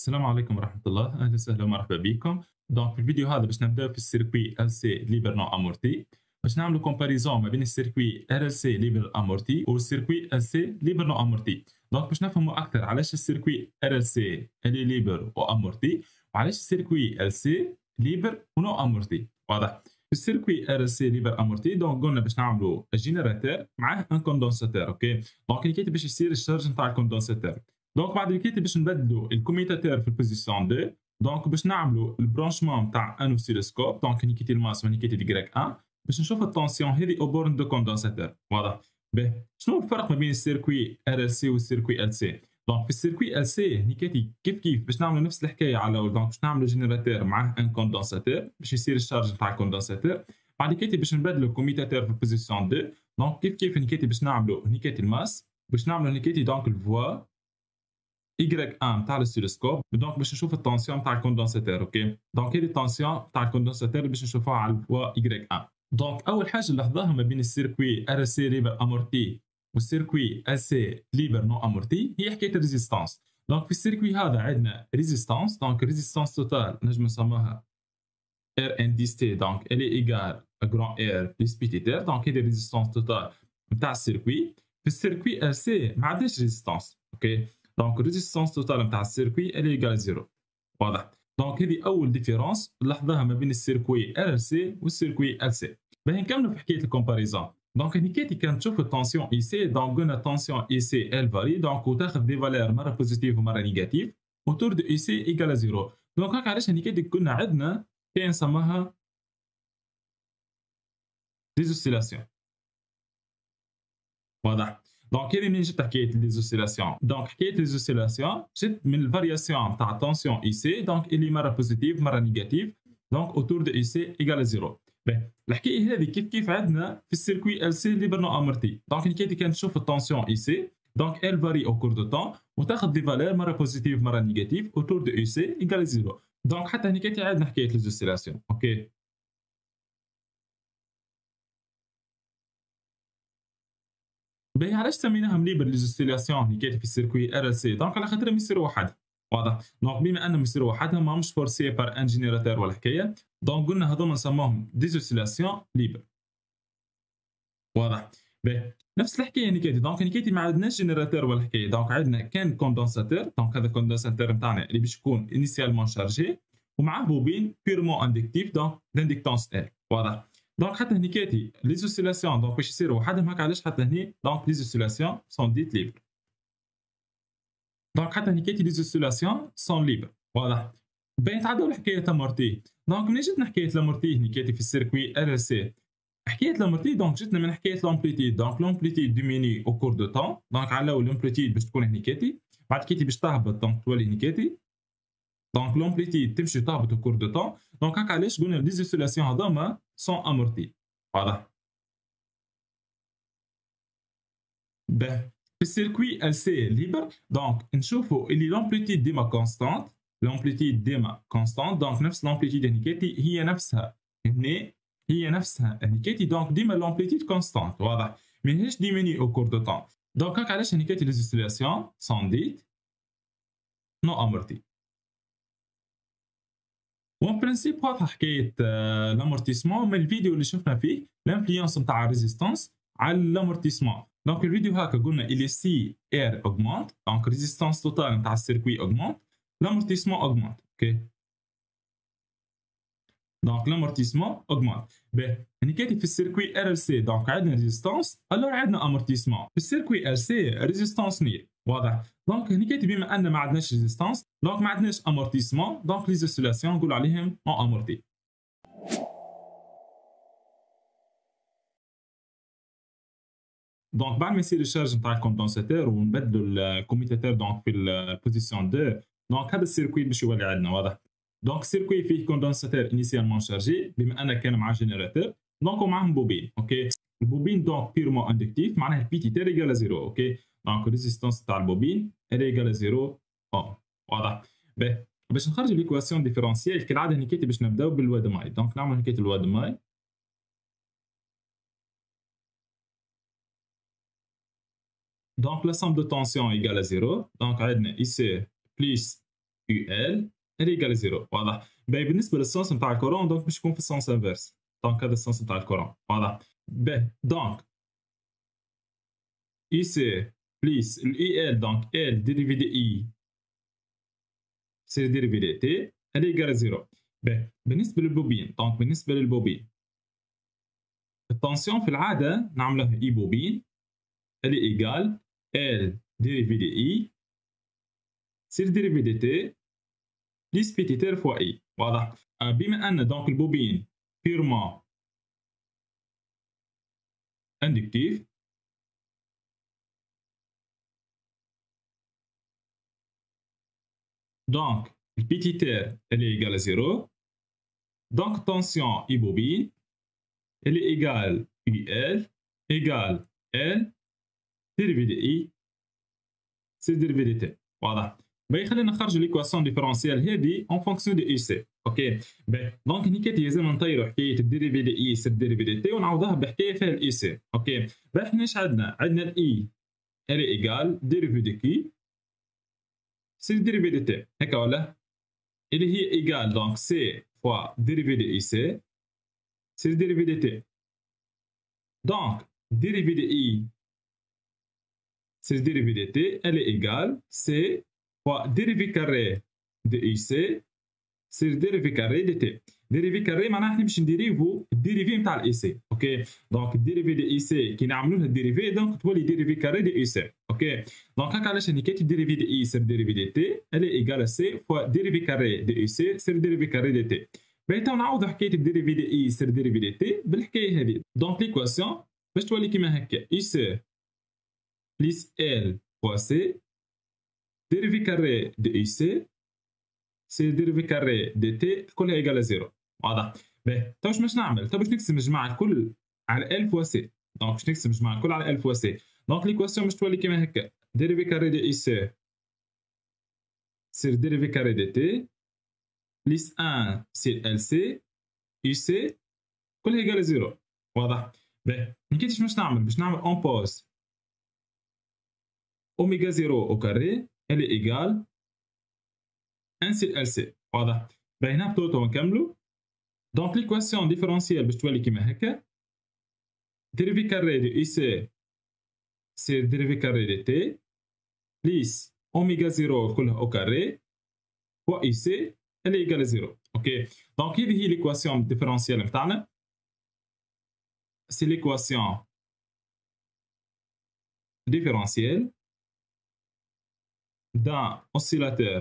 السلام عليكم ورحمة الله، أهلا وسهلا ومرحبا بكم. دونك في الفيديو هذا باش نبداو في السيركوي ال سي ليبر نو امورتي، باش نعملوا كومباريزون ما بين السيركوي ار ال سي ليبر امورتي والسيركوي ال سي ليبر نو امورتي. دونك باش نفهموا أكثر علاش السيركوي ار ال سي اللي ليبر وامورتي، وعلاش السيركوي ال سي ليبر ونو امورتي. واضح؟ في السيركوي ار ال سي ليبر امورتي دونك قلنا باش نعملوا جينيراتور معاه ان كوندنساتور، اوكي؟ دونك اللي كاين باش يصير الشارج نتاع الكوندنساتور. دونك بعد الكيتي باش نبدلوا الكوميتاتور في البوزيسيون 2. دونك باش نعملوا البرانشمون نتاع ان اوسيلوسكوب، دونك نيكيتي الماس ونيكيتي ديغريك 1 باش نشوف التونسيون هذه او بورن دو كوندنساتور. واضح؟ باهي شنو الفرق ما بين السيركوي ار ال سي والسيركوي ال سي؟ دونك في السيركوي ال سي نيكيتي كيف باش نعملوا نفس الحكايه على الاول. دونك باش نعملوا جينيراتور معاه ان كوندنساتور باش يصير الشارج نتاع الكوندنساتور. بعد كيتي باش نبدلوا الكوميتاتور في البوزيسيون 2. دونك كيف نيكيتي باش نعملوا نيكيتي الماس باش نعملوا نيكيتي دونك الفوا Y1 نتاع السيلوسكوب. دونك باش نشوف التونسيون نتاع الكوندنساتور، اوكي؟ دونك هذه التونسيون نتاع الكوندنساتور باش نشوفوها على الفوا Y1. دونك اول حاجه نلاحظوها ما بين السيركوي ار سي ليبر امورتي والسيركوي ال سي ليبر نو امورتي هي حكايه الريزيستانس. دونك في السيركوي هذا عندنا ريزيستانس، دونك ريزيستانس توتال نجم نسموها ار ان دي تي، دونك الي ايغال غران ار بلس بيتي تير. دونك هذه الريزيستانس توتال نتاع السيركوي. في السيركوي ال سي ما عندناش ريزيستانس، اوكي؟ دونك الريزيستانس توتال نتاع السيركوي اللي ايكال زيرو. واضح؟ دونك هذه اول ديفيرونس نلاحظوها ما بين السيركوي ار ال سي والسيركوي ال سي. باهي نكملوا في حكايه الكومباريزون. دونك هنيكاتي كان تشوف التونسيون اي سي، دونك قلنا التونسيون اي سي ال فاري، دونك وتاخذ دي فالير مره بوزيتيف ومره نيجاتيف وتور دو اي سي ايكال زيرو. دونك هكا علاش هنيكاتي كنا عندنا كاين نسموها ديزوسيلاسيون. واضح؟ دونك هذه منين جت حكايه ليزوسيلاسيون؟ دونك حكايه ليزوسيلاسيون جت من الفارياسيون تاع التونسيون اي سي، دونك اللي مره بوزيتيف مره نيجاتيف، دونك اوتور دو اي سي ايكال زيرو. الحكايه هذه كيف عندنا في السيركوي ال سي اللي برنو امورتي. دونك كي كانت تشوف التونسيون اي سي، دونك ال فاري او كور دو طون وتاخذ دي فالير مره بوزيتيف مره نيجاتيف اوتور دو اي سي ايكال زيرو. دونك حتى هنا عندنا حكايه ليزوسيلاسيون، اوكي؟ باهي علاش سميناها ليبر ليزوستيلاسيون اللي كانت في السيركوي ار ال سي؟ دونك على خاطرهم يصيروا وحدها. واضح؟ دونك بما انهم يصيروا وحدها ماهمش فورسي بار ان جينيراتور ولا حكايه، دونك قلنا هذوما نسموهم ديزوستيلاسيون ليبر. واضح؟ باهي نفس الحكايه نيكاتي. دونك نيكاتي ما عندناش جينيراتور ولا حكايه، دونك عندنا كان كوندنساتور، دونك هذا الكوندنساتور نتاعنا اللي باش يكون انيسيالمون شارجي ومعاه بوبين بيرمون اندكتيف دونك لاندكتونس ال. واضح؟ دونك حتى هنيكاتي ليزوسيلاسيون دونك باش يصيروا وحدهم. هكا علاش حتى هني دونك ليزوسيلاسيون سون ديت ليبر. دونك حتى هنيكاتي ليزوسيلاسيون سون ليبر. واضح؟ باين تعدوا الحكايه تاع مورتي. دونك منين جاتنا حكايه لامورتي هنيكاتي في السيركوي ار ال سي؟ حكايه لامورتي دونك جاتنا من حكايه لامبليتيد. دونك لامبليتيد ديميني او كور دو طون، دونك على الاول لامبليتيد باش تكون هنيكاتي، بعد كيتي باش تهبط دونك تولي هنيكاتي. دونك لامبليتيد تمشي تهبط او كور دو طون. دونك هكا علاش قلنا ليزوسيلاسيون هذوما سون امورتي. واضح؟ باهي في السيركوي ال سي ليبر دونك نشوفوا اللي لامبليتيد ديما كونستانت، لامبليتيد ديما كونستانت، دونك نفس لامبليتيد هنيكاتي هي نفسها هنا، هي نفسها هنيكاتي، دونك ديما لامبليتيد كونستانت. واضح؟ ماهيش ديميني او كور دو طون. دونك هكا علاش هنيكاتي ليزوسيلاسيون سون ديت نو امورتي. وان برانسيب واضحه حكايه لامورتيسمون من الفيديو اللي شفنا فيه الانفلونس نتاع الريزيستانس على l'amortissement. Donc le vidéo هكا قلنا il est si R augmente, donc résistance totale نتاع السيركوي augmente, l'amortissement augmente. OK. Donc l'amortissement augmente. باهي هني كاتب في السيركوي RLC دونك عندنا ريزيستانس الور عندنا امورتيسمون. في السيركوي RC ريزيستانس نيل. واضح؟ دونك هني كاتب بما ان ما عندناش ريزيستانس دونك ما عندناش امورتيسمون، دونك ليزوسيلاسيون نقول عليهم اون امورتي. دونك بعد ما يصير الشارج نتاع الكوندنساتور ونبدلوا الكوميتاتور دونك في البوزيسيون 2، دونك هذا السيركوي باش يولي عندنا. واضح؟ دونك السيركوي فيه كوندنساتور انيسيالمون شارجي بما انه كان مع جينيراتور، دونك ومعهم بوبين. اوكي؟ البوبين دونك بيرمون اندكتيف معناها البي تي ايكال زيرو. اوكي؟ دونك الريزيستانس تاع البوبين ايكال زيرو اون. واضح؟ باهي باش نخرجوا ليكواسيون ديفيرونسيال كالعاده هنيكيتي باش نبداو بالوا دو ماي. دونك نعمل هنيكيتي الوا دو ماي. Donc la somme de tension égale à 0. Donc عندنا IC plus UL elle est égale à 0 واضح. باهي بالنسبه للسنس نتاع الكورون دونك باش يكون في السنس انفيرس دونك هذا السنس نتاع الكورون واضح. باهي دونك IC plus l'IL donc L dérivé de I c'est le dérivé de T elle est égale à 0. باهي بالنسبه للبوبين دونك بالنسبه للبوبين التنسيون في العاده نعملها I بوبين elle est égale L dérivé de I c'est le dérivé de T plus petit r fois I واضح. بما ان دونك البوبين purement inductif donc le petit r elle est égale à 0 donc tension I bobine elle est égale UL égale L dérivé de I c'est dérivé de T واضح. باهي خلينا نخرجوا ليكواسيون ديفيرونسيال هذه اون فونكسيون دو اي سي اوكي. باهي دونك هنيك لازم نطيروا حكايه الديريفي دي اي سي الديريفي دي تي ونعوضوها بحكايه فيها الاي سي اوكي. باهي احنا ايش عندنا؟ عندنا الاي ال ايجال ديريفي دي كي سي ديريفي دي تي هكا ولا اللي هي ايجال دونك سي فوا ديريفي دي اي سي سي ديريفي دي تي دونك ديريفي دي اي سي ديريفي دي تي ال ايجال سي dérivé carré de IC c'est le dérivé carré de T. dérivé carré معناها احنا باش نديريفو الديريفي نتاع الاي سي اوكي. دونك الديريفي دو اي سي كي نعملوا لها الديريفي دونك تولي ديريفي كاري دو اي سي اوكي. دونك هكا علاش هني كاين الديريفي دو اي سي ديريفي دو تي الي ايغال سي فوا ديريفي كاري دو اي سي سي ديريفي كاري دو تي. باهي تو نعوضوا حكايه الديريفي دو اي سي ديريفي دو تي بالحكايه هذه. دونك ليكواسيون باش تولي كيما هكا اي سي بليس ال فوا سي dérivé carré de IC c'est dérivé carré de T كلها ايجال 0 واضح. باهي تو باش نعمل؟ تو باش نقسم الجماعه الكل على ال فوا سي دونك باش نقسم الجماعه الكل على ال فوا سي دونك ليكواسيون باش تولي كيما هكا dérivé carré de IC c'est dérivé carré de T plus 1 c'est LC IC كلها ايجال 0 واضح. باهي نكيتش باش نعمل؟ باش نعمل اون بوز اوميغا 0 au carré elle est égale 1 sur LC واضح. باهي نهبطوا تو نكملوا. دونك ليكواسيون ديفيرونسيال باش تولي كيما هكا dérivé carré de IC c'est dérivé carré de T plus اوميغا 0 كلها au carré fois IC elle est égale 0 اوكي. دونك هذه هي ليكواسيون ديفيرونسيال نتاعنا سي ليكواسيون ديفيرونسيال d'un oscillateur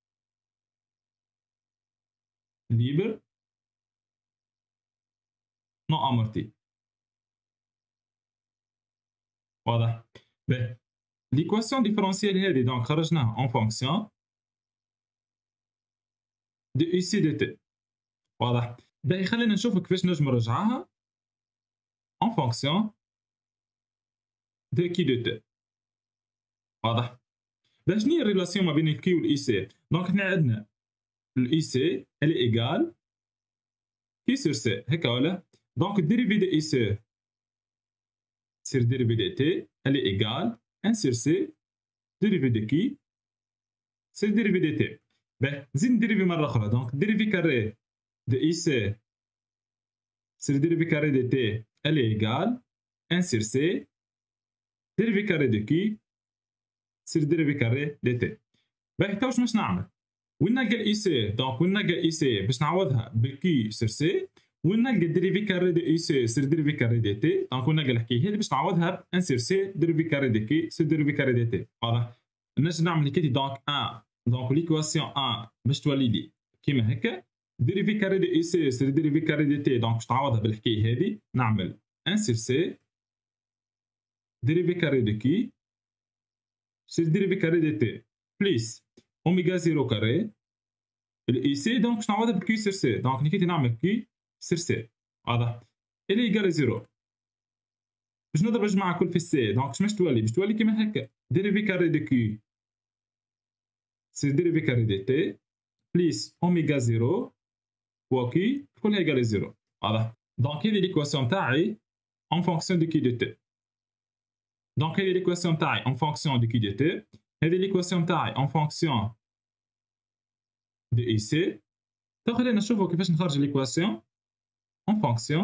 libre non amorti واضح. باهي ليكواسيون ديفيرونسيال هذه دونك خرجناها en fonction de IC de T واضح. باهي خلينا نشوف كيفاش نجم نرجعها en fonction de qui de T واضح. باش شنو هي الريلاسيون ما بين الكي والاي سي؟ دونك حنا عندنا الاي سي الي ايغال كي سور سي هكا ولا. دونك الديريفي دو اي سي سير ديريفي دو تي الي ايغال 1 سور سي ديريفي دو كي سير ديريفي دو تي. باهي نزيد نديريفي مره اخرى دونك ديريفي كاري دو اي سي سير ديريفي كاري دو تي الي ايغال 1 سور سي ديريفي كاري دو كي سير ديريفي كاري دي تي. باهي تو باش نعمل؟ وين نلقى الاي سي؟ دونك وين نلقى الاي سي باش نعوضها بالكي سير سي وين نلقى ديريفي كاري دي اي سي سير ديريفي كاري دي تي. دونك وين نلقى الحكايه هذه باش نعوضها ب 1 سير سي ديريفي كاري دي كي سير ديريفي كاري دي تي واضح. نجم نعمل هكايا دونك 1 دونك ليكواسيون 1 باش تولي لي كيما هكا ديريفي كاري دي اي سي سير ديريفي كاري دي تي دونك باش نعوضها بالحكايه هذه نعمل 1 سير سي ديريفي كاري دي كي c'est dérivé carré de t plus oméga 0 carré الاي سي دونك باش نعوضها بالكي سير سي دونك نكيتي نعمل كي سير سي واضح الي ايغال 0 باش نضرب الجماعه كل في السي دونك باش باش تولي كيما هكا ديريفي كاري دو كي سي ديريفي كاري دي تي بليس اوميغا 0 فوا كي كلها ايغال 0 واضح. دونك هذه ليكواسيون تاعي en fonction de qui de t. Donc, هذه l'équation تاعي en fonction de qui de t. هذه l'équation تاعي en fonction دو اي سي. تو خلينا نشوفوا كيفاش نخرج ليكواسيون en fonction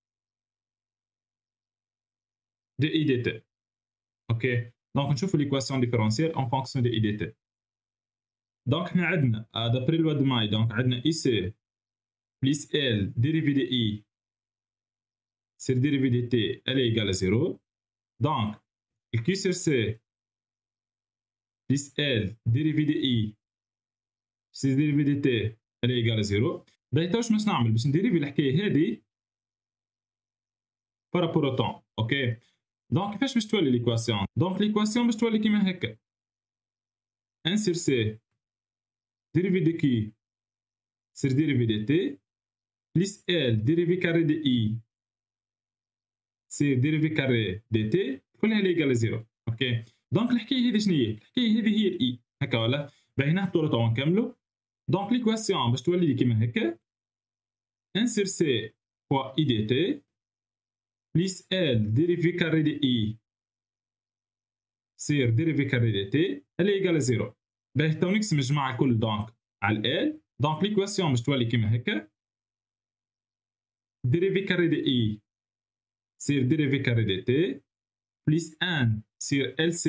de I dt. Ok, donc نشوفوا l'équation différentielle en fonction de I dt. donc احنا عندنا d'après loi de Maille donc عندنا IC plus L dérivé de I sur dérivé de T elle est égale à 0. donc le Q sur C plus L dérivé de I sur dérivé de T elle est égale à 0. باهي تو باش نعمل باش نديريفي الحكايه هذه بارابور او طون. اوكي دونك كيفاش باش تولي ليكواسيون؟ دونك ليكواسيون باش تولي كيما هكا 1 sur C dérivé de Q sur dérivé de T plus L dérivé carré de I sur dérivé carré de T كلها اللي ايكال 0. اوكي دونك الحكايه هذه شنو هي؟ الحكايه هذه هي الاي هكا ولا؟ باهي نهبطوا لو نكملوا. دونك ليكواسيون باش تولي لي كيما هكا 1 sur C fois I dt plus L dérivé carré de I sur dérivé carré de T elle est égale à 0. باهي تو نقسم الجماعه الكل دونك على ال. دونك ليكواسيون باش تولي كيما هكا dérivé carré de I sur dérivé carré de T plus 1 sur LC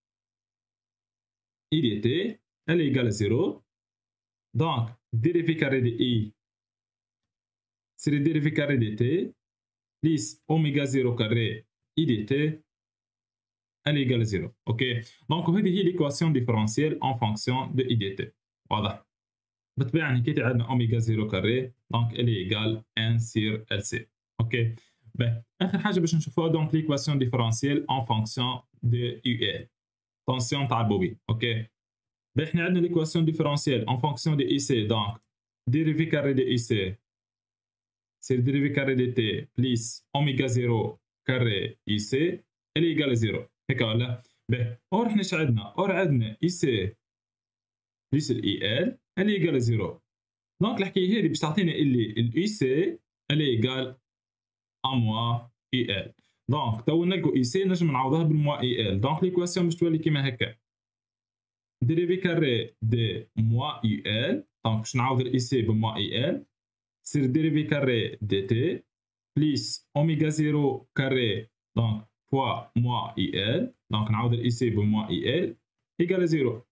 I dt elle est égale à 0. donc dérivé carré de I sur le dérivé carré de T plus oméga 0 carré I dt elle est égale à 0. ok donc هذه هي l'équation différentielle en fonction de I dt. واضح؟ بالطبيعه كي عندنا اوميغا 0 كاري دونك elle est égale 1 sur LC. اوكي باهي اخر حاجه باش نشوفوها دونك ليكواسيون ديفرونسيال ان فونكسيون دو يو ال طونسيون تاع البوبين. اوكي باهي احنا عندنا ليكواسيون ديفرونسيال ان فونكسيون دو اي سي دونك ديريفي كاري دو اي سي سير ديريفي كاري دو تي بليس اوميغا 0 كاري اي سي elle est égale 0 هكا ولا؟ باهي اور احنا اش عندنا؟ اور عندنا اي سي بليس الاي ال elle est égale 0. دونك الحكايه هذه باش تعطينا اللي الاي سي elle est égale à moins اي ال. دونك تو نلقوا اي سي نجم نعوضها بالموا اي ال. دونك ليكواسيون باش تولي كيما هكا ديريفي كاري دي موا اي ال. دونك باش نعوض الاي سي بموا اي ال سير ديريفي كاري دي تي بليس اوميغا 0 كاري دونك فوا موا اي ال. دونك نعوض الاي سي بموا اي ال ايكال 0.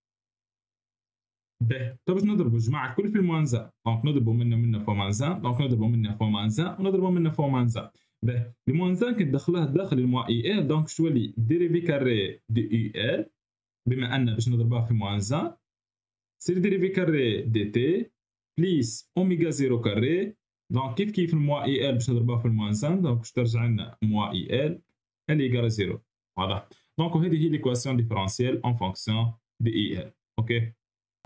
باهي تو باش نضربوا الجماعه الكل في الموانزا. دونك نضربوا منا فوا مانزا. دونك نضربوا منا فوا مانزا ونضربوا منا فوا مانزا. باهي الموانزا كي ندخلوها داخل الموا اي ال دونك تولي ديريفي كاري دي اي ال بما ان باش نضربوها في موانزا سير ديريفي كاري دي تي بليس اوميغا 0 كاري. دونك كيف الموا اي ال باش نضربوها في الموانزا دونك باش ترجع لنا موا اي ال elle est égale à 0. واضح؟ دونك هذه هي ليكواسيون ديفرونسيال ان فونكسيون دي اي ال. اوكي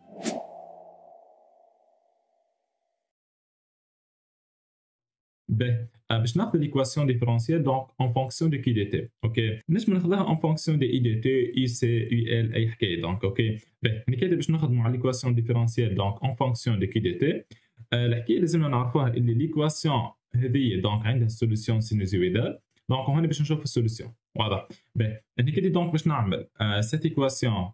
باش ناخذ ليكواسيون ديفرونسيال دونك ان فونكسيون دو كي دي تي. اوكي نجم ناخذها ان فونكسيون دي اي دي تي اي سي اي ال اي حكايه. دونك اوكي باهي كي باش نخدموا على ليكواسيون ديفرونسيال دونك ان فونكسيون دو كي دي تي الحكايه لازمنا نعرفوها اللي ليكواسيون هذه دونك عندها سوليسيون سينوزويدال. دونك هون باش نشوف السوليسيون. واضح؟ باهي كي دونك باش نعمل سيت ايكواسيون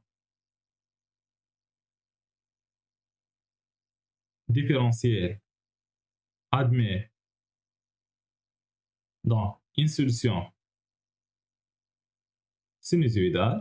ديفرونسيال admet donc une solution sinusoïdale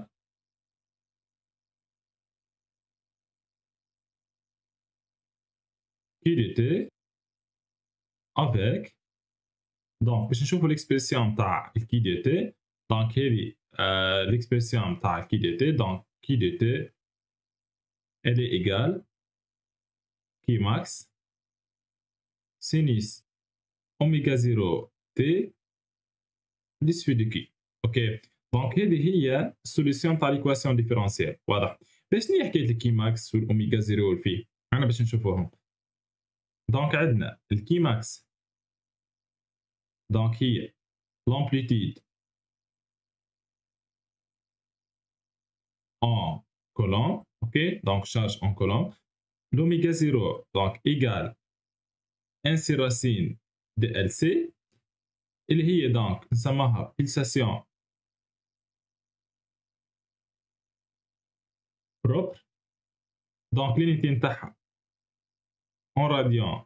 qui était avec donc باش نشوفوا l'expression تاع qui était donc هذه l'expression تاع qui était donc qui était elle est égale qui max sinus oméga 0 t للسوي دو كي. اوكي دونك هذه هي السوليسيون تاع ليكواسيون ديفيرونسيال. واضح؟ باش شنو هي حكايه الكي ماكس والاوميغا 0 والفي؟ انا باش نشوفوهم. دونك عندنا الكي ماكس دونك هي l'amplitude en coulomb. ok donc charge en coulomb. l'oméga 0 donc égale 1 sur racine de LC اللي هي دونك نسموها pulsation propre. دونك l'unité نتاعها اون راديان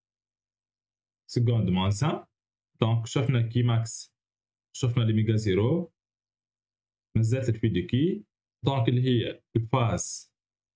سكوند موان 5. دونك شفنا كي ماكس، شفنا ليميغا زيرو، نزلت الفي دي كي دونك اللي هي الفاز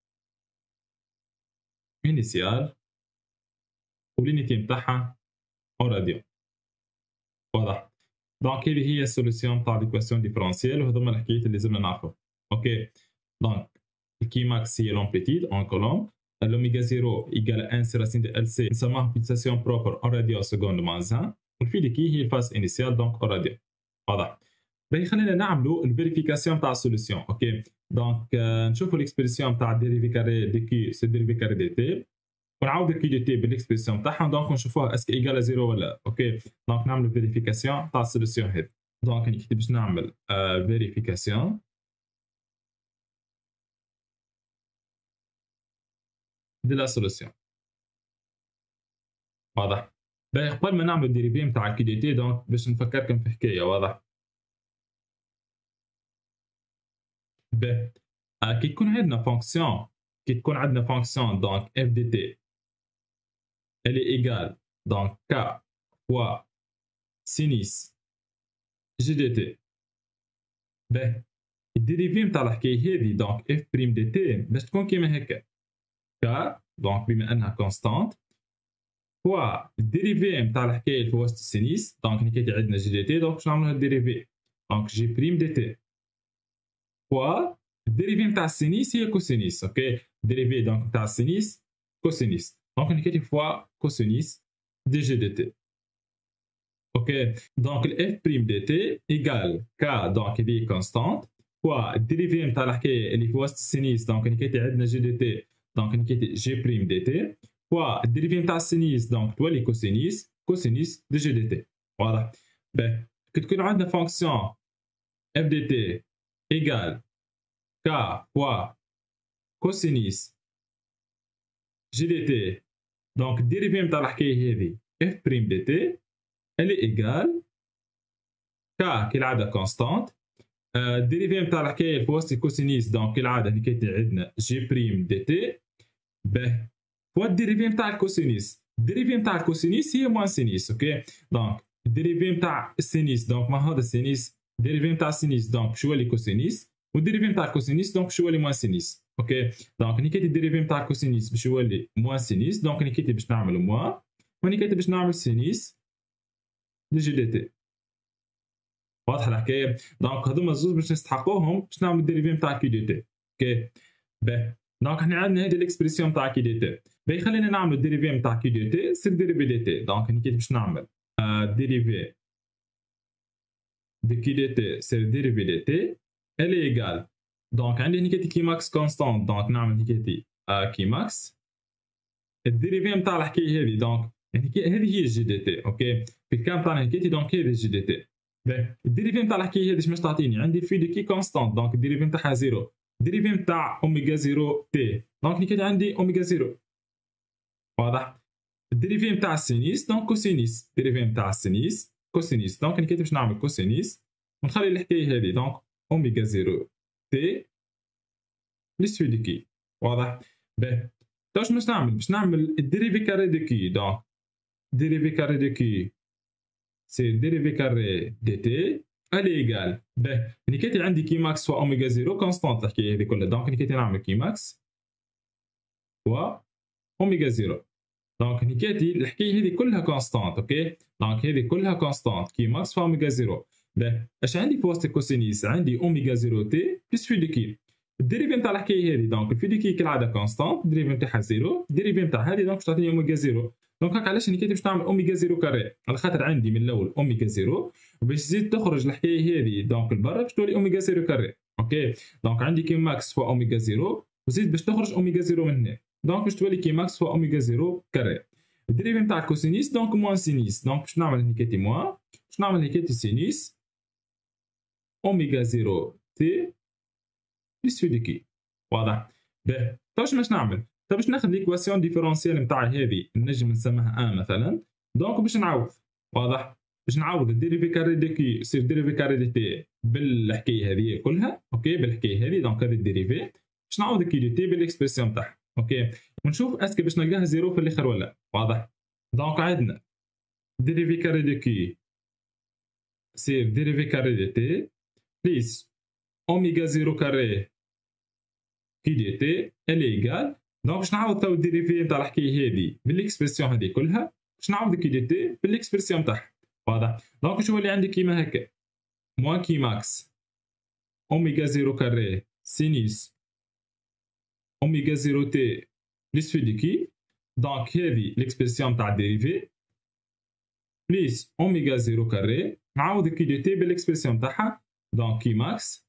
انيسيال واليونيتي نتاعها اون راديان. واضح؟ دونك هذه هي السوليسيون تاع ليكواسيون ديفرونسيال، وهذوما الحكايات اللي لازمنا نعرفهم. اوكي دونك الكي ماكس هي لومبليتيد اون كولوم، l'oméga 0 égale 1 sur racine de LC نسموها fixation propre en radian seconde moins 1، والفي دي كي هي الفاز انيسيال دونك اون راديان. واضح؟ باهي خلينا نعملوا الفيريفيكاسيون تاع السوليسيون. اوكي دونك نشوفوا الاكسبرسيون تاع ديريفي كاري دي كي سي ديريفي كاري دي تي، ونعاود الكي دي تي بالاكسبرسيون تاعها، دونك نشوفوها اسكو ايكال زيرو ولا. اوكي دونك نعملوا فيريفيكاسيون تاع السوليسيون هذه. دونك نكتب باش نعمل فيريفيكاسيون دي لا سوليسيون. واضح؟ باهي قبل ما نعمل الديريفي نتاع الكي دي تي دونك باش نفكركم في حكايه. واضح؟ باهي كي تكون عندنا فونكسيون، كي تكون عندنا فونكسيون دونك اف دي تي elle est égale donc k fois sinus gdt. باهي الديريفي نتاع الحكايه هذه دونك اف بريم دي تي باش تكون كيما هكا k دونك بما انها كونستانت فوا الديريفي نتاع الحكايه اللي في وسط السينيس، دونك نكتب عندنا جي دي تي دونك باش نعملوا الديريفي دونك جي بريم دي تي فوا الديريفي نتاع السينيس هي كوسينيس. اوكي الديريفي دونك نتاع السينيس كوسينيس، دونك نكتب فوا كوسينيس دي جي دي تي. اوكي دونك الاف بريم دي تي ايكال كا دونك هذه كونستانت فوا الديريفي نتاع الحكايه اللي في وسط السينيس، دونك نكتب عندنا جي دي تي دونك نكتب جي بريم دي تي فوا الديريفي نتاع السينيس دونك تولي كوسينيس كوسينيس دي جي دي تي. واضح؟ باهي كي تكون عندنا فونكسيون اف دي تي ايكال k fois cosinus جي دي تي، دونك الديريفي نتاع الحكايه هذه اف بريم دي تي elle est égale k كالعاده كونستانت الديريفي نتاع الحكايه في وسط الكوسينيس دونك كالعاده اللي كاين عندنا جي بريم دي تي باهي فوا الديريفي نتاع الكوسينيس. الديريفي نتاع الكوسينيس هي موان سينيس. اوكي دونك الديريفي نتاع السينيس دونك ما هذا السينيس، الديريفي نتاع السينيس دونك شو يولي كوسينيس، والديريفي نتاع الكوسينيس دونك شو يولي موان سينيس. اوكي دونك نكتب الديريفي نتاع الكوسينيس باش يولي موان سينيس، دونك نكتب باش نعمل موان ونكتب باش نعمل سينيس دي جي دي تي. واضحه الحكايه؟ دونك هذوما الزوز باش نستحقوهم باش نعمل الديريفي نتاع كي دي تي. اوكي باهي دونك احنا عندنا هذه الاكسبرسيون تاع كي دي تي. باهي خلينا نعمل الديريفي نتاع كي دي تي سير ديريفي دي تي. دونك نكتب باش نعمل ديريفي دي كي دي تي سير ديريفي دي تي elle est égale دونك عندي نكتب كي ماكس كونستانت دونك نعمل نكتب كي ماكس الديريفي نتاع الحكايه هذه دونك هذه هي الجي دي تي. اوكي في الكام تاعنا نكتب دونك هذه الجي دي تي. الديريفي نتاع الحكايه هذه باش تعطيني عندي في دي كي كونستانت دونك الديريفي نتاعها زيرو، الديريفي نتاع اوميغا 0 تي دونك نكتب عندي اوميغا 0. واضح؟ الديريفي نتاع السينيس دونك كوسينيس، الديريفي نتاع السينيس كوسينيس دونك نكتب باش نعمل كوسينيس ونخلي الحكايه هذه دونك اوميغا 0 تي بلس في دي كي. واضح؟ باهي تو باش نعمل باش نعمل الديريفي كاري دي كي دونك ديريفي كاري دي كي سي ديريفي كاري دي تي الي ايغال باهي نكتب عندي كي ماكس فوا اوميغا 0 كونستانت الحكايه هذه كلها دونك نكتب نعمل كي ماكس فوا اوميغا 0 دونك نكتب الحكايه هذه كلها كونستانت. اوكي دونك هذه كلها كونستانت كي ماكس فوا اوميغا 0. باهي اش عندي في وسط الكوسينيس عندي اوميغا 0 تي بلس في دي كي. الديريفي نتاع الحكايه هذه دونك الفي دي كي كالعاده كونستانت الديريفي نتاعها 0، الديريفي نتاع هذه دونك باش تعطيني اوميغا 0. دونك هكا علاش نكتب باش نعمل اوميغا 0 كاري على خاطر عندي من الاول اوميغا 0 وباش تزيد تخرج الحكايه هذه دونك لبرا باش تولي اوميغا 0 كاري. اوكي دونك عندي كي ماكس فوا اوميغا 0 وزيد باش تخرج اوميغا 0 من هنا دونك باش تولي كي ماكس فوا اوميغا 0 كاري. الديريفي نتاع الكوسينيس دونك موان سينيس دونك باش نعمل نكتب موان باش نعمل نكتب سينيس اوميغا 0 تي بلس في دي كي. واضح؟ باهي تو باش نعمل تو باش ناخذ ليكواسيون ديفيرونسيال نتاع هذه نجم نسميها مثلا دونك باش نعوض. واضح؟ باش نعوض الديريفي كاري دي كي يصير ديريفي كاري دي تي بالحكايه هذه كلها. اوكي بالحكايه هذه دونك هذه الديريفي باش نعوض كي دي تي بالاكسبرسيون تاعها. اوكي ونشوف اسكي باش نلقاها زيرو في الاخر ولا. واضح؟ دونك عندنا ديريفي كاري دو كي سير ديريفي كاري دو تي بليس اوميغا زيرو كاري كي دي تي اللي ايكال. دونك باش نعوض تو الديريفي نتاع الحكايه هذه بالاكسبرسيون هذه كلها، باش نعوض كي دي تي بالاكسبرسيون تاعها. واضح؟ دونك شو اللي عندي كيما هكا موان كي ماكس اوميغا زيرو كاري سينيس اوميغا زيرو تي بليس في دي كي. دونك هذه الاكسبرسيون تاع الديريفي بليس اوميغا زيرو كاري نعوض كي دي تي بالاكسبرسيون تاعها. دونك كي ماكس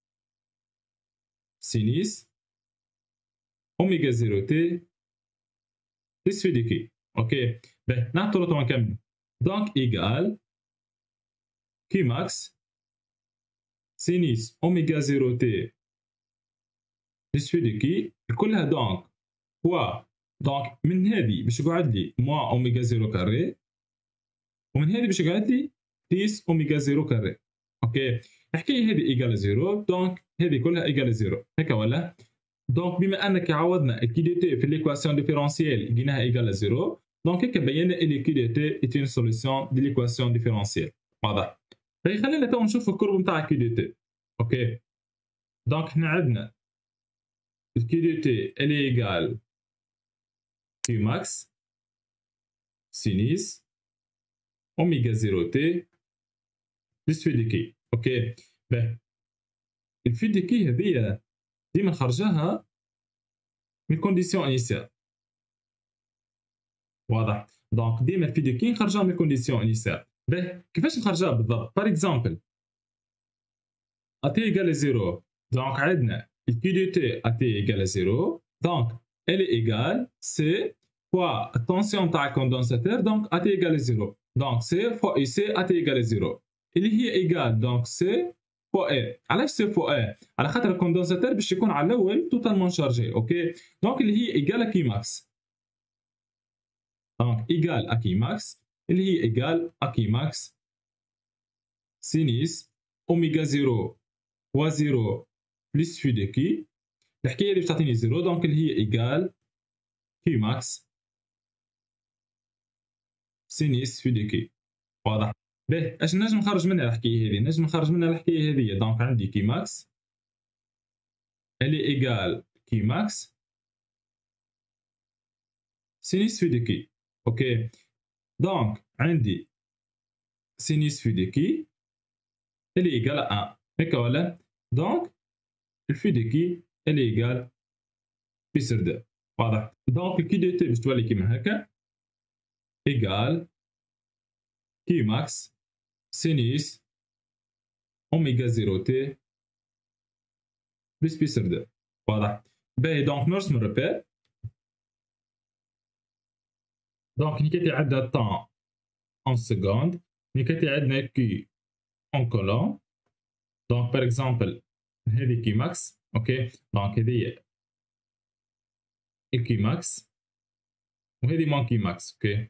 سينيس اوميغا زيرو تي بليس في دي كي. اوكي باهي نهبطوا تو نكمل. دونك ايكال كي ماكس سينيس اوميغا زيرو تي بليس في دي كي كلها دونك فوا. دونك من هذه باش يقعد لي موا اوميغا زيرو كاري، ومن هذه باش يقعد لي بليس اوميغا زيرو كاري. اوكي الحكايه هذه ايكال زيرو، دونك هذه كلها ايكال زيرو هكا ولا. دونك بما انك عوضنا الكي دي تي في ليكواسيون ديفيرونسييل لقيناها ايكال زيرو، دونك هكا بينا اللي كي دي تي اي اون سوليسيون دي ليكواسيون ديفيرونسييل. واضح؟ طيب خلينا تو نشوف الكورب نتاع الكي دي تي. اوكي دونك احنا عندنا الكي دي تي اللي ايكال كي ماكس سينيس اوميغا زيرو تي بلس في دي كي. اوكي باهي الفي دي كي هذيا ديما خرجاها من الكونديسيون انيسيال. واضح؟ دونك ديما الفي دي كي نخرجها من الكونديسيون انيسيال. باهي كيفاش نخرجها بالضبط؟ باغ اكزومبل اتي ايكال زيرو، دونك عندنا الكي دي تي اتي ايكال زيرو، دونك الي ايكال سي فوا التونسيون تاع الكوندنساتور، دونك اتي ايكال زيرو، دونك سي فوا اي سي اتي ايكال زيرو اللي هي ايكال دونك سي فوا اي. علاش سي فوا اي؟ على خاطر الكوندنساتور باش يكون على الاول توتالمون شارجي. اوكي دونك اللي هي ايكال كي ماكس، دونك ايكال اكي ماكس اللي هي ايكال اكي ماكس سينيس اوميغا زيرو و زيرو بلس في دي كي. الحكايه اللي بتعطيني زيرو، دونك اللي هي ايكال كي ماكس سينيس في دي كي. واضح؟ باهي اش نجم نخرج منها الحكايه هذه؟ نجم نخرج منها الحكايه هذه. دونك عندي كي ماكس اللي ايكال كي ماكس سينيس في دي كي. اوكي دونك عندي سينيس في دي كي اللي ايكال 1 هكا ولا. دونك الفي دي كي اللي ايكال بي سر 2. واضح؟ دونك الكي دي تي باش تولي كيما هكا ايكال كي ماكس سينيس اوميغا زيرو تي بلس بي سر 2. واضح؟ باهي دونك نرسم الريبير. دونك نكتي عندنا طون en seconde، نكتي عندنا كي en colon. دونك بار اكزومبل هذه كي ماكس. اوكي دونك هذه الكي ماكس وهذه مون كي ماكس. اوكي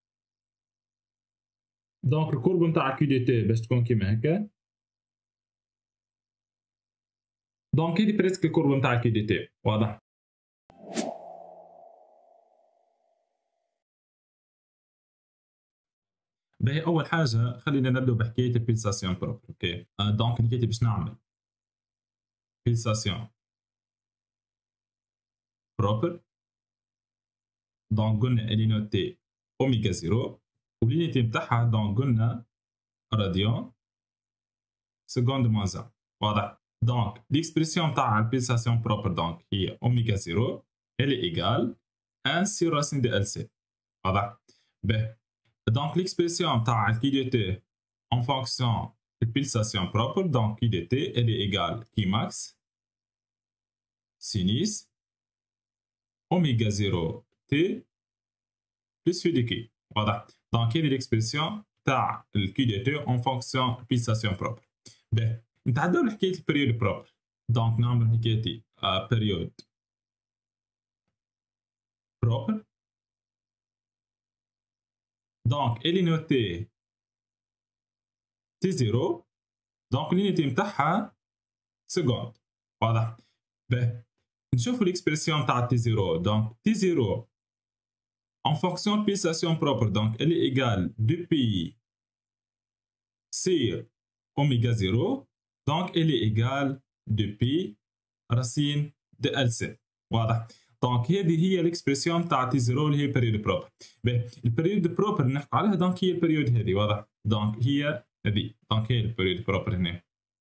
دونك الكورب نتاع كي دي تي باش تكون كيما هكا. دونك هذه بريسك الكورب نتاع كي دي تي. واضح؟ باهي اول حاجه خلينا نبدأ بحكايه البيلساسيون بروبر. اوكي دونك نكتي باش نعمل بيلساسيون بروبر. دونك قلنا اللي نوتي اوميغا زيرو واللينيتي نتاعها دونك قلنا راديون سكوند موان 1. واضح؟ دونك ليكسبرسيون تاع البيلساسيون بروبر دونك هي اوميغا زيرو اللي ايكال 1 سي راسين دي ال سي. واضح؟ باهي دونك ليكسبرسيون تاع الكي دي تي en fonction de pulsation propre, donc qui de t elle est égale qui max sinus oméga 0 t plus phi de qui. Voilà. Donc quelle est l'expression تاع الكي دي تي en fonction de pulsation propre. باهي نتعداو لحكايه البريود بروبر. دونك نعمل حكايتي بريود بروبر. دونك elle est notée T0 دونك اليونيتي نتاعها سكوند. واضح؟ باهي نشوفوا l'expression تاع T0. Donc T0 en fonction de pulsation propre, donc elle est égale 2pi sur oméga 0, donc elle est égale 2pi racine de LC. واضح؟ دونك هذه هي الاكسبرسيون تاع تي 0 اللي هي البريود بروبر. باهي البريود بروبر نحكوا عليها، دونك هي البريود هذه. واضح؟ دونك هي هذه، دونك هي البريود بروبر هنا.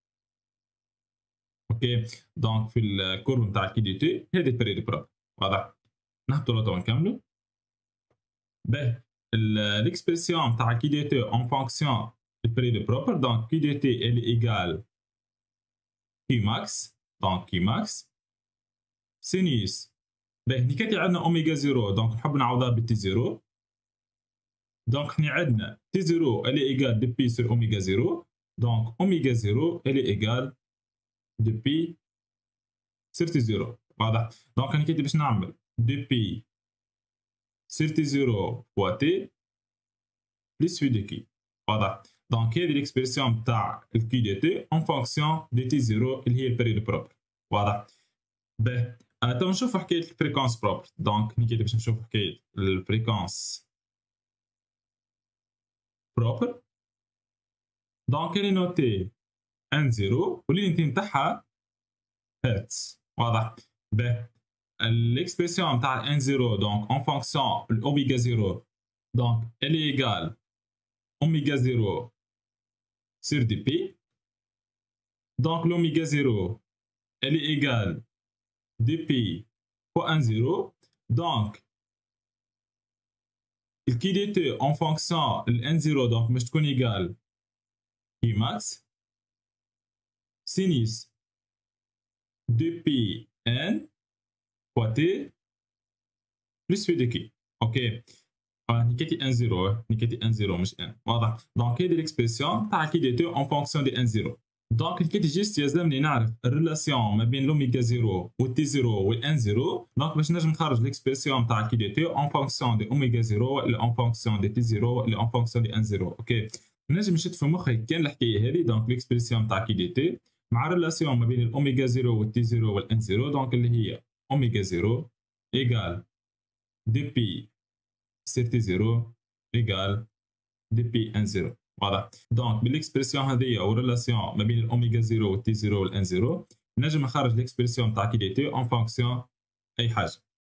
اوكي، دونك في الكورب نتاع الكي دي تي هذه البريود بروبر. واضح؟ نهبطوا لو نكملوا. باهي الاكسبرسيون تاع كي دي تي اون فونكسيون البريود بروبر، دونك كي دي تي elle est égale كي ماكس، دونك كي ماكس سينيس. باهي هني كاتي عندنا اوميغا 0، دونك نحب نعوضها بالتي 0. دونك هني عندنا تي 0 elle est égale 2pi sur اوميغا 0، دونك اوميغا 0 elle est égale 2pi sur تي 0. واضح؟ دونك هني كاتي باش نعمل 2pi sur تي 0 fois t plus في دي كي. واضح؟ دونك هذه الاكسبرسيون تاع الكي دي تي اون فونكسيون دي تي 0 اللي هي البريود بروبر. واضح؟ باهي تو نشوفوا حكايه الفريكونس بروبر. دونك هني باش نشوفوا حكايه الفريكونس بروبر. دونك اللي نوتي ان 0 واللي نتاعها هرتز. واضح؟ باهي الاكسبرسيون تاع ان 0 دونك اون فونكسيون الاوميغا 0، دونك elle est égale اوميغا 0 sur دي بي. دونك l'oméga 0 elle est égale 2pi fois 1 0. Donc le qui était en fonction de n 0 donc باش تكون égal pi max sinus 2pi n fois t plus في دي كي. اوكي نكتي ان 0، نكتي ان 0 مش ان. واضح؟ دونك هذه الاكسبرسيون تاع كي دي تي اون فونكسيون دي ان 0. دونك نكتي جيست يلزمني نعرف الريلاسيون ما بين لوميغا 0 والتي 0 والان 0، دونك باش نجم نخرج الاكسبرسيون تاع كي دي تي اون فونكسيون دي اوميغا 0 ولا اون فونكسيون دي تي 0 ولا اون فونكسيون دي ان 0. اوكي نجم نشد في مخي كان الحكايه هذه. دونك الاكسبرسيون تاع كي دي تي مع الريلاسيون ما بين الاوميغا 0 والتي 0 والان 0، دونك اللي هي اوميغا 0 ايغال دي بي sur تي 0 ايغال دي بي ان 0. واضح؟ دونك بالاكسبرسيون هذه والريلاسيون ما بين الاوميغا 0 والتي 0 والان 0 نجم نخرج الاكسبرسيون تاع كي دي تي اون فونكسيون اي حاجه.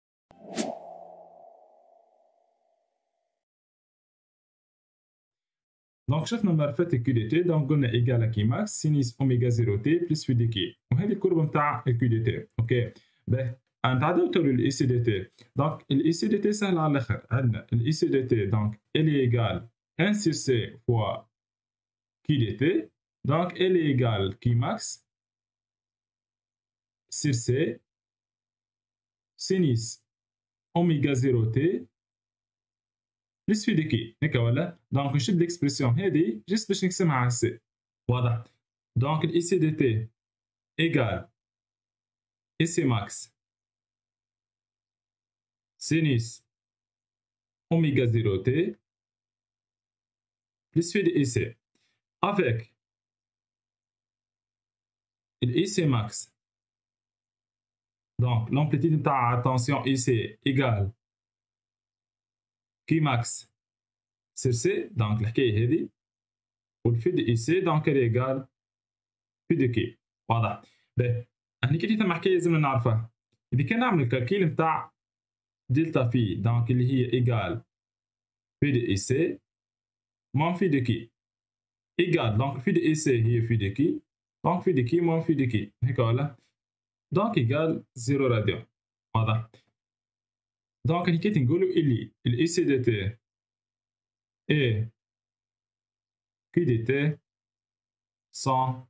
دونك شفنا معرفة كي دي تي، دونك قلنا ايغال كي ماكس سينيس اوميغا 0 تي بلس في دي كي، وهذه الكورب نتاع الكي دي تي. اوكي باهي نتعداو تو للاي سي دي تي. دونك الاي سي دي تي سهل على الاخر. عندنا الاي سي دي تي دونك الي ايغال ان سير سي فوا كي دي تي، دونك الي ايغال كي ماكس سير سي سينيس اوميغا 0 تي بلس في دي كي. هكا ولا؟ دونك نشد الاكسبرسيون هذه جست باش نقسمها على سي. واضح؟ دونك الاي سي دي تي ايغال اي سي ماكس سينيس اوميغا 0 تي plus في اي سي avec الاي سي ماكس. دونك l'amplitude نتاع attention اي سي ايغال كي ماكس سير سي، دونك الحكايه هذه والفي دي اي سي دونك elle ايغال في دي كي. واضح؟ باهي هني كي ثم حكايه لازمنا نعرفها. اذا كان نعمل الكالكيل نتاع دلتا في دونك اللي هي ايغال في دي اي سي موان في دي كي ايغال، دونك في دي اي سي هي في دي كي، دونك في دي كي موان في دي كي. هكا ولا؟ دونك ايغال 0 راديان. واضح؟ دونك هني كي نقولوا اللي الاي سي دي تي اي كي دي تي سون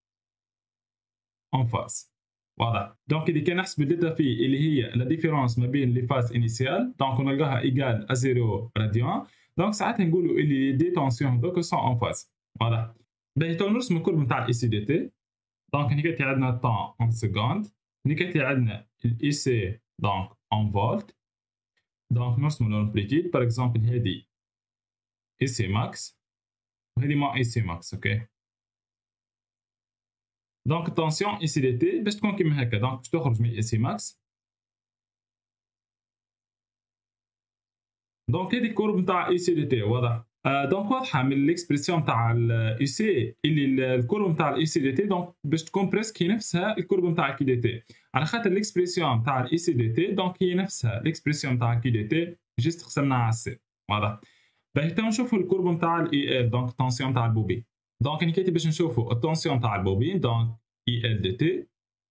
اون فاس. واضح؟ دونك إذا كان نحسب الدلتا في اللي هي لا ديفيرونس ما بين لي فاز انيسيال، دونك نلقاها ايغال ا 0 راديان، دونك ساعتها نقولوا اللي دي تونسيون هذوك سون اون فاز. واضح؟ باهي تو نرسم الكورب نتاع الاي سي دي تي. دونك هني كاتي عندنا طون اون سكوند، هني كاتي عندنا الاي سي دونك اون فولت. دونك نرسمو الامبليتيود باغ اكزومبل هذه اي سي ماكس وهذه ما اي سي ماكس. اوكي دونك التونسيون اي سي دي تي باش تكون كيما هكا، دونك باش تخرج من اي سي ماكس. دونك هذه الكورب نتاع اي سي دي تي واضح. دونك واضحه من الاكسبرسيون تاع الاي سي اللي الكورب نتاع الاي سي دي تي دونك باش تكون بريسك هي نفسها الكورب نتاع كي دي تي، على خاطر الاكسبرسيون تاع الاي سي دي تي دونك هي نفسها الاكسبرسيون تاع كي دي تي جست قسمناها على السي واضح. باهي تو نشوفوا الكورب نتاع الاي ال دونك التونسيون تاع البوبين. دونك انا كاتب باش نشوفوا التونسيون تاع البوبين دونك اي ال دي تي.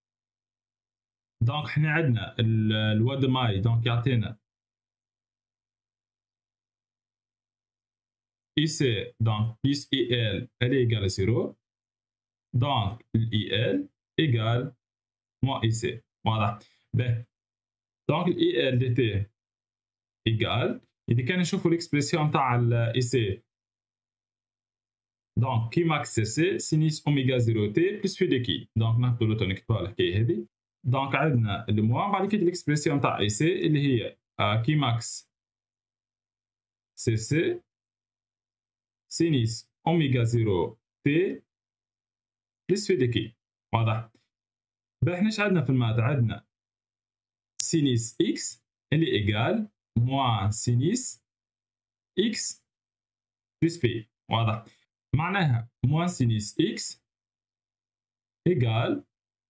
دونك حنا عندنا الوا دو ماي دونك يعطينا IC donc plus IL elle est égale à 0. Donc l'IL égale moins IC. Voilà. Ben, donc l'IL dt égale. إذا كان نشوفوا l'expression تاع IC. Donc Q max CC sinus oméga 0 T plus phi de Q. Donc ناخذ له نكتبها الحكاية هذه. Donc عندنا الموا بعد كده l'expression تاع IC اللي هي Q max CC سينيس اوميغا 0 تي بلس في دي كي واضح. بقى احنا ايش عندنا في الماث؟ عندنا سينيس اكس اللي ايجال موان سينيس اكس بلس بي واضح. معناها موان سينيس اكس ايجال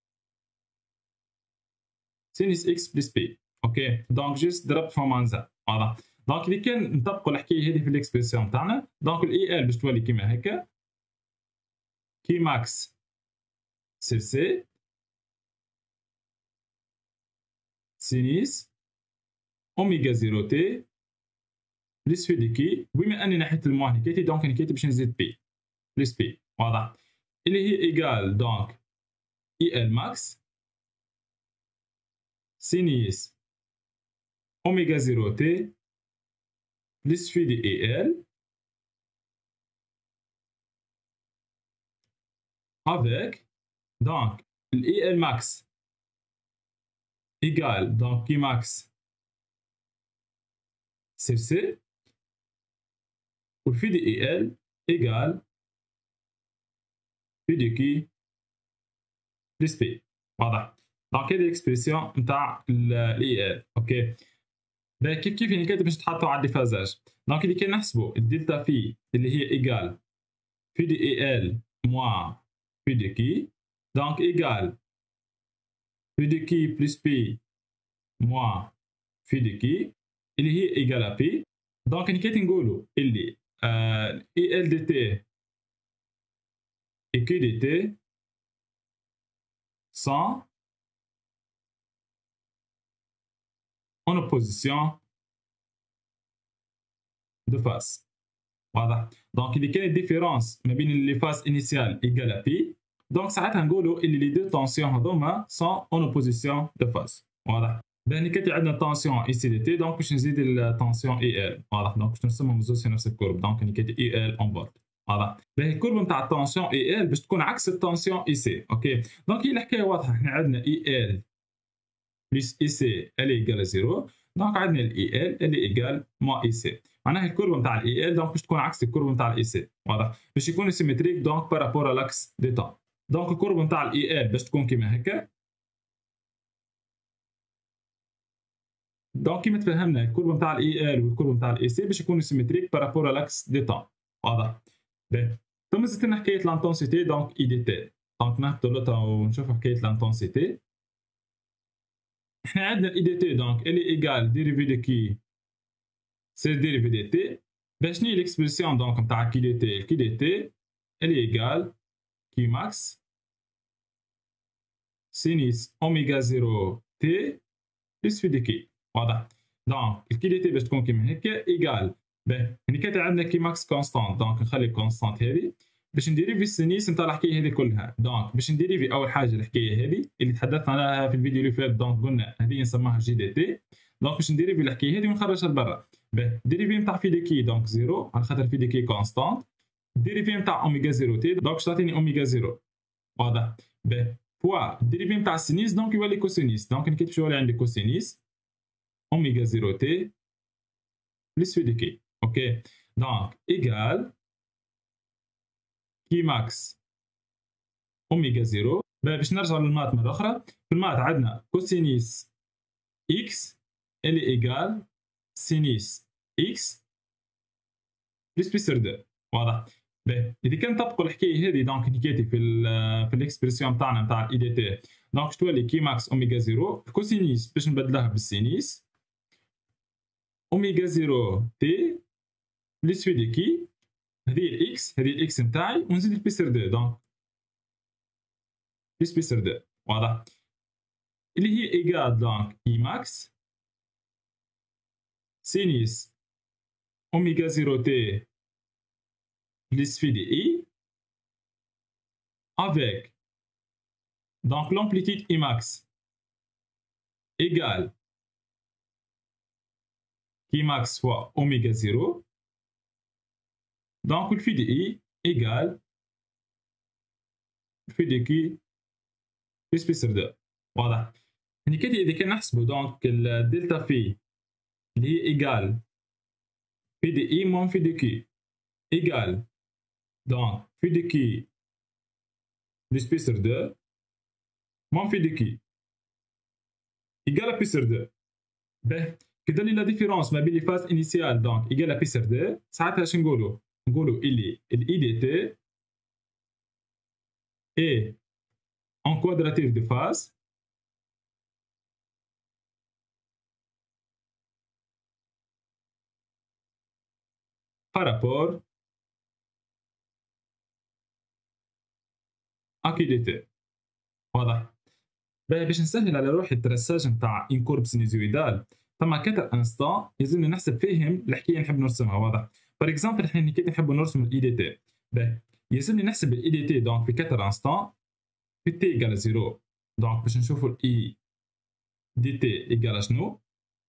سينيس اكس بلس بي. اوكي دونك جيست ضربت فوق منزل واضح. دونك اللي كان نطبقوا الحكايه هذه في الاكسبرسيون تاعنا دونك الاي ال باش تولي كيما هكا كي ماكس سي سي سينيس اوميغا 0 تي بلس في دي كي. بما اني نحيت الموا هكايتي دونك انا كاتب باش نزيد بي بلس بي واضح اللي هي ايجال دونك اي ال ماكس سينيس اوميغا 0 تي بلس في دي اي ال avec donc l'IL max égale donc Q max CC ou phi de IL égale phi de Q plus P واضح. دونك هذه الاكسبرسيون نتاع الIL. اوكي كيف يعني كاتب باش تحطوا على الديفازاج. دونك اللي كان نحسبوا الدلتا في اللي هي ايجال في دي IL موان في دي كي دونك ايجال في دي كي بلس بي موان في دي كي اللي هي ايجال ا بي. دونك انا كي نقولوا اللي اي ال دي تي اي كي دي تي sont en opposition de phase واضح. دونك اللي كانت ديفيرونس ما بين لي فاز انيسيال ايجال ا بي دونك ساعتها نقولوا اللي لي دو تونسيون هذوما سون اون اوبوزيسيون دو فاز واضح. هنا كاتي عندنا تونسيون اي سي دي تي دونك باش نزيد التونسيون اي ال واضح. دونك باش نرسمهم زوج في نفس الكورب دونك هنا كاتي اي ال اون بورد واضح. باهي الكورب نتاع التونسيون اي ال باش تكون عكس التونسيون اي سي. اوكي دونك هي الحكايه واضحه. احنا عندنا اي ال بلس اي سي ال ايجال 0 دونك عندنا الاي ال اللي ايجال موا اي سي. معناها الكورب نتاع الاي ال دونك باش تكون عكس الكورب نتاع الاي سي واضح باش يكون سيمتريك دونك بارابور لاكس دي طون. دونك الكورب نتاع الاي ال باش تكون كيما هكا. دونك كيما تفهمنا الكورب نتاع الاي ال والكورب نتاع الاي سي باش يكونوا سيمتريك بارابور لاكس دي طون واضح. باهي ثم زدت لنا حكايه لانتونسيتي دونك اي دي تي. دونك نهبطوا لوطا ونشوفوا حكايه لانتونسيتي. احنا عندنا الاي دي تي دونك اللي ايجال ديريفي دو كي سي ديريفي دي تي. باش ني ليكسبرسيون دونك نتاع كي دي تي اللي ايجال كي ماكس سينيس اوميغا 0 تي بلس في دي كي واضح. دونك الكي دي تي باش تكون كيما هكا ايجال باهي هنا كانت عندنا كي ماكس كونستانت دونك نخلي كونستانت هذه باش نديريفي السينيس نتاع الحكايه هذه كلها. دونك باش نديريفي اول حاجه الحكايه هذه اللي تحدثنا عليها في الفيديو اللي فات دونك قلنا هذه نسموها جي دي تي. دونك باش نديريفي الحكايه هذه ونخرجها لبرا. باهي ديريفي نتاع في دي كي دونك 0 على خاطر في دي كي كونستانت. ديريفي نتاع اوميغا 0 تي دونك تعطيني اوميغا 0 واضح. باهي فوا ديريفي نتاع السينيس دونك يولي كوسينيس دونك نكتب شو يولي عندي كوسينيس اوميغا 0 تي بلس في دي كي. اوكي دونك ايجال كي ماكس اوميغا 0 باش نرجع للمات مره اخرى. في المات عندنا كوسينيس اكس اللي ايجال سينيس اكس بلس بي سر 2. واضح؟ باهي اذا كان نطبقوا الحكايه هذه دونك نيكاتي في الاكسبرسيون تاعنا نتاع الاي دي تي، دونك تولي كي ماكس اوميغا 0 الكوسينيس باش نبدلها بالسينيس اوميغا 0 تي بلس في دي كي، هذه الاكس نتاعي ونزيد البي سر 2 دونك بلس بي سر 2. واضح؟ اللي هي ايجال دونك اي ماكس سينيس اوميغا 0 تي plus phi de i avec donc l'amplitude Imax égale Imax fois oméga 0. Donc le phi de i égale phi de q plus pi sur 2. واضح؟ يعني كده إذا كان نحسبه دونك الدلتا في اللي هي إيجال في دي إي موان في دي كي إيجال دونك في دي كي بلس بي sur 2 موان في دي كي إيجال بي sur 2. باهي كده لي لا ديفيرونس ما بين لي فاز انيسيال دونك إيجال بي sur 2 ساعتها اش نقولوا؟ نقولوا اللي الإي دي تي est en quadrature de phase par rapport à كي دي تي. واضح؟ باش نسهل على روحي الترساج نتاع ان كورب سينيزويدال ثم كتر انستان يلزمني نحسب فيهم الحكايه نحب نرسمها. واضح؟ بار اكزومبل احنا كي نحب نرسم الاي دي تي، يلزمني نحسب الاي دي تي دونك في كتر انستان في تي ايكال 0. دونك باش نشوفوا الاي دي تي ايكال شنو؟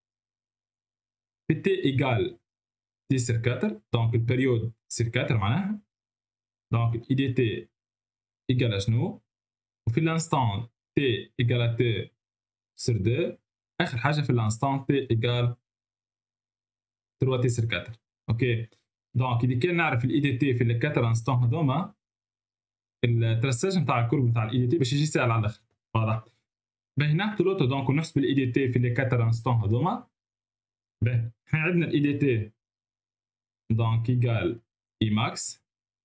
في تي ايكال تي سير 4 دونك البريود سير 4 معناها. دونك الاي دي تي ايكال شنو؟ وفي الانستان تي ايكال تي سير 2 اخر حاجه في الانستان تي ايكال 3 تي سير 4. اوكي دونك اذا كان نعرف الاي دي تي في الكاتر انستان هذوما الترساج نتاع الكورب نتاع الاي دي تي باش يجي سهل على الاخر. واضح؟ باهي ناخذ لوطو دونك ونحسب الاي دي تي في الكاتر انستان هذوما. باهي احنا عندنا الاي دي تي دونك ايكال اي ماكس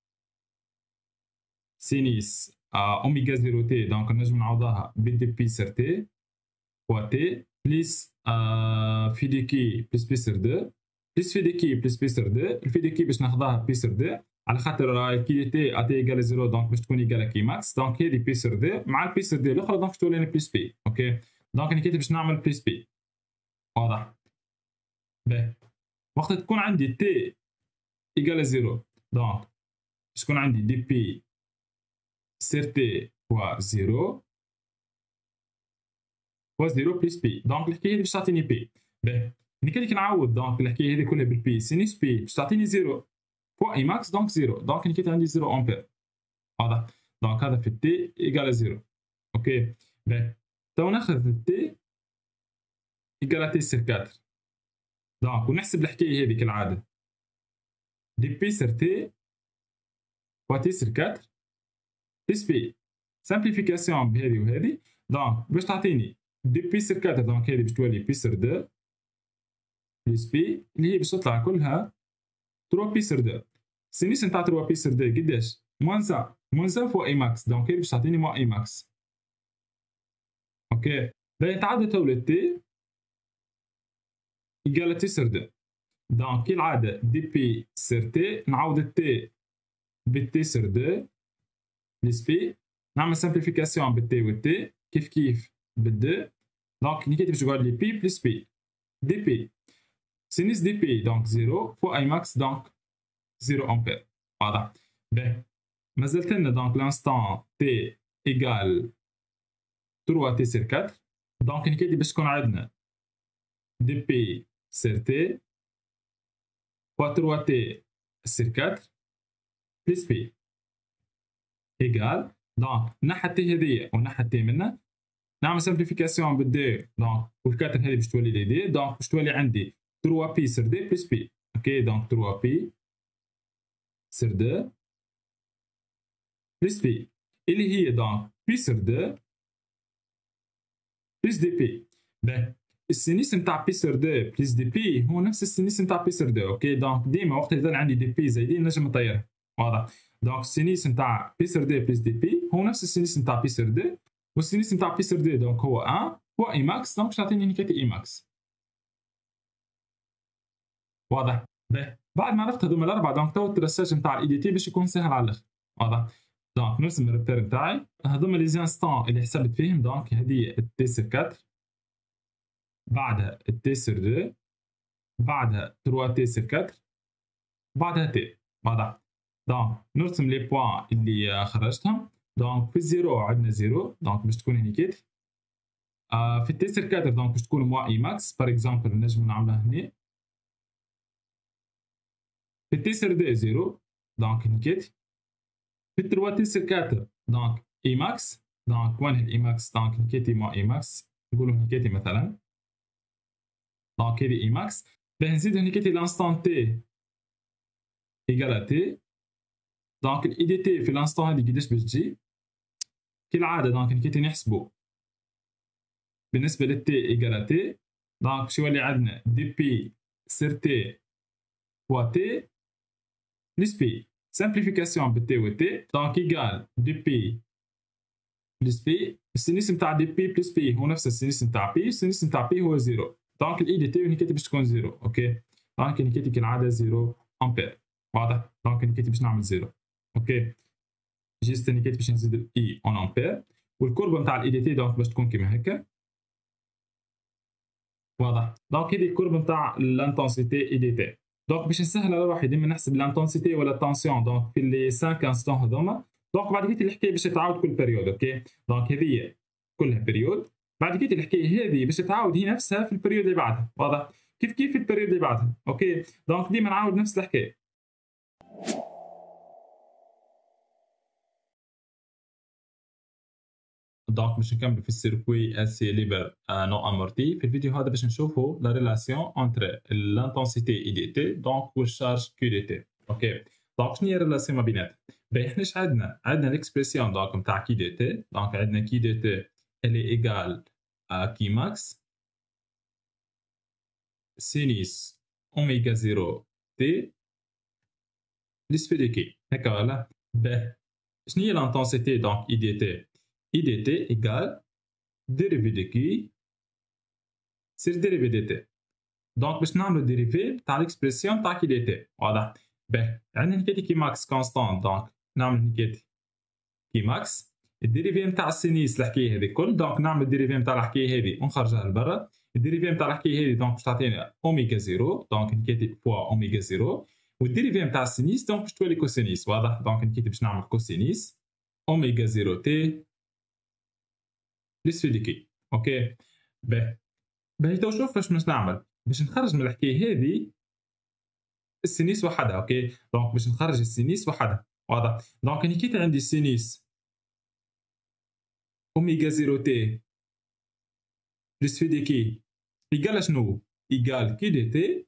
سينيس اوميغا 0 تي دونك نجم نعوضها بي دي بي سر تي فوا تي بليس في دي كي بلس بي سر 2 بلس في دي كي بلس بي سر 2. الفي دي كي باش ناخذها بي سر 2 على خاطر كي تي اتي ايكال 0 دونك باش تكون ايكال كي ماكس دونك هذه بي سر 2 مع البي سر 2 الاخرى دونك تولي بلس بي. اوكي دونك انا كي باش نعمل بلس بي. واضح؟ باهي وقت تكون عندي تي ايكال 0 دونك باش تكون عندي دي بي سر تي فوا 0 فوا 0 بلس بي. دونك الحكايه هذه باش تعطيني بي. باهي يعني كي نعوض دونك الحكايه هذه كلها بالبي سينيس بي باش تعطيني 0 فوا اي ماكس دونك 0 دونك كي عندي 0 امبير. واضح؟ دونك هذا في تي ايكال 0. اوكي باهي تو ناخذ تي ايكال تي سير 4 دونك ونحسب الحكايه هذه كالعاده دي بي سير تي فوا تي سير 4 بلس بي سامبليفيكاسيون بهذه وهذه دونك باش تعطيني دي بي سير 4 دونك هذه باش تولي بي سير 2 بلس بي اللي هي باش تطلع كلها 3 بي سير 2. سينيس نتاع 3 بي سير 2 قداش؟ موان 1 فوا اي ماكس دونك هذه باش تعطيني موان اي ماكس. اوكي باهي تعدى تولي تي ايكال تي سير 2 دونك كالعاده دي بي سير تي نعوض التي بالتي سير 2 بلس بي نعمل سامبليفيكاسيون بالتي والتي كيف كيف بالدو دونك نيكيتي باش تقعد لي بي بلس بي دي بي سينيس دي بي دونك 0 فوا اي ماكس دونك 0 امبير. واضح؟ باهي مازالت لنا دونك لانستون تي ايكال 3 تي سير 4 دونك نيكيتي باش تكون عندنا دي بي سير تي فوا 3 تي سير 4 بلس بي ايكال دونك نحى تي هذيا ونحى تي منها نعمل سامبليفيكاسيون بالدي دونك والكاتر هذه باش تولي لي دي دونك باش تولي عندي 3 بي سير دي بلس بي. اوكي دونك 3 بي سير 2 بلس بي اللي هي دونك بي سور 2 بلس دي بي. باهي السينيس نتاع بي سور 2 بلس دي بي هو نفس السينيس نتاع بي سور 2. اوكي دونك ديما وقت اللي يظل عندي دي بي زايدين نجم نطيرها. واضح. دونك السينيس نتاع بي سور 2 بلس دي بي هو نفس السينيس نتاع بي سور 2 والسينيس نتاع بي سور 2 دونك هو 1 هو اي ماكس دونك باش تعطيني نيكاتي اي ماكس. واضح. باهي بعد ما عرفت هذوما الاربعه دونك تو الترساج نتاع الاي دي تي باش يكون سهل على الاخر. واضح. دونك نرسم الريبير نتاعي هذوما لي زانستون اللي حسبت فيهم. دونك هذه التي سور 4 بعدها التي سور 2 بعدها 3 تي سور 4 بعدها تي. واضح. دونك نرسم لي بوان اللي خرجتهم. دونك في الزيرو عندنا زيرو دونك باش تكون هنيكيت. في التي سور 4 دونك باش تكون موا اي ماكس باغ اكزومبل نجم نعملها هنا. في التي سور 2 زيرو دونك هنيكيت. في 3 تي سور 4 دونك اي ماكس دونك وين الاي ماكس دونك هنيكيتي موا اي ماكس نقولوا هنيكيتي مثلا. دونك هذه اي ماكس. باش نزيد هنيكيتي لانستون تي ايكال تي. دونك الاي دي تي في لانستون هذه قداش باش تجي كالعاده. دونك هنيكيتي نحسبوا بالنسبه للتي ايكال تي. دونك باش يولي عندنا دي بي سير تي فوا تي بلس بي. سامبليفيكاسيون بالتي و تي دونك ايكال دي بي بلس بي. السينيس نتاع دي بي بلس بي هو نفس السينيس نتاع بي. السينيس نتاع بي هو زيرو. دونك الاي دي تي هنيكيتي باش تكون زيرو. اوكي دونك هنيكيتي كالعاده زيرو امبير. واضح. دونك هنيكيتي باش نعمل زيرو. اوكي جيست هنيكيتي باش نزيد الاي اون امبير والكوربه نتاع الاي دي تي دونك باش تكون كيما هكا. واضح. دونك هذه الكوربه نتاع الانتنسيتي اي دي تي. دونك باش نسهل على روحي ديما نحسب الانتنسيتي ولا التونسيون دونك في لي 5 انستون هذوما. دونك بعد كده الحكايه باش تعاود كل بريود. اوكي دونك هذه كلها بريود. بعد كده الحكايه هذه باش تعاود هي نفسها في البريود اللي بعدها. واضح. كيف في البريود اللي بعدها. اوكي دونك ديما نعاود نفس الحكايه. دونك باش نكمل في السيركوي اسي ليبر نو امورتي. في الفيديو هذا باش نشوفوا لا ريلاسيون انتر الانتنسيتي اي دي تي دونك والشارج كيو دي تي. اوكي دونك شنو هي الريلاسيون ما بيناتهم. باهي احنا اش عندنا الاكسبرسيون دونك نتاع كي دي تي. دونك عندنا كي دي تي اللي ايكال كي ماكس سينيس اوميغا 0 تي بلس في دي كي. هكا ولا. باهي شنو هي الانتنسيتي دونك اي دي تي. اي دي تي ايكال ديريفي دي كي سير ديريفي دي تي. دونك باش نعملو ديريفي تاع الاكسبرسيون تاع كي دي تي. واضح. باهي عندنا نكاتي كي ماكس كونستون دونك نعمل نكاتي كي ماكس. الديريفي نتاع السينيس الحكايه هذه كل دونك نعمل الديريفي نتاع الحكايه هذه ونخرجها لبرا. الديريفي نتاع الحكايه هذه دونك باش تعطينا اوميغا 0 دونك نكاتي فوا اوميغا 0 والديريفي نتاع السينيس دونك باش تولي كوسينيس. واضح. دونك نكاتي باش نعمل كوسينيس اوميغا 0 تي بلس في دي كي. اوكي باهي تو شوف باش نعمل باش نخرج من الحكايه هذه السينيس وحدها. اوكي دونك باش نخرج السينيس وحدها. واضح. دونك هني كي عندي السينيس اوميغا 0 تي بلس في دي كي ايكال شنو؟ ايكال كي دي تي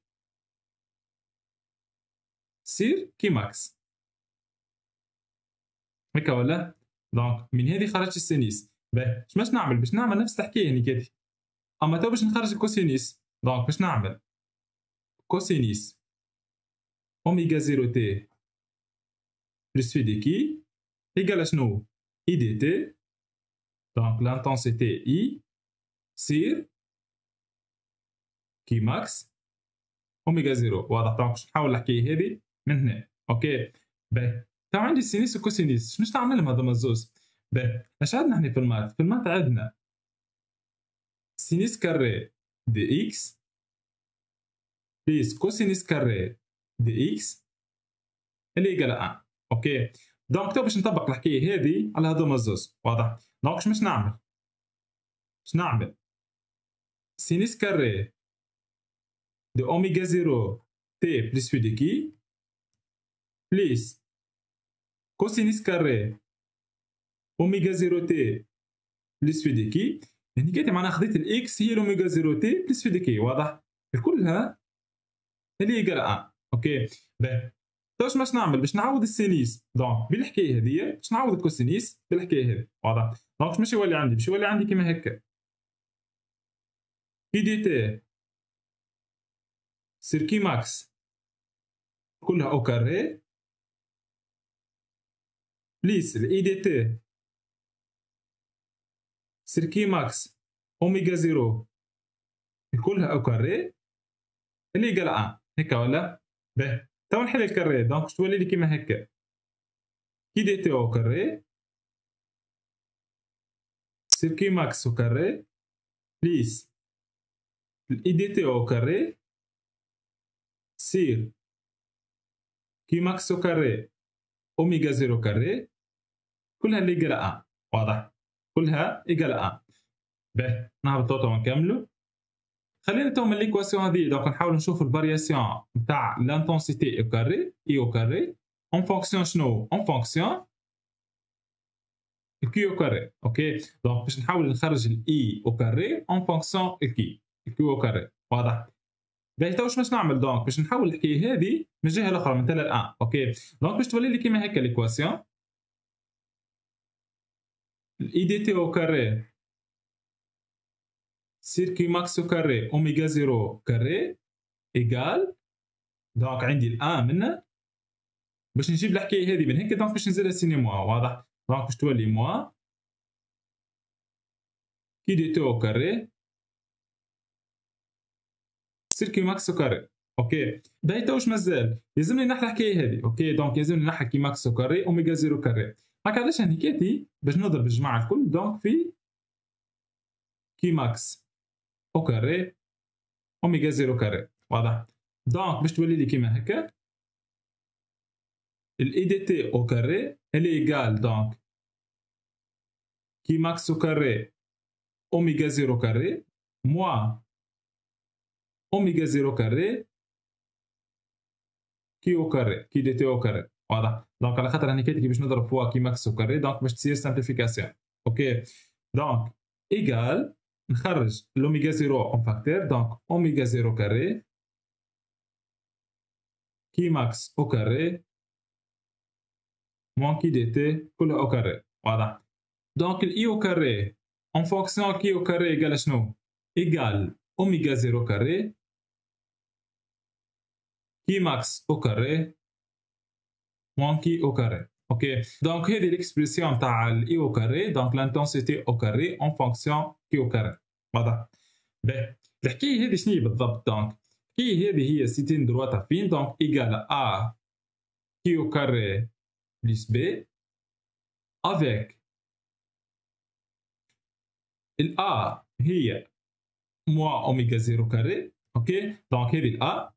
سير كي ماكس. هكا ولا. دونك من هذه خرجت السينيس. باهي باش نعمل باش نعمل نفس الحكايه هني كي. اما تو باش نخرج الكوسينيس دونك باش نعمل كوسينيس اوميغا 0 تي بلس في دي كي ايكال شنو؟ اي دي تي دونك لانتنسيتي اي سير كي ماكس اوميغا 0. واضح. دونك باش نحاول الحكايه هذه من هنا. اوكي باهي تو عندي السينيس والكوسينيس شنو نعملهم هذوما الزوز. باهي اش عندنا احنا في المات. في المات عندنا سينيس كاري دي اكس بلس كوسينيس كاري دي اكس اللي يقال 1. اوكي دونك تو باش نطبق الحكايه هذه على هذوما الزوز. واضح. دونك باش نعمل سينيس كاري دي اوميغا 0 تي بلس في دي كي بلس كوسينيس كاري اوميغا 0 تي بلس في دي كي. يعني كاتي معناها خذيت الاكس هي الاوميغا 0 تي بلس في دي كي. واضح. كلها اللي يقال 1. اوكي باهي توش باش نعمل باش نعوض السينيس دونك بالحكايه هذيا باش نعوض الكوسينيس بالحكايه هذه واضح. دونك باش يولي عندي باش يولي عندي كيما هكا كي دي تي سير كي ماكس كلها او كاري بليس الاي دي تي سير كي ماكس اوميغا زيرو كلها او كاري اللي قال هكا ولا باهي. تو نحل الكاري دونك باش تولي لي كيما هكا كي دي تي او كاري سير كي ماكس او كاري بليس الاي دي تي او كاري سير كي ماكس او كاري اوميغا زيرو كاري كلها اللي قال واضح كلها ايجال باهي نهبطوا تو ونكملوا. خلينا تو من ليكواسيون هذه دونك نحاول نشوف الفارياسيون نتاع لانتونسيتي او كاري اي او كاري اون فونكسيون شنو اون فونكسيون الكي او كاري. اوكي دونك باش نحاول نخرج الاي او كاري اون فونكسيون الكي او كاري واضح. باهي تو باش نعمل دونك باش نحول الحكايه هذه من الجهه الاخرى من تل الان. اوكي دونك باش تولي لي كيما هكا ليكواسيون الاي دي تي او كاري سير كي ماكس او كاري اوميغا زيرو كاري ايجال دونك عندي الان منا باش نجيب الحكايه هذه من هيك دونك باش نزيدها سيني موا واضح. دونك باش تولي موا كي دي تي او كاري سير كي ماكس او كاري. اوكي باهي تو واش مازال يلزمني نحل الحكايه هذه. اوكي دونك يلزمني نحل كي ماكس او كاري اوميغا زيرو كاري هكا علاش هنيكاتي باش نضرب الجماعه الكل دونك في كي ماكس او كاري اوميغا زيرو كاري واضح. دونك باش تولي لي كيما هكا الاي دي تي او كاري اللي ايجال دونك كي ماكس او كاري اوميغا زيرو كاري موا اوميغا زيرو كاري كي او كاري كي دي تي او كاري واضح. دونك على خاطر هنيكاتي باش نضرب فوا كي ماكس او كاري دونك باش تصير سامبليفيكاسيون. اوكي دونك ايجال نخرج الاوميغا زيرو اون فاكتور دونك اوميغا زيرو كاري كي ماكس او كاري موان كي دي تي كلها او كاري واضح. دونك الاي او كاري اون فونكسيون كي او كاري ايجال شنو؟ ايجال اوميغا زيرو كاري كي ماكس او كاري موان كي او كاري. اوكي دونك هذه الاكسبرسيون تاع الاي او كاري دونك لانتونسيتي او كاري اون فونكسيون كي او كاري واضح. باهي الحكايه هذه شنو هي بالضبط؟ دونك الحكايه هذه هي سيتين دروات افين دونك ايجال ا كي او كاري بلس بي افيك الA هي موا اوميغا زيرو كاري. اوكي دونك هذه الA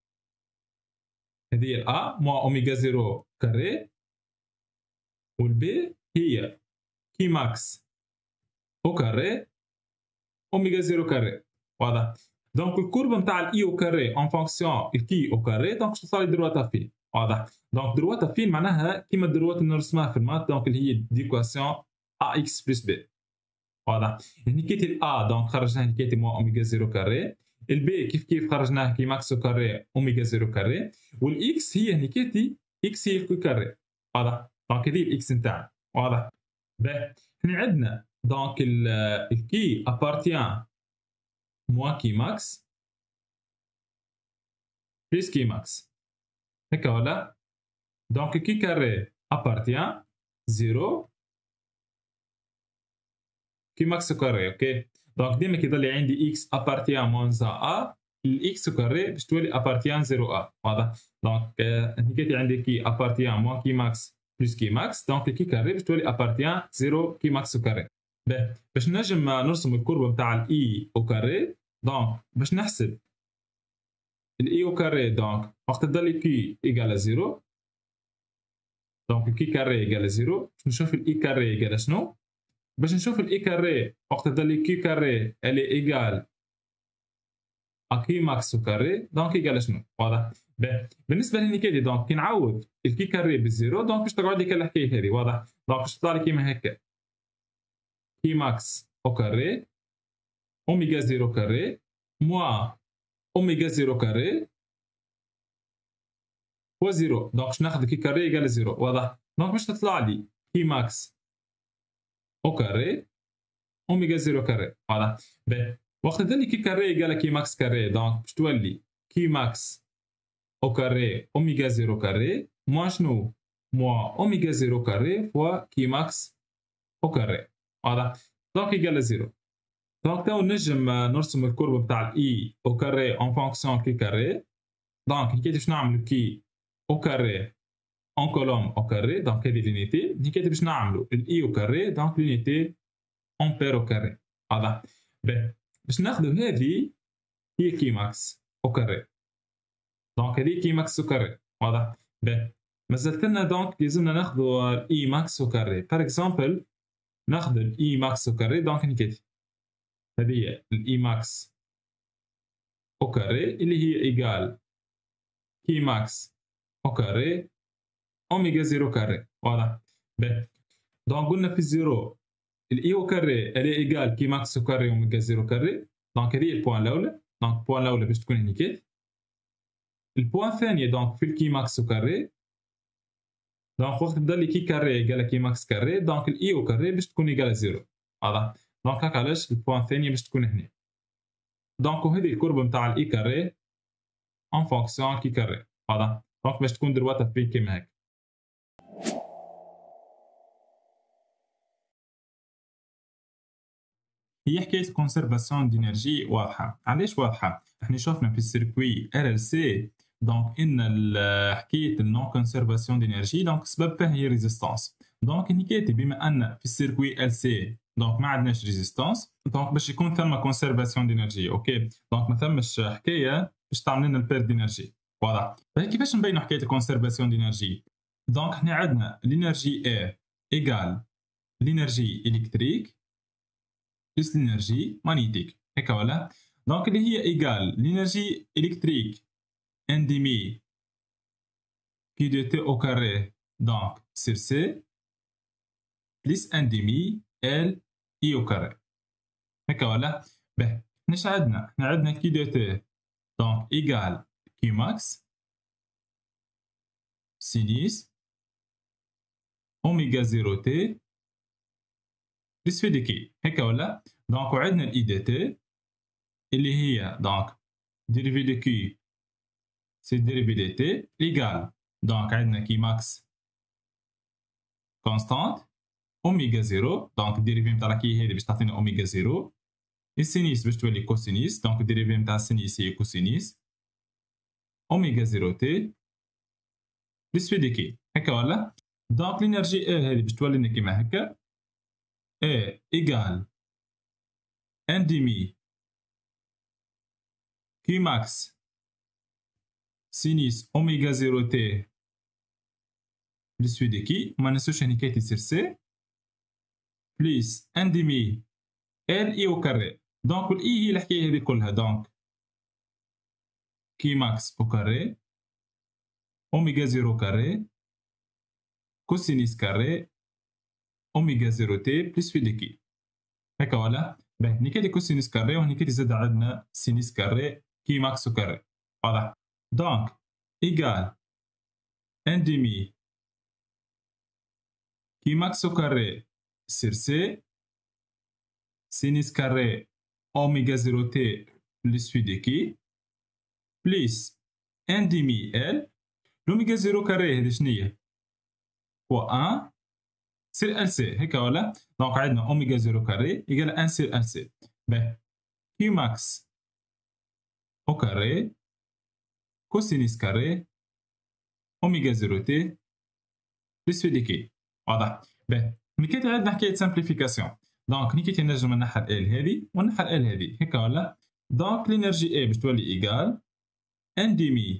هذه الA موا اوميغا زيرو كاري والبي هي كي ماكس او كاري اوميغا زيرو كاري واضح. دونك الكورب نتاع الاي او كاري اون فونكسيون الكي او كاري دونك توصل لي دروات افين واضح. دونك دروات افين معناها كيما الدروات اللي نرسمها في المات دونك اللي هي ديكواسيون ا اكس بلس بي واضح. يعني كيتي الA دونك خرجناه كيتي موا اوميغا زيرو كاري البي كيف خرجناه كي ماكس كاري اوميغا زيرو كاري والاكس هي هني كيتي اكس هي الكل كاري واضح. دونك هذه الاكس نتاعنا واضح. باهي هنا عندنا دونك الكي ابارتيان موا كي ماكس بلس كي ماكس هكا ولا. دونك كي كاري ابارتيان زيرو كي ماكس كاري. اوكي دونك ديما كيضل عندي اكس ابارتيان موانزا ا الاكس كاري باش تولي ابارتيان زيرو ا واضح. دونك هنيكاتي عندي كي ابارتيان موان كي ماكس بلس كي ماكس دونك كي كاري باش تولي ابارتيان زيرو كي ماكس كاري. باهي باش نجم نرسم الكوربه نتاع الاي او كاري دونك باش نحسب الاي او كاري دونك وقت تضل كي ايكال زيرو دونك كي كاري ايكال زيرو باش نشوف الاي كاري ايكال شنو. باش نشوف الاي كاري وقت تضل كي كاري الي ايكال ا كي ماكس كاري دونك ايكال شنو واضح. بالنسبه لهنيكاتي دونك كي نعوض الكي كاري بالزيرو دونك باش تقعد لك الحكايه هذه واضح. دونك باش تطلع لي كيما هكا كي ماكس او كاري اوميغا زيرو كاري موا اوميغا زيرو كاري فوا 0. دونك باش ناخذ كي كاري ايكال 0. واضح؟ دونك باش تطلع لي كي ماكس او كاري اوميغا 0 كاري. واضح؟ باهي وقت تولي كي كاري ايكال كي ماكس كاري، دونك باش تولي كي ماكس او كاري اوميغا 0 كاري موا شنو؟ موا اوميغا 0 كاري فوا كي ماكس او كاري. واضح؟ دونك ايكال 0. دونك تو نجم نرسم الكورب بتاع الاي او كاري اون فونكسيون كي كاري. دونك حكيت باش نعملو كي او كاري اون كولوم او كاري، دونك هذه لونيتي. حكيت باش نعملو الاي او كاري دونك لونيتي امبير او كاري. واضح؟ باهي باش ناخذو هذه هي كي ماكس او كاري، دونك هذه كي ماكس او كاري. واضح؟ باهي مازالت لنا دونك لازمنا ناخذو الاي ماكس او كاري. بار اكزومبل ناخذ الاي ماكس او كاري، دونك نكتب هذه هي الاي ماكس او كاري اللي هي ايجال كي ماكس او كاري اوميغا 0 كاري. واضح؟ باهي دونك قلنا في الزيرو الاي او كاري اللي ايجال كي ماكس او كاري اوميغا 0 كاري، دونك هذه البوان الاولى. دونك البوان الاولى باش تكون هنيكات. البوان الثانيه دونك في الكي ماكس او كاري، دونك وقت تبدا لي كي كاري ايجال كي ماكس كاري دونك الاي او كاري باش تكون ايجال 0. واضح؟ دونك هكا علاش البوان الثانيه باش تكون هنا. دونك وهذه الكورب نتاع الاي كاري en fonction كي كاري. واضح؟ دونك باش تكون درواتها في كيما هيك. هي حكاية كونسيرفاسيون دينيرجي واضحة. علاش واضحة؟ احنا شفنا في السيركوي ار ال سي دونك ان حكاية النون كونسيرفاسيون دينيرجي دونك سبب فيها هي ريزيستانس. دونك نيكاتي بما ان في السيركوي ال سي دونك ما عندناش ريزيستانس دونك باش يكون ثم كونسيرفاسيون دينيرجي. اوكي دونك ما ثمش حكاية باش تعمل لنا البير دينيرجي. واضح؟ كيفاش نبينوا حكاية الكونسيرفاسيون دينيرجي؟ دونك احنا عندنا لينيرجي اي ايجال لينيرجي الكتريك بلس l'énergie magnétique. هكا ولا؟ دونك اللي هي ايجال l'énergie électrique ان demi pi de t au carré donc sur c plus ان demi l i au carré. هكا ولا؟ باهي حناش عندنا؟ حنا عندنا كي دو تي دونك ايجال كي ماكس سينيس اوميغا 0 تي بلس في دي كي. هكا ولا؟ دونك وعندنا الاي دي تي اللي هي دونك ديريفي دو كي سي ديريفي دي تي ايجال دونك عندنا كي ماكس كونستانت اوميغا 0 دونك الديريفي نتاع كي هذه باش تعطينا اوميغا 0 السينيس باش تولي كوسينيس دونك الديريفي نتاع السينيس هي كوسينيس اوميغا 0 تي بلس في دي كي. هكا ولا؟ دونك الانرجي اي هذه باش تولي لنا كيما هكا اي ايجال ان ديمي كي ماكس سينيس اوميغا 0 تي بلس في دي كي. وما ننسوش هني كي تصير سي بلس ان ديمي ال اي او كاري. دونك الاي هي الحكايه هذه كلها دونك كي ماكس او كاري اوميغا 0 كاري كوسينيس كاري اوميغا 0 تي بلس في دي كي. هكا ولا؟ باهي نيكاتي كوسينيس كاري ونيكاتي زاد عندنا سينيس كاري كي ماكس او كاري. واضح؟ دونك ايجال ان ديمي كي ماكس او كاري سير سي سينيس كاري اوميغا 0 تي بلس في دي كي بلس ان ديمي ال لوميغا 0 كاري هذه شنيا؟ هو 1 سير ال سي. هكا ولا؟ دونك عندنا اوميغا 0 كاري ايجال 1 سير ال سي. باهي كي ماكس او كاري كوسينيس كاري اوميغا 0 تي بلس في دي كي. واضح؟ باهي نكيت عندنا حكايه سامبليفيكاسيون دونك نكيت نجم نحل ال هذه ونحل ال هذه. هكا ولا؟ دونك لينرجي اي باش تولي ايجال ان ديمي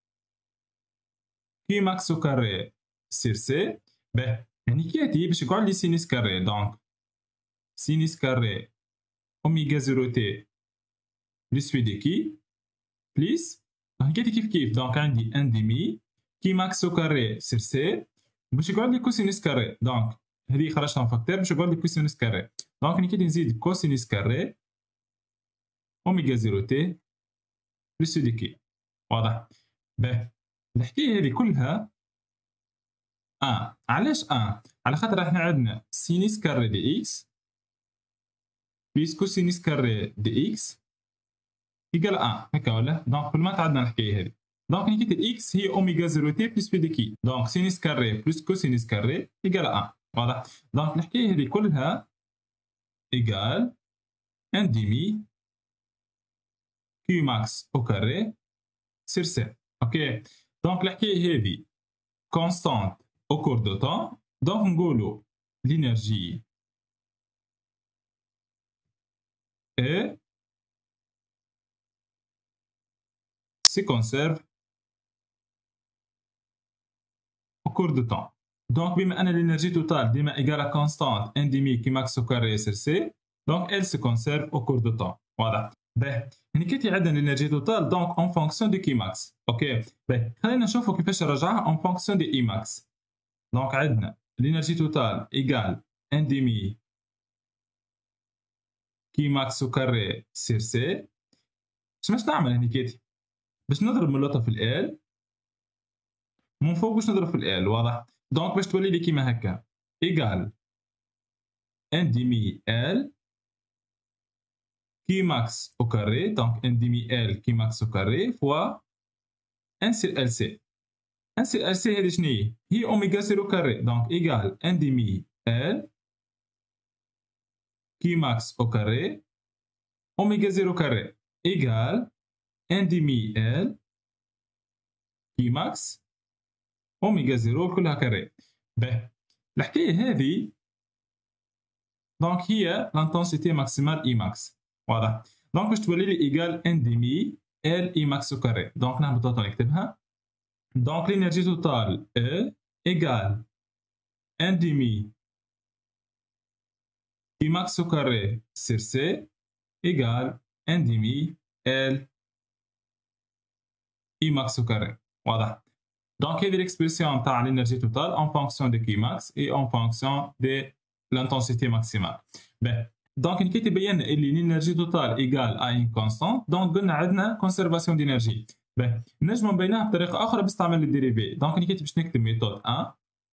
كي ماكس او كاري سير سي. باهي يعني كياتي باش يقعد لي سينيس كاري دونك سينيس كاري اوميغا 0 تي بلس في دي كي بلس دونك كياتي كيف دونك عندي ان ديمي كي ماكس او كاري سير سي باش يقعد لي كوسينيس كاري. دونك هذه خرجتها من فاكتور باش يقعد لي كوسينيس كاري. دونك نكيت نزيد كوسينيس كاري اوميغا 0 تي بلس دي كي. واضح؟ باهي الحكايه هذه كلها علاش على خاطر احنا عندنا سينيس كاري دي اكس بليس كوسينيس كاري دي اكس يقال هكا ولا؟ دونك بالمات عندنا الحكايه هذه. دونك نيكيت الاكس هي اوميغا 0 تي بلس بي دي كي، دونك سينيس كاري بلس كوسينيس كاري يقال واضح؟ دونك الحكايه هذه كلها يقال ان ديمي كيو ماكس او كاري سير سي. اوكي، دونك الحكايه هذه كونستانت او كور دو طون، دونك نقولوا l'énergie est se conserve au cours de temps. Donc, بما أن l'énergie totale ديما égale à constante n demi qui max au carré sur c, donc elle se conserve au cours de temps. واضح؟ باهي، يعني كي عندنا l'énergie totale donc en fonction de Kmax. اوكي، باهي، خلينا نشوفوا كيفاش نرجعها en fonction de Emax. donc عندنا l'énergie totale égale n demi Kmax au carré sur c. باش نعمل هني كيتي؟ باش نضرب من اللوطة في ال من فوق باش نضرب في ال، واضح؟ دونك باش تولي لي كيما هكا ايغال ان ديمي ال كي ماكس او كاري، دونك ان ديمي ال كي ماكس او كاري فوا ان سي ال سي. ان سي ال سي هذه شنو هي اوميغا 0 كاري، دونك ايغال ان ديمي ال كي ماكس او كاري اوميغا 0 كاري ايغال ان ديمي ال كي ماكس اوميغا 0 كلها كاري. باهي، الحكايه هذه دونك هي l'intensité maximale Emax. واضح؟ دونك باش تولي لي ايجال ان ديمي ال Emax au carré. دونك نهبطوا نكتبها. دونك l'énergie totale E égale ان ديمي Emax au carré sur C égale ان ديمي ال Emax au carré. واضح؟ دونك هذه l'expression تاع l'énergie totale en fonction de Kmax et en fonction de l'intensité maximale. باهي، دونك كي تبين اللي l'énergie totale égale à une constante، دونك قلنا عندنا conservation d'énergie. باهي، نجمو نبينها بطريقة أخرى باستعمال الديريفي. دونك كي باش نكتب ميثود 1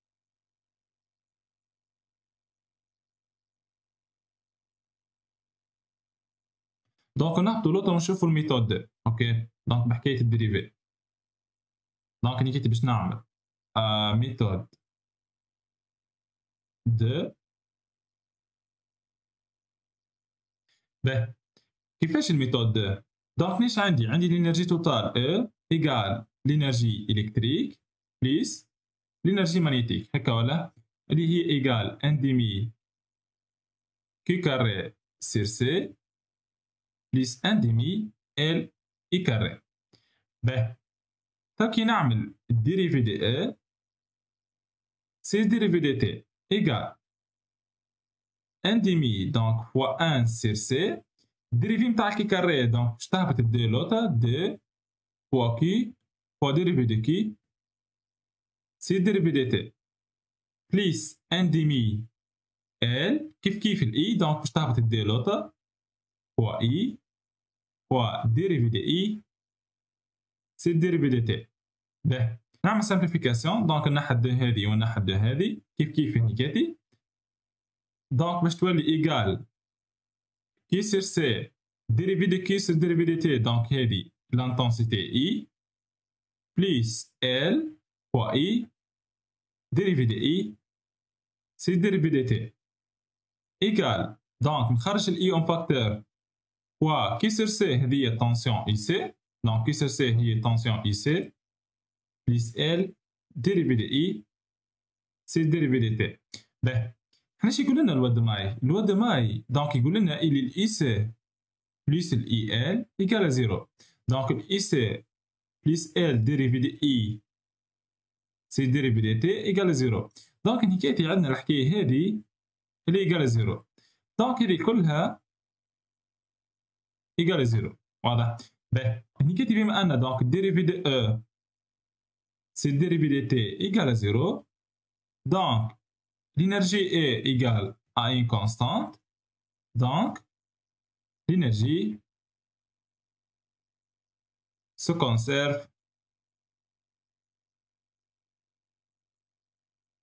دونك نهبطو لوطا ونشوفو الميثود 2. اوكي، دونك بحكاية الديريفي. دونك كي باش نعمل ميثود 2. باهي، كيفاش الميثود 2؟ دونك نيش عندي l'énergie totale E égale l'énergie électrique plus l'énergie magnétique، هكا ولا؟ اللي هي égale ان ديمي Q carré sur C plus ان ديمي L I carré. باهي، كي نعمل الديريفي دي E سي ديريفي دي T égale ان ديمي دونك fois 1 sur C dérivé نتاع كي كاري، دونك باش تهبط دي لوطا دي فوا كي فوا ديريفي دو كي سي ديريفي دي تي بليس ان ديمي ال كيف الاي، دونك باش تهبط دي لوطا فوا اي فوا ديريفي دي اي سي ديريفي دي تي. باهي، نعمل سامبليفيكاسيون. دونك نحد دو هذه ونحد دو هذه كيف هنيكاتي. دونك باش تولي ايغال كي سير سي dérivé de Q sur dérivé de T، donc هذه l'intensité I plus L fois I dérivé de I c'est dérivé de T égale donc نخرج ال I en facteur fois Q sur C هذه هي tension IC، donc Q sur C هي tension IC plus L dérivé de I c'est dérivé de T. باهي، حنا شي يقول لنا الواد ماي؟ الواد ماي دونك يقول لنا اللي ال IC plus l'IL égale à 0. Donc l'IC plus L dérivé de I c'est dérivé de T égale à 0. Donc نكاتي عندنا الحكاية هذه اللي égale à 0. Donc هذه كلها égale à 0. واضح؟ باهي، نكاتي بما أن donc dérivé de E c'est dérivé de T égale à 0. Donc l'énergie est égale à une constante. Donc l'énergie se conserve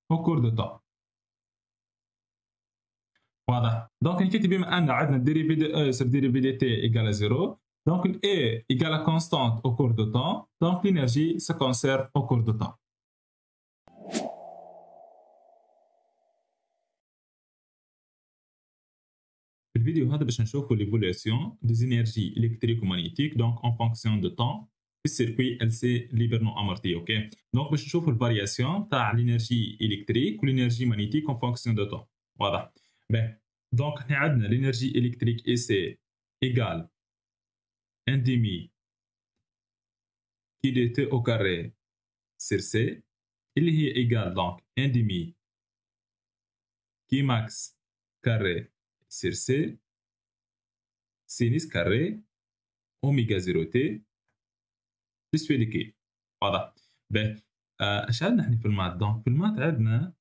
au cours de temps. واضح. دونك نكتب بما ان عندنا الديريفي دو او sur dérivé de t égale à 0. Donc E égale à constante au cours de temps. Donc l'énergie se conserve au cours de temps. في الفيديو هذا باش نشوفوا l'évolution des énergies électriques ou magnétiques donc en fonction de temps في السيركوي LC libre non amorti. اوكي دونك باش نشوفوا الفارياسيون تاع الانرجي الكتريك والانرجي مانيتيك en fonction de temps. واضح. باهي دونك احنا عندنا الانرجي الكتريك AC égale 1 demi qui de T au carré sur C اللي هي égale donc 1 demi qui max carré sur C sinus carré oméga 0 T plus في ديكي. واضح. باهي اش عندنا احنا في المات؟ دونك في المات عندنا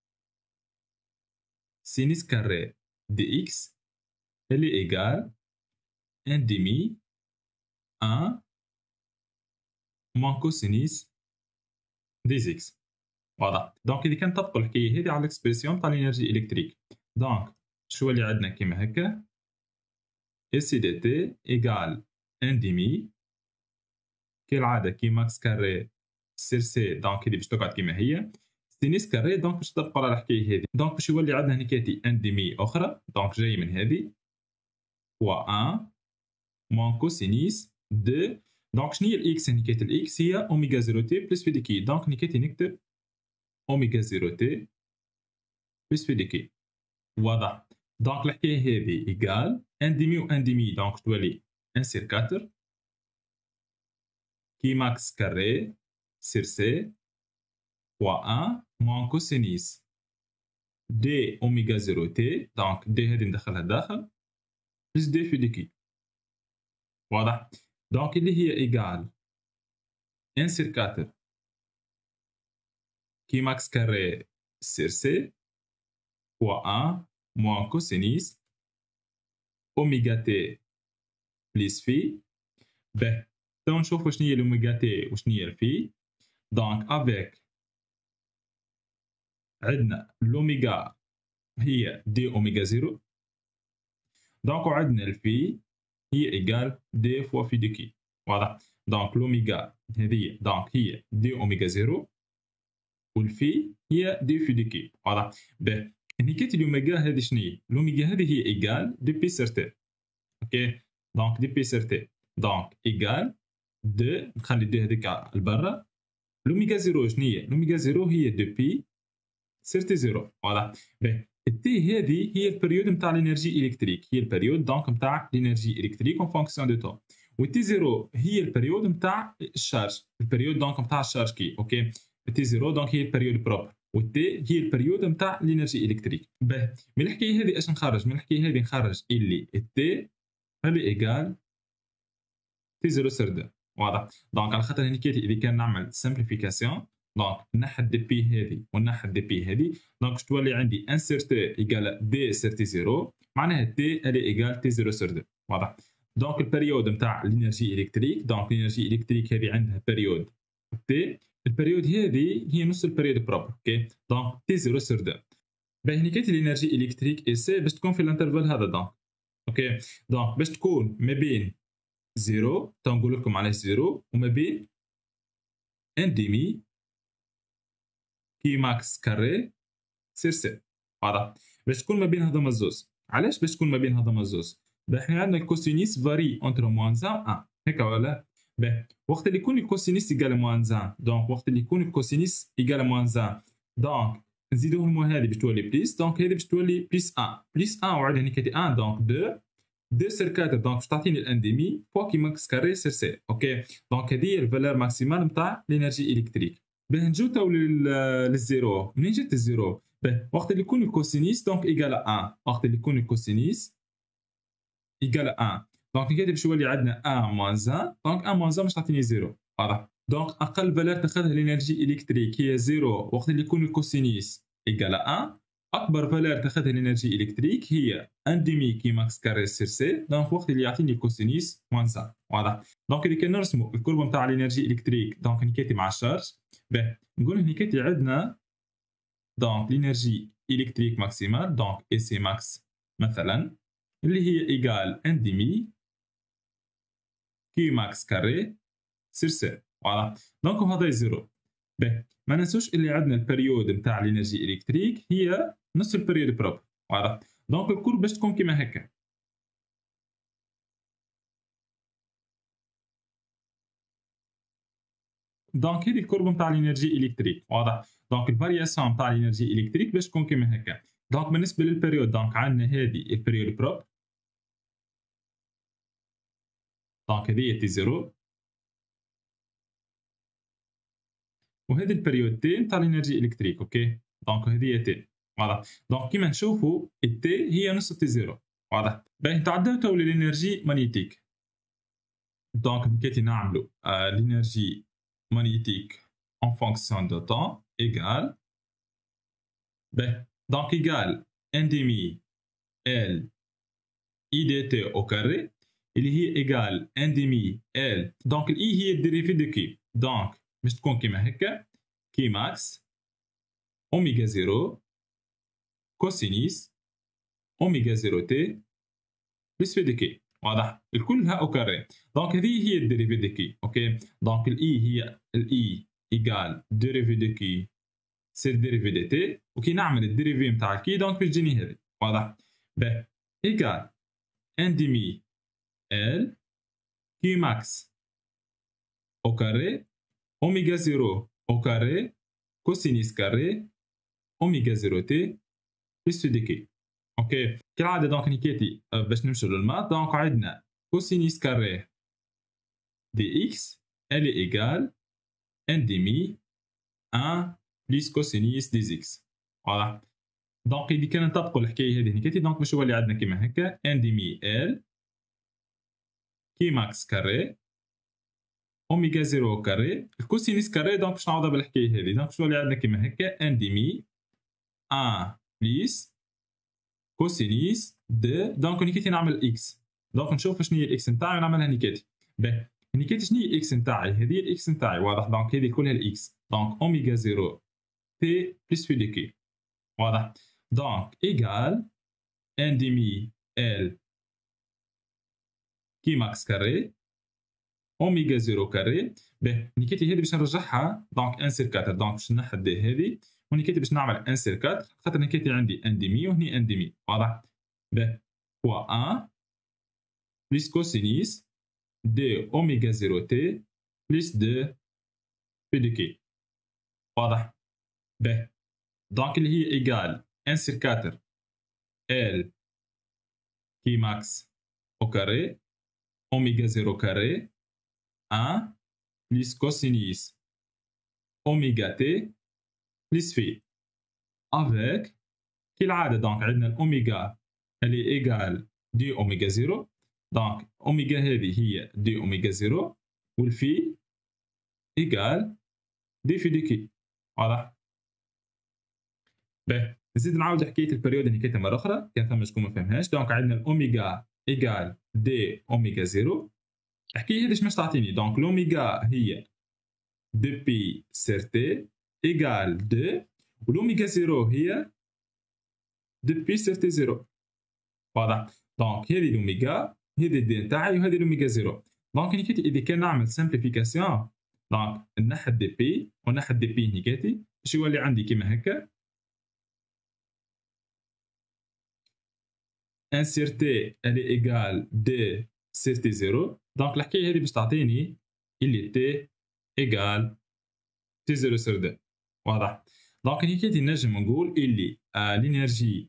sinus carré دي x اللي égale 1 demi 1 moins cosinus دي x. واضح. دونك إذا كان تطبق الحكاية هذه على الإكسبرسيون تاع الإنرجي إلكتريك دونك شو اللي عندنا كيما هكا اس دي تي إيكال 1 ديمي كالعادة كي ماكس كاري سير سي دونك اللي باش تقعد كيما هي سينيس كاري دونك باش تطبق على الحكاية هذه دونك باش يولي عندنا هنيكاتي 1 ديمي أخرى دونك جاي من هذه فوا 1 موان كوسينيس 2 دونك شنو هي الإكس هنيكاتي الإكس هي أوميغا 0 تي بلس في ديكي دونك هنيكاتي نكتب اوميغا 0 تي بلس في ديكي. واضح. دونك الحكايه هذه ايكال 1 ديمي و 1 ديمي دونك تولي 1 سير 4 كي ماكس كاري سير سي فوا 1 موان كوسينيس دي اوميغا 0 تي دونك دي هذه ندخلها داخل بلس دي في ديكي. واضح. دونك اللي هي ايكال 1 سير 4 qui max carré sur C fois 1 moins cosinus oméga t plus phi. Ben, تو نشوفوا شنو هي الأوميغا تي وشنو هي الفي. دونك افيك عندنا الأوميغا هي دي أوميغا 0 دونك وعندنا الفي هي إيكال دي فوا في دي كي. واضح. دونك الأوميغا هذه دونك هي دي أوميغا 0 والفي هي دي في دي كي. واضح. باهي هنيكات الأوميغا هذه شنو هي؟ الأوميغا هذه هي إيكال دي بي سير تي. اوكي دونك دي بي سير تي دونك إيكال دو نخلي دي هذيك لبرا. الأوميغا 0 شنو هي؟ الأوميغا 0 هي دو بي سير تي 0. واضح. باهي التي هذه هي البريود نتاع الانرجي الكتريك هي البريود دونك نتاع الانرجي الكتريك اون فونكسيون دو تون والتي 0 هي البريود نتاع الشارج البريود دونك نتاع الشارج كي. اوكي تي 0 دونك هي البريود بروبر والتي هي البريود نتاع الانرجي الكتريك. باهي من الحكايه هذه اش نخرج؟ من الحكايه هذه نخرج اللي التي هذه ايكال تي 0 سر 2. واضح. دونك على خاطر هنيكاتي اذا كان نعمل سامبليفيكاسيون دونك نحد دي بي هذه ونحد دي بي هذه دونك باش تولي عندي ان سير تي ايكال دي سير تي 0 معناها تي هذه ايكال تي 0 سر 2. واضح. دونك البريود نتاع الانرجي الكتريك دونك الانرجي الكتريك هذه عندها بريود تي البريود هذه هي نص البريود بروبر. اوكي دونك تي 0 سر 2. باهي هنيكاتي الانرجي الكتريك اي سي باش تكون في الانترفال هذا دونك. اوكي دونك باش تكون ما بين 0 تنقول لكم علاش 0 وما بين 1 ديمي كي ماكس كاري سير سي. واضح. باش تكون ما بين هذوما الزوز. علاش باش تكون ما بين هذوما الزوز؟ باهي احنا عندنا الكوسينيس فاري اونتر موان 1 هكا ولا؟ باهي وقت اللي يكون الكوسينيس ايكال موان 1 دونك وقت اللي يكون الكوسينيس ايكال موان 1 دونك نزيدوه المو هذه باش تولي بليس دونك هذه باش تولي بليس 1 بليس 1 وعاد هنيك 1 دونك 2 2 سير 4 دونك باش تعطيني الان ديمي فوا كي ماكس كاري سير سي. اوكي دونك هذه هي الفالور ماكسيمال نتاع الانرجي الكتريك. باهي نجيو تو للزيرو. منين جات الزيرو؟ باهي وقت اللي يكون الكوسينيس دونك ايكال 1 وقت اللي يكون الكوسينيس ايكال 1 دونك كده باش يولي عندنا 1 موان 1 دونك 1 موان 1 باش تعطيني 0. واضح. دونك اقل فالور تاخذها الانرجي الكتريك هي 0 وقت اللي يكون الكوسينيس ايكال 1 اكبر فالور تاخذها الانرجي الكتريك هي 1 ديمي كي ماكس كاري سير سي دونك وقت اللي يعطيني الكوسينيس موان 1. واضح. دونك اللي كان نرسموا الكوربه نتاع الانرجي الكتريك دونك نكاتي مع الشارج. باهي نقول هنيكاتي عندنا دونك l'énergie électrique maximale donc EC max مثلا اللي هي ايجال ان ديمي كي ماكس كاري سير سي فوالا. دونك هذا زيرو. باهي ما ننسوش اللي عندنا البريود نتاع الانرجي الكتريك هي نص البريود بروب فوالا. دونك الكور باش تكون كيما هكا. دونك هذه الكورب نتاع الانرجي الكتريك واضح. دونك الفارياسيون نتاع الانرجي الكتريك باش تكون كيما هكا. دونك بالنسبه للبريود دونك عندنا هذه البريود بروب دونك هذه تي زيرو وهذه البريود تي نتاع الانرجي الكتريك اوكي. دونك هذه تي واضح. دونك كيما نشوفوا التي هي نص تي زيرو واضح. باهي نتعداو تو للانرجي مانيتيك. دونك كي نعملوا الانرجي magnétique en fonction de temps égale donc égale 1 demi L IDT au carré اللي هي égale 1 demi L donc ال I هي الديريفي دو كي donc باش تكون كيما هكا كي ماكس اوميغا 0 كوسينيس اوميغا 0 تي بلس في دي كي واضح. الكلها او كاري. دونك هذه هي الديريفي دو كي اوكي. دونك الاي هي الاي ايجال ديريفي دو كي سير ديريفي دي تي وكي نعمل الديريفي نتاع الكي دونك باش تجيني هذه واضح. باهي ايجال ان ديمي ال كي ماكس او كاري اوميغا 0 او كاري كوسينيس كاري اوميغا 0 تي بلس دي كي اوكي. كالعاده دونك نيكيتي باش نمشوا للمات دونك عندنا كوسينيس كاري دي اكس elle est égale 1 demi 1 plus cosinus des x فوالا. دونك اللي كان نطبقوا الحكايه هذه نيكيتي دونك باش يولي عندنا كيما هكا 1 demi l كي ماكس كاري اوميغا 0 كاري الكوسينيس كاري دونك باش نعوضها بالحكايه هذه دونك باش يولي عندنا كيما هكا 1 demi 1 plus كوسينيس دو دونك نيكيتي نعمل اكس دونك نشوف شنو هي الاكس نتاعي ونعملها نيكيتي. باهي نيكيتي شنو هي الاكس نتاعي هذه الاكس نتاعي واضح. دونك هذه كلها الاكس دونك اوميغا 0 تي بلس في دي كي واضح. دونك ايجال ان ديمي ال كي ماكس كاري اوميغا 0 كاري. باهي نيكيتي هذه باش نرجعها دونك ان سير 4 دونك باش نحي دي هذه ونيكيتي باش نعمل ان سير 4 خاطر نيكيتي عندي ان ديمي وهني ان ديمي واضح. باهي فوا 1 بلس كوسينيس دي اوميغا 0 تي بلس دو بي دي كي واضح. باهي دونك اللي هي ايجال 1 سير 4 ال كي ماكس او كاري اوميغا 0 كاري 1 بلس كوسينيس اوميغا تي بلس في افيك كالعاده دونك عندنا الاوميغا اللي ايجال دي اوميغا 0 دونك اوميغا هذه هي دي اوميغا 0 والفي ايجال دي في دي كي واضح. باهي نزيد نعاود حكايه البريود اللي حكيتها مره اخرى كان ثم شكون ما فهمهاش. دونك عندنا الاوميغا ايجال دي اوميغا 0 الحكايه هذه باش تعطيني دونك الاوميغا هي دي بي سير تي ايجال 2 والاوميغا 0 هي دي بي سير تي 0 واضح. دونك هذه الاوميغا هذه الدي نتاعي وهذه الاوميغا 0 دونك نيكيتي اذا كان نعمل سامبليفيكاسيون دونك نحي دي بي ونحي دي بي نيكيتي باش يولي عندي كيما هكا 1 sur t elle est égale 2 sur t0 دونك الحكايه هذه باش تعطيني اللي t égale t0 sur 2 واضح. دونك هيك نجم نقول اللي الانرجي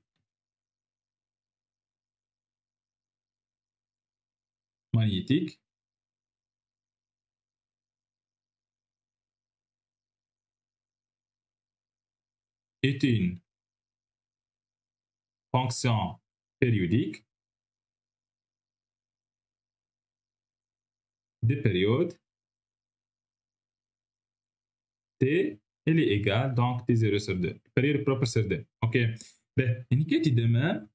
magnétique est une fonction périodique de période t elle est égale donc t0 sur 2 période propre sur 2 ok. Ben indiquer demain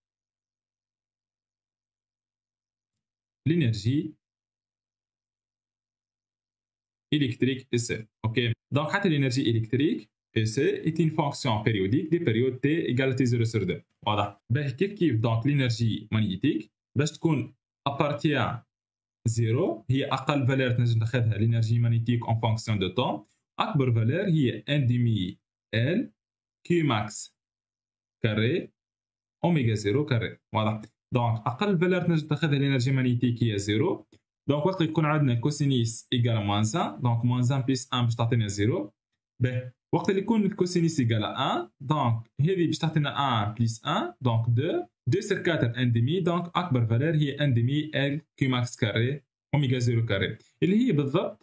l'énergie électrique est seule ok. donc حتى l'énergie électrique et C est une fonction périodique des périodes T égale T0 sur 2. واضح. باهي كيف دونك l'énergie magnétique باش تكون appartient 0 هي أقل فالور تنجم تاخذها l'énergie magnétique en fonction de temps. أكبر فالور هي 1 demi L Q max carré اوميغا 0 كاري. واضح. دونك اقل فالور تنجم تاخذها الانرجي مانيتيك هي 0. دونك وقت يكون عندنا كوسينيس ايكال موان 1 دونك موان 1 بلس 1 باش تعطينا 0. باهي وقت اللي يكون الكوسينيس ايكال 1 دونك هذه باش تعطينا 1 بلس 1 دونك 2 سير 4 1 ديمي. دونك اكبر فالور هي 1 ديمي ال كي ماكس كاري اوميغا 0 كاري اللي هي بالضبط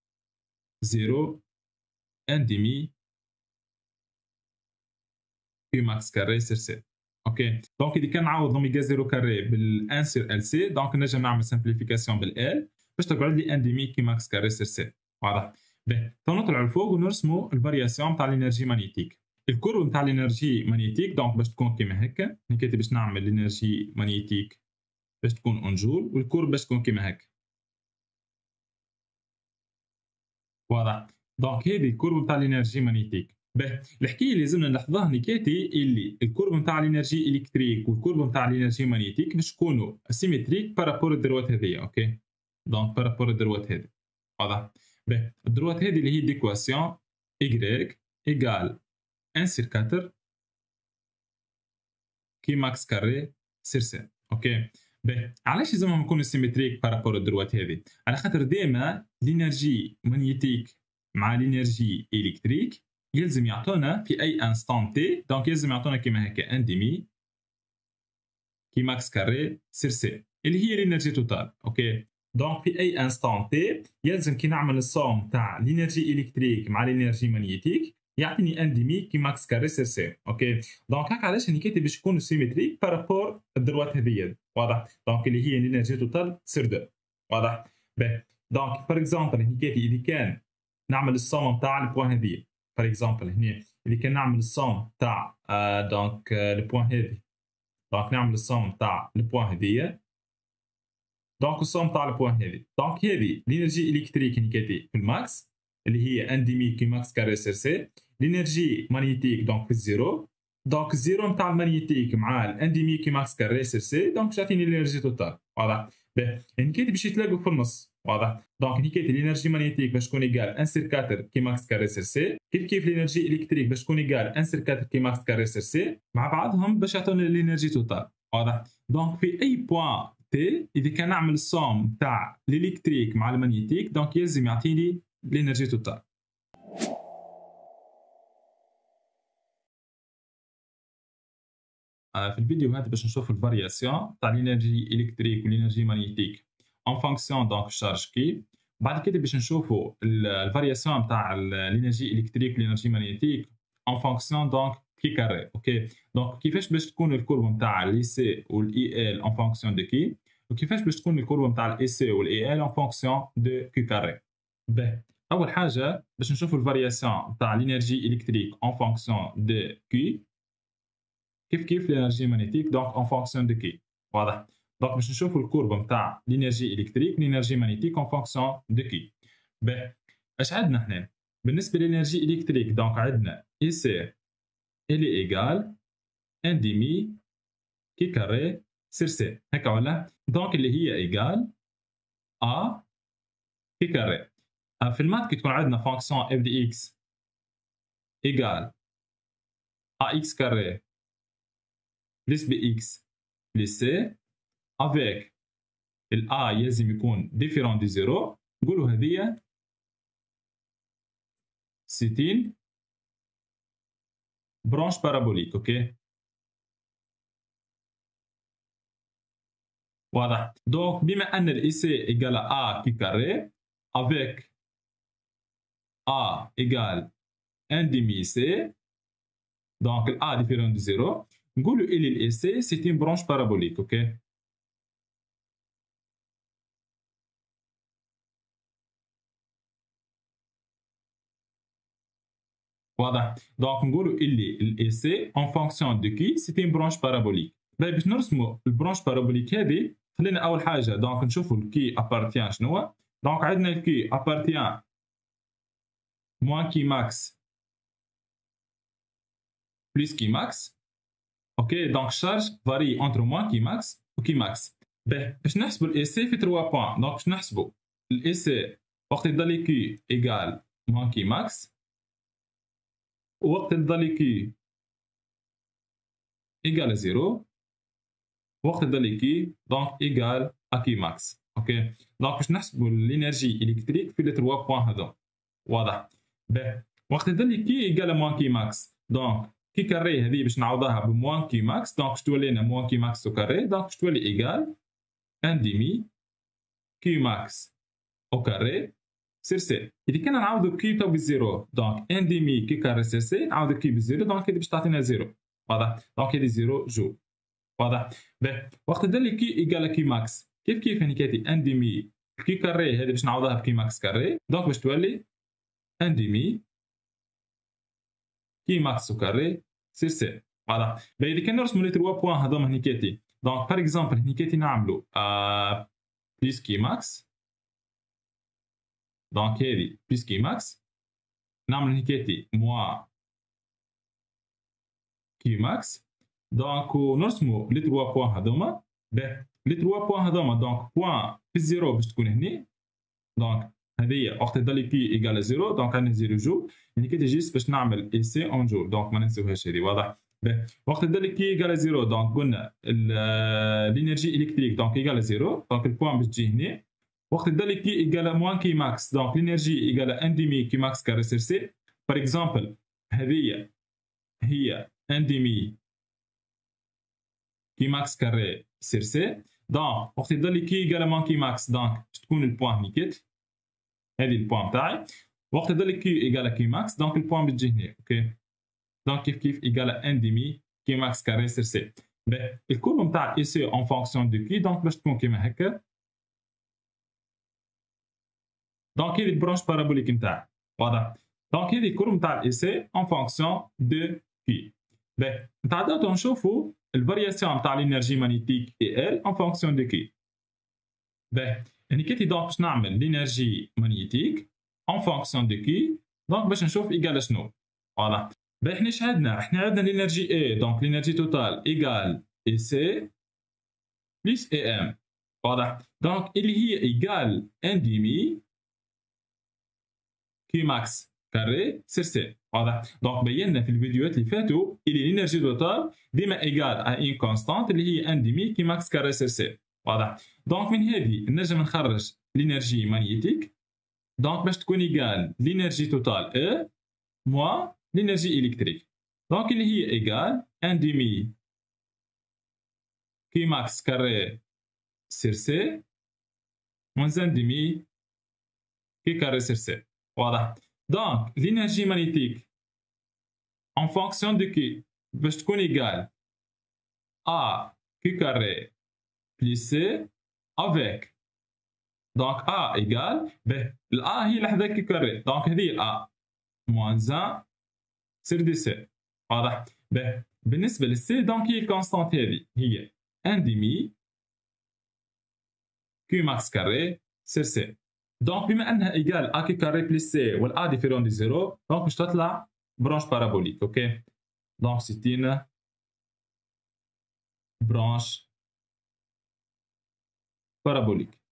0 1 ديمي كي ماكس كاري سير سي. اوكي دونك اذا كان نعوض اوميغا 0 كاري بال 1 سير ال سي دونك نجم نعمل سامبليفيكاسيون بالال باش تقعد لي 1 ديمي كي ماكس كاري سير سي. واضح. باهي تو نطلعوا لفوق ونرسموا الفارياسيون تاع الانرجي مانيتيك. الكورب نتاع الانرجي مانيتيك دونك باش تكون كيما هكا. نكتب باش نعمل الانرجي مانيتيك باش تكون اون جول والكورب باش تكون كيما هكا. واضح. دونك هذه الكورب نتاع الانرجي مانيتيك. باهي الحكايه اللي لازمنا نلاحظوها نكاتي اللي الكورب نتاع الانرجي الكتريك والكورب نتاع الانرجي مانيتيك باش يكونوا سيمتريك بارابور الدروات هذيا. اوكي دونك بارابور الدروات هذه. واضح. باهي الدروات هذه اللي هي ديكواسيون y ايكال 1 سير 4 كي ماكس كاري سير سي. اوكي باهي علاش لازمهم يكونوا سيمتريك بارابور الدروات هذه؟ على خاطر ديما الانرجي مانيتيك مع الانرجي الكتريك يلزم يعطونا في اي انستان تي. دونك يلزم يعطونا كيما هكا 1 ديمي كي ماكس كاري سير سي اللي هي الانرجي توتال. اوكي دونك في اي انستان تي يلزم كي نعمل الصوم تاع الانرجي الكتريك مع الانرجي مانيتيك يعطيني 1 ديمي كي ماكس كاري سير سي. اوكي دونك هكا علاش راني كاتب باش يكونوا سيمتريك بارابور الدروات هذيا. واضح. دونك اللي هي الانرجي توتال سير 2. واضح. باهي دونك باغ اكزومبل راني كاتب اذا كان نعمل الصوم تاع البوان هذيا باغ اكزومبل هنا اذا كان نعمل الصوم تاع دونك البوان هذه دونك نعمل الصوم تاع البوان هذيا دونك الصوم تاع البوان هذه دونك هذه الانرجي الكتريك نكاتي في الماكس اللي هي 1 ديمي كي ماكس كاري سير سي. الانرجي مانيتيك دونك في الزيرو دونك الزيرو نتاع المانيتيك مع 1 ديمي كي ماكس كاري سير سي دونك تعطيني الانرجي توتال. واضح. باهي نكاتي باش يتلاقوا في النص. واضح. دونك نكاتي الانرجي مانيتيك باش تكون ايكال 1 سير 4 كي ماكس كاري سير سي كيف الانرجي الكتريك باش تكون ايكال 1 سير 4 كي ماكس كاري سير سي مع بعضهم باش يعطونا الانرجي توتال. واضح. دونك في اي بوان تي اذا كان نعمل الصوم تاع الالكتريك مع المانيتيك دونك يلزم يعطيني الانرجي توتال. في الفيديو هذا باش نشوف الفارياسيون تاع الانرجي الكتريك والانرجي مانيتيك ان فونكسيون دونك شارج كي. بعد كده باش نشوفوا الفارياسيون تاع الانرجي الكتريك والانرجي مانيتيك ان فونكسيون دونك كي كاري. اوكي دونك كيفاش باش تكون الكورب نتاع الاي سي والاي ال ان فونكسيون دو كي وكيفاش باش تكون الكورب نتاع الاي سي والاي ال ان فونكسيون دو كي كاري. باهي اول حاجه باش نشوفوا الفارياسيون تاع الانرجي الكتريك ان فونكسيون دو كي كيف الانرجي مانيتيك دونك ان فونكسيون دو كي. واضح. دونك باش نشوفوا الكورب نتاع الانرجي الكتريك والانرجي مانيتيك ان فونكسيون دو كي. باهي اش عندنا هنا بالنسبه للانرجي الكتريك دونك عندنا اي سي اللي ايكال 1 ديمي كي كاري سير سي هكا ولا. دونك اللي هي ايكال ا كي كاري. في المات كي تكون عندنا فونكسيون اف دي اكس ايكال ا اكس كاري بلس بي اكس بلس سي افيك الA يلزم يكون ديفيرون دي زيرو. نقولوا هذه سيتين برانش بارابوليك. اوكي واضح. دونك بما ان الاي سي ايكال A كي كاري افيك A ايكال 1 ديمي سي دونك الA ديفيرون دي زيرو نقولوا اللي الاي سي سيتين برانش بارابوليك. اوكي واضح. دونك نقولوا اللي الاي سي ان فونكسيون دو كي سيتي ان برانش بارابوليك. باش نرسموا البرانش بارابوليك هذه خلينا اول حاجه دونك نشوفوا الكي ابارتيان شنو. دونك عندنا الكي ابارتيان موان كي ماكس بلس كي ماكس. اوكي دونك الشارج فاري انتر موان كي ماكس وكي ماكس. باش نحسبوا الاي سي في 3 بوان، دونك باش نحسبوا الاي سي وقت يضل كي ايكال موان كي ماكس، ووقت يضل كي ايكال 0، وقت يضل كي دونك ايكال اكي ماكس. اوكي دونك باش نحسبوا الانرجي الكتريك في 3 بوان هذو. واضح؟ باهي وقت يضل كي ايكال موان كي ماكس، دونك كي كاري هذه باش نعوضها بموان كي ماكس، دونك باش تولي لنا موان كي ماكس او كاري، دونك باش تولي ايكال ان ديمي كي ماكس او كاري سير سي. اذا كنا نعوضوا كي تو بالزيرو، دونك ان ديمي كي كاري سير سي نعوضوا كي بالزيرو، دونك هذه باش تعطينا زيرو. واضح؟ دونك هذه زيرو جول. واضح؟ باهي وقت تدلي كي ايكال كي ماكس، كيف هني كاتي ان ديمي كي كاري هذه باش نعوضها بكي ماكس كاري، دونك باش تولي ان ديمي كي ماكس او كاري سير سي. واضح؟ باهي اذا كان نرسموا لي 3 بوان هذوما هني كاتي، دونك بار اكزومبل هني كاتي نعملوا بليس كي ماكس، دونك هذه بليس كي ماكس، نعمل هني كاتي موا كي ماكس، دونك ونرسموا لي 3 بوان هذوما. باهي لي 3 بوان هذوما دونك بوان في الزيرو باش تكون هني، دونك هذه وقت يضل بي ايكال زيرو، دونك عندنا زيرو جول، يعني كي جيست باش نعمل اي سي اون جول، دونك ما ننساوهاش هذه. واضح؟ باهي وقت يضل كي ايكال زيرو، دونك قلنا الانرجي الكتريك دونك ايكال زيرو، دونك البوان باش تجي هنا. وقت يضل كي ايكال موان كي ماكس، دونك الانرجي ايكال ان ديمي كي ماكس كاري سير سي. بار اكزومبل هذه هي ان ديمي كي ماكس كاري سير سي، دونك وقت يضل كي ايكال موان كي ماكس، دونك باش تكون البوان نيكيت، هذه البوان تاعي. وقت يضل كي ايكال كي ماكس، دونك البوان بتجي هنا. اوكي دونك كيف ايكال ان ديمي كي ماكس كاري سير سي. باهي الكورب نتاع اي سي اون فونكسيون دو كي، دونك باش تكون كيما هكا. دونك هذه البرونش بارابوليك نتاعي. واضح؟ دونك هذه الكورب نتاع الاي سي اون فونكسيون دو كي. باهي نتعداو نشوفوا الفارياسيون نتاع الانرجي مانيتيك اي ال اون فونكسيون دو كي. باهي يعني كي دونك باش نعمل الانرجي مانيتيك اون فونكسيون دو كي، دونك باش نشوف ايكال شنو. واضح؟ باهي احنا شهدنا، احنا عندنا الانرجي اي، دونك الانرجي توتال ايكال اي سي بلس اي ام. واضح؟ دونك اللي هي ايكال ان ديمي كي ماكس كاري سير سي. واضح؟ دونك بينا في الفيديوهات اللي فاتوا اللي الانرجي توتال ديما ايكال ا ان كونستانت اللي هي ان ديمي كي ماكس كاري سير سي. واضح؟ دونك من هذه نجم نخرج الانرجي مانيتيك، دونك باش تكون ايكال الانرجي توتال اي موا الانرجي الكتريك، دونك اللي هي ايكال ان ديمي كي ماكس كاري سير سي موان ان ديمي كي كاري سير سي. واضح؟ دونك الانرجي مانيتيك en fonction de qui باش تكون ايكال A Q carré plus C avec دونك A ايكال ب الA هي لحظة Q carré، دونك هذه A moins 1 سير دي سي. واضح؟ ب بالنسبة للسي دونك هي الكونستانت هذه هي 1 ديمي Q max carré سير سي. دونك بما انها ايكال A Q carré plus C والA ديفيرون دي زيرو، دونك باش تطلع برانش بارابوليك. اوكي دونك سيتينا برانش بارابوليك.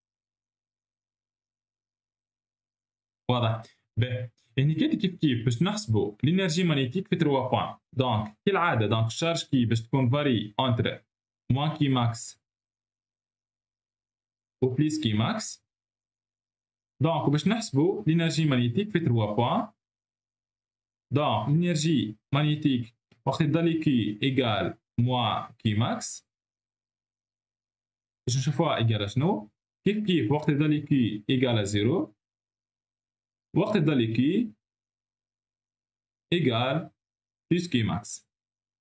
واضح؟ باهي يعني كيف باش نحسبوا الانرجي مانيتيك في 3 بوان، دونك كالعاده دونك الشارج كي باش تكون فاري انتر موان كي ماكس و بليس كي ماكس، دونك باش نحسبوا الانرجي مانيتيك في 3 بوان، دونك الانرجي مانيتيك وقت يضل كي ايكال موان كي ماكس، باش نشوفوها ايكال شنو، كيف وقت يضل كي ايكال زيرو، وقت يضل كي ايكال بلس كي ماكس.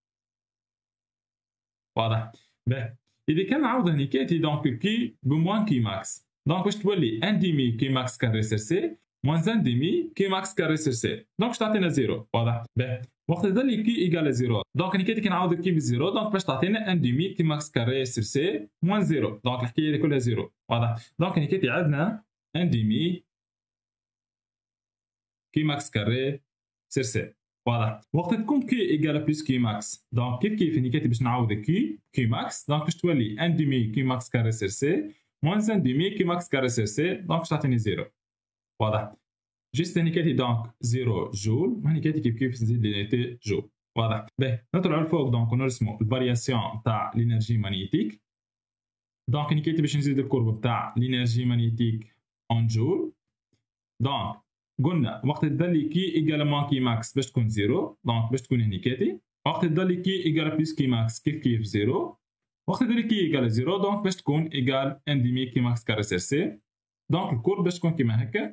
واضح؟ باهي اذا كان نعوض هني كاتي دونك كي بموان كي ماكس، دونك باش تولي ان ديمي كي ماكس كاري سير سي موان ان ديمي كي ماكس كاري سير سي، دونك باش تعطينا زيرو. واضح؟ باهي وقت يضل كي ايكال زيرو، دونك هني كاتي كي نعوض كي بالزيرو، دونك باش تعطينا ان ديمي كي ماكس كاري سير سي موان زيرو، دونك الحكايه هذه كلها زيرو. واضح؟ دونك هني كاتي عندنا ان ديمي كي ماكس كاري سير سي. واضح. وقت تكون كي ايجال بلس كي ماكس دونك كيف هني كاتب باش نعوض كي ماكس دونك باش تولي ان دومي كي ماكس كاري سير سي موان ان دومي كي ماكس كاري سير سي دونك باش تعطيني زيرو. واضح. جيست هني كاتب دونك 0 جول وهني كاتب كيف نزيد لينيتي جول. واضح. باهي نطلعوا الفوق دونك نرسموا الفارياسيون تاع لينيرجي مانيتيك. دونك هني كاتب باش نزيد الكورب تاع لينيرجي مانيتيك اون جول. دونك قلنا وقت تضلي كي ايجالمون كي ماكس باش تكون زيرو دونك باش تكون هني كاتي. وقت تضلي كي ايجال بلس كي ماكس كيف زيرو. وقت تضلي كي ايجال زيرو دونك باش تكون ايجال ان ديمي كي ماكس كاري سير سي. دونك الكورب باش تكون كيما هكا.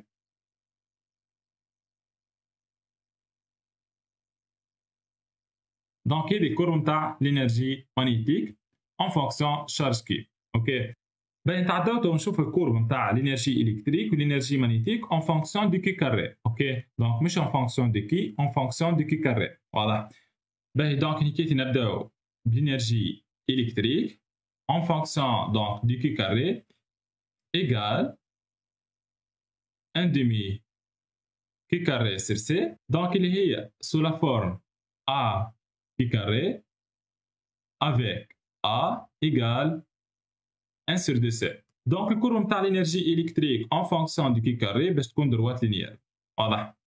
دونك هذه الكورب نتاع لينيرجي مانيتيك اون فونكسيون شارج كي. اوكي. باهي نتعداو ونشوف الكورب نتاع لينيرجي الكتريك ولينيرجي مانيتيك اون فونكسيون دو كي كاري. اوكي. دونك مش اون فونكسيون دو كي اون فونكسيون دو كي كاري. واضح. باهي دونك هنيكيتي نبداو بلينيرجي الكتريك اون فونكسيون دونك دو كي كاري ايغال ان دومي كي كاري سير سي دونك اللي هي سو لا فورم ا كي كاري افيك ا ايغال 1 sur 2c. دونك الكورب نتاع لينيرجي الكتريك اون فونكسيون دو كي كاري باش تكون دروات لينيير. واضح.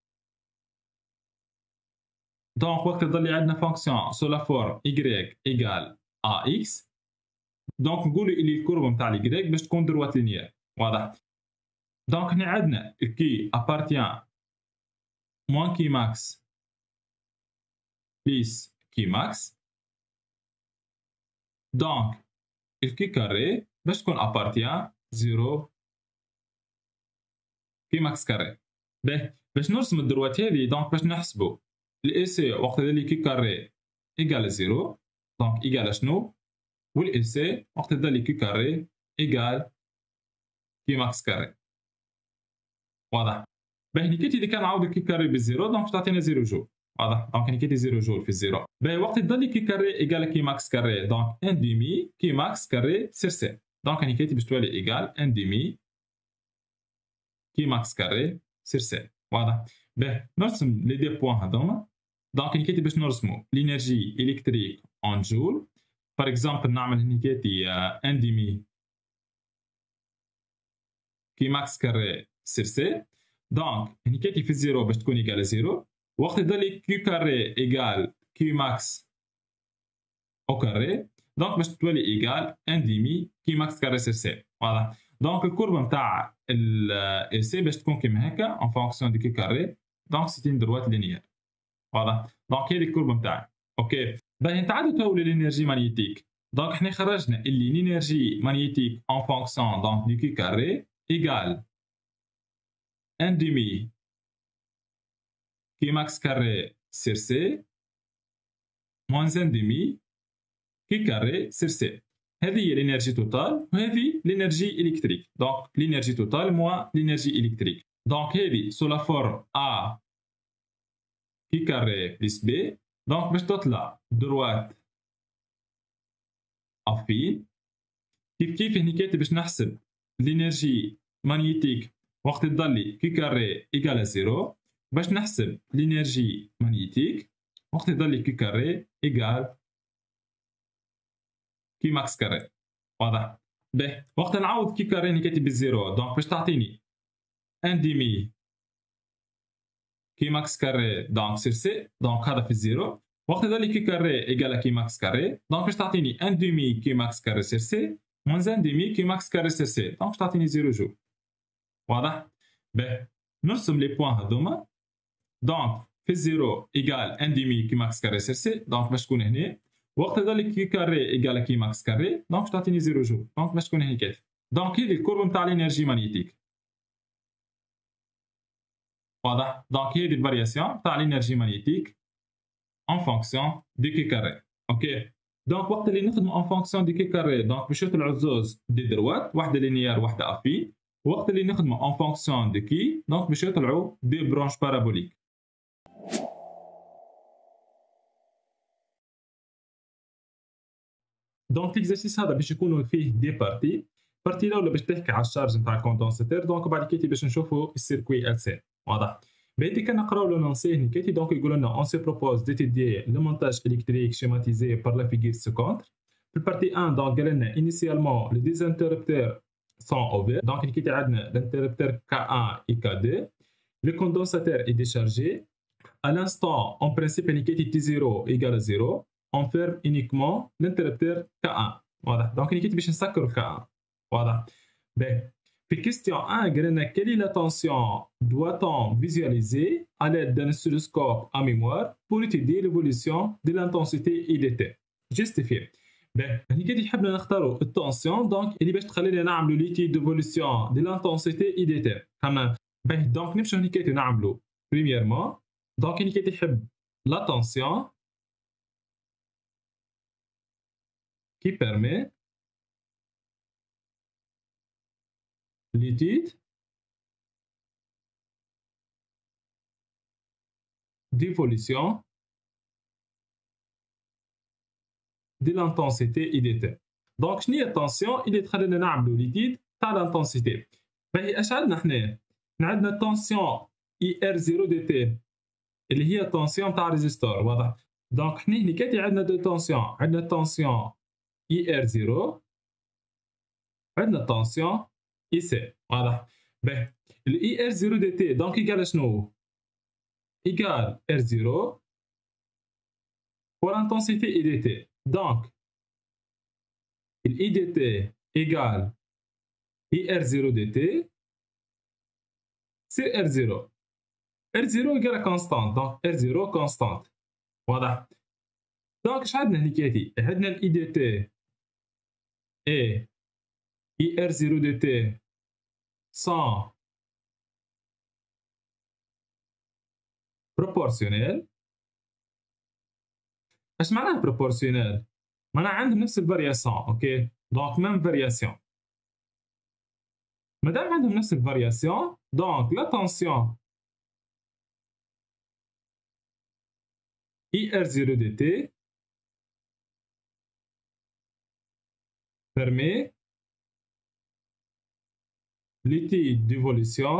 دونك وقت تضلي عندنا فونكسيون سو لا فورم y ايغال ax دونك نقولوا اللي الكورب نتاع الي باش تكون دروات لينيير. واضح. دونك هنا عندنا كي ابارتيان موان كي ماكس بليس كي ماكس دونك الكي كاري باش تكون ابارتيان 0 كي ماكس كاري. باهي باش نرسم الدروات هذه دونك باش نحسبوا الاي سي وقت اللي كي كاري ايغال 0 دونك ايغال شنو؟ والاي سي وقت اللي كي كاري ايغال كي ماكس كاري. واضح. باهي نكيتي اذا كان نعوض كي كاري بالزيرو دونك تعطينا 0 جول. واضح. دونك نكيتي 0 جول في الزيرو. باهي وقت تضلي كي كاري ايغال كي ماكس كاري دونك ان دومي كي ماكس كاري سير سي دونك نكيتي باش تولي ايغال ان دومي كي ماكس كاري سير سي. واضح. باهي نرسم لي دي بوان هذوما دونك نكيتي باش نرسمو لينيرجي الكتريك اون جول. باغ اكزومبل نعمل هنيكيتي ان دومي كي ماكس كاري سير سي دونك هنيكيتي في الزيرو باش تكون ايغال 0 وقت يضل كيو كاري ايغال كيو ماكس او كاري دونك باش تولي ايغال ان ديمي كي ماكس كاري سير سي. واضح. دونك الكورب نتاع ال سي باش تكون كيما هكا اون فونكسيون دو كي كاري دونك سيتي دروات لينيير. واضح. دونك هذه الكورب نتاعي. اوكي. باهي نتعدوا تو للانرجي مانيتيك دونك حنا خرجنا اللي لينيرجي مانيتيك اون فونكسيون دونك دو كي كاري ايغال ان دومي كي ماكس كاري سير سي موان ان دومي كي كاري سير سي. هذه هي الانرجي توتال وهذه الانرجي الكتريك. دونك الانرجي توتال موان الانرجي الكتريك. دونك هذه سو لا فورم ا كي كاري بلس بي دونك باش تطلع دروات افين. كيف هني كاتب باش نحسب الانرجي مانيتيك وقت تضلي كي كاري ايغال 0 باش نحسب الانرجي مانيتيك وقت يضل كي كاري ايغال كي ماكس كاري. واضح. باهي وقت نعوض كي كاري راني كاتب بالزيرو دونك باش تعطيني ان ديمي كي ماكس كاري دونك سير سي دونك هذا في الزيرو. وقت يضل كي كاري ايغال كي ماكس كاري دونك باش تعطيني ان ديمي كي ماكس كاري سير سي موان ان ديمي كي ماكس كاري سير سي دونك باش تعطيني 0 جول. واضح. باهي نرسم لي بوان هذوما دونك في الزيرو ايغال ان ديمي كي ماكس كاري سير سي دونك باش تكون هنا. وقت ذلك كي كاري ايغال كي ماكس كاري دونك تعطيني 0 جول دونك باش تكون هيك. دونك هذه الكورب نتاع الانرجي مانيتيك. واضح. دونك هذه الفارياسيون تاع الانرجي مانيتيك اون فونكسيون دي كي كاري. اوكي. دونك وقت اللي نخدموا اون فونكسيون دي كي كاري دونك باش يطلعوا زوز دي دروات واحده لينيير واحده افي. وقت اللي نخدموا اون فونكسيون دي كي دونك باش يطلعوا دي برونش بارابوليك. دونك ليكزارسيس هذا باش يكونوا فيه دي بارتي. بارتي الاولى باش تحكي على الشارج نتاع الكوندونساتور دونك بعد كيتي باش نشوفوا السيركوي ال سي. واضح. بهيتي كنقراو لو نونسي هنيكاتي دونك يقول لنا اون سي بروبوز d'étudier le montage électrique schématisé par la figure ci-contre. في البارتي 1 دونك قال لنا initialement les deux interrupteurs sont ouverts donc هنيكاتي عندنا l'interrupteur K1 et K2. Le condensateur est déchargé. À l'instant, en principe, هنيكاتي T0 égale à 0. On ferme uniquement l'interrupteur K1. واضح دونك هنيكاتي باش نسكروا K1. واضح. باهي في question 1 قال لنا quelle est la tension doit-on visualiser à l'aide d'un oscilloscope à mémoire pour étudier l'évolution de l'intensité IDT. Justifier. باهي هنيكاتي حبنا نختاروا التونسيون دونك اللي باش تخلينا نعملوا ليتيد ديفولوسيون دي لانتونسيتي IDT. تمام. باهي دونك نمشيو هنيكاتي نعملوا بريميرمون دونك هنيكاتي حب la tension qui permet l'étude d'évolution de l'intensité IDT. دونك شنو هي التونسيون اللي تخلينا نعملوا ليتيد تاع الانتنسيتي. باهي اش عندنا حنا؟ عندنا التونسيون IR0 DT اللي هي التونسيون تاع ريزيستور. واضح دونك حنا هنيكاتي عندنا دو تونسيون، عندنا التونسيون IR0 عندنا التونسيون IC. واضح. باهي ال IR0 DT دونك يقال شنو؟ يقال R0 pour intensité IDT. Donc il IDT égale IR0 DT c'est R0. R0 égale constante donc R0 constante. واضح. donc اش عندنا هنيكاتي؟ عندنا ال IDT et IR0 DT sont proportionnels. اش معناها proportionnel؟ معناها عندهم نفس الفارياسيون. اوكي دونك ميم فارياسيون. مادام عندهم نفس الفارياسيون دونك لا تونسيون IR0 DT permet l'étude d'évolution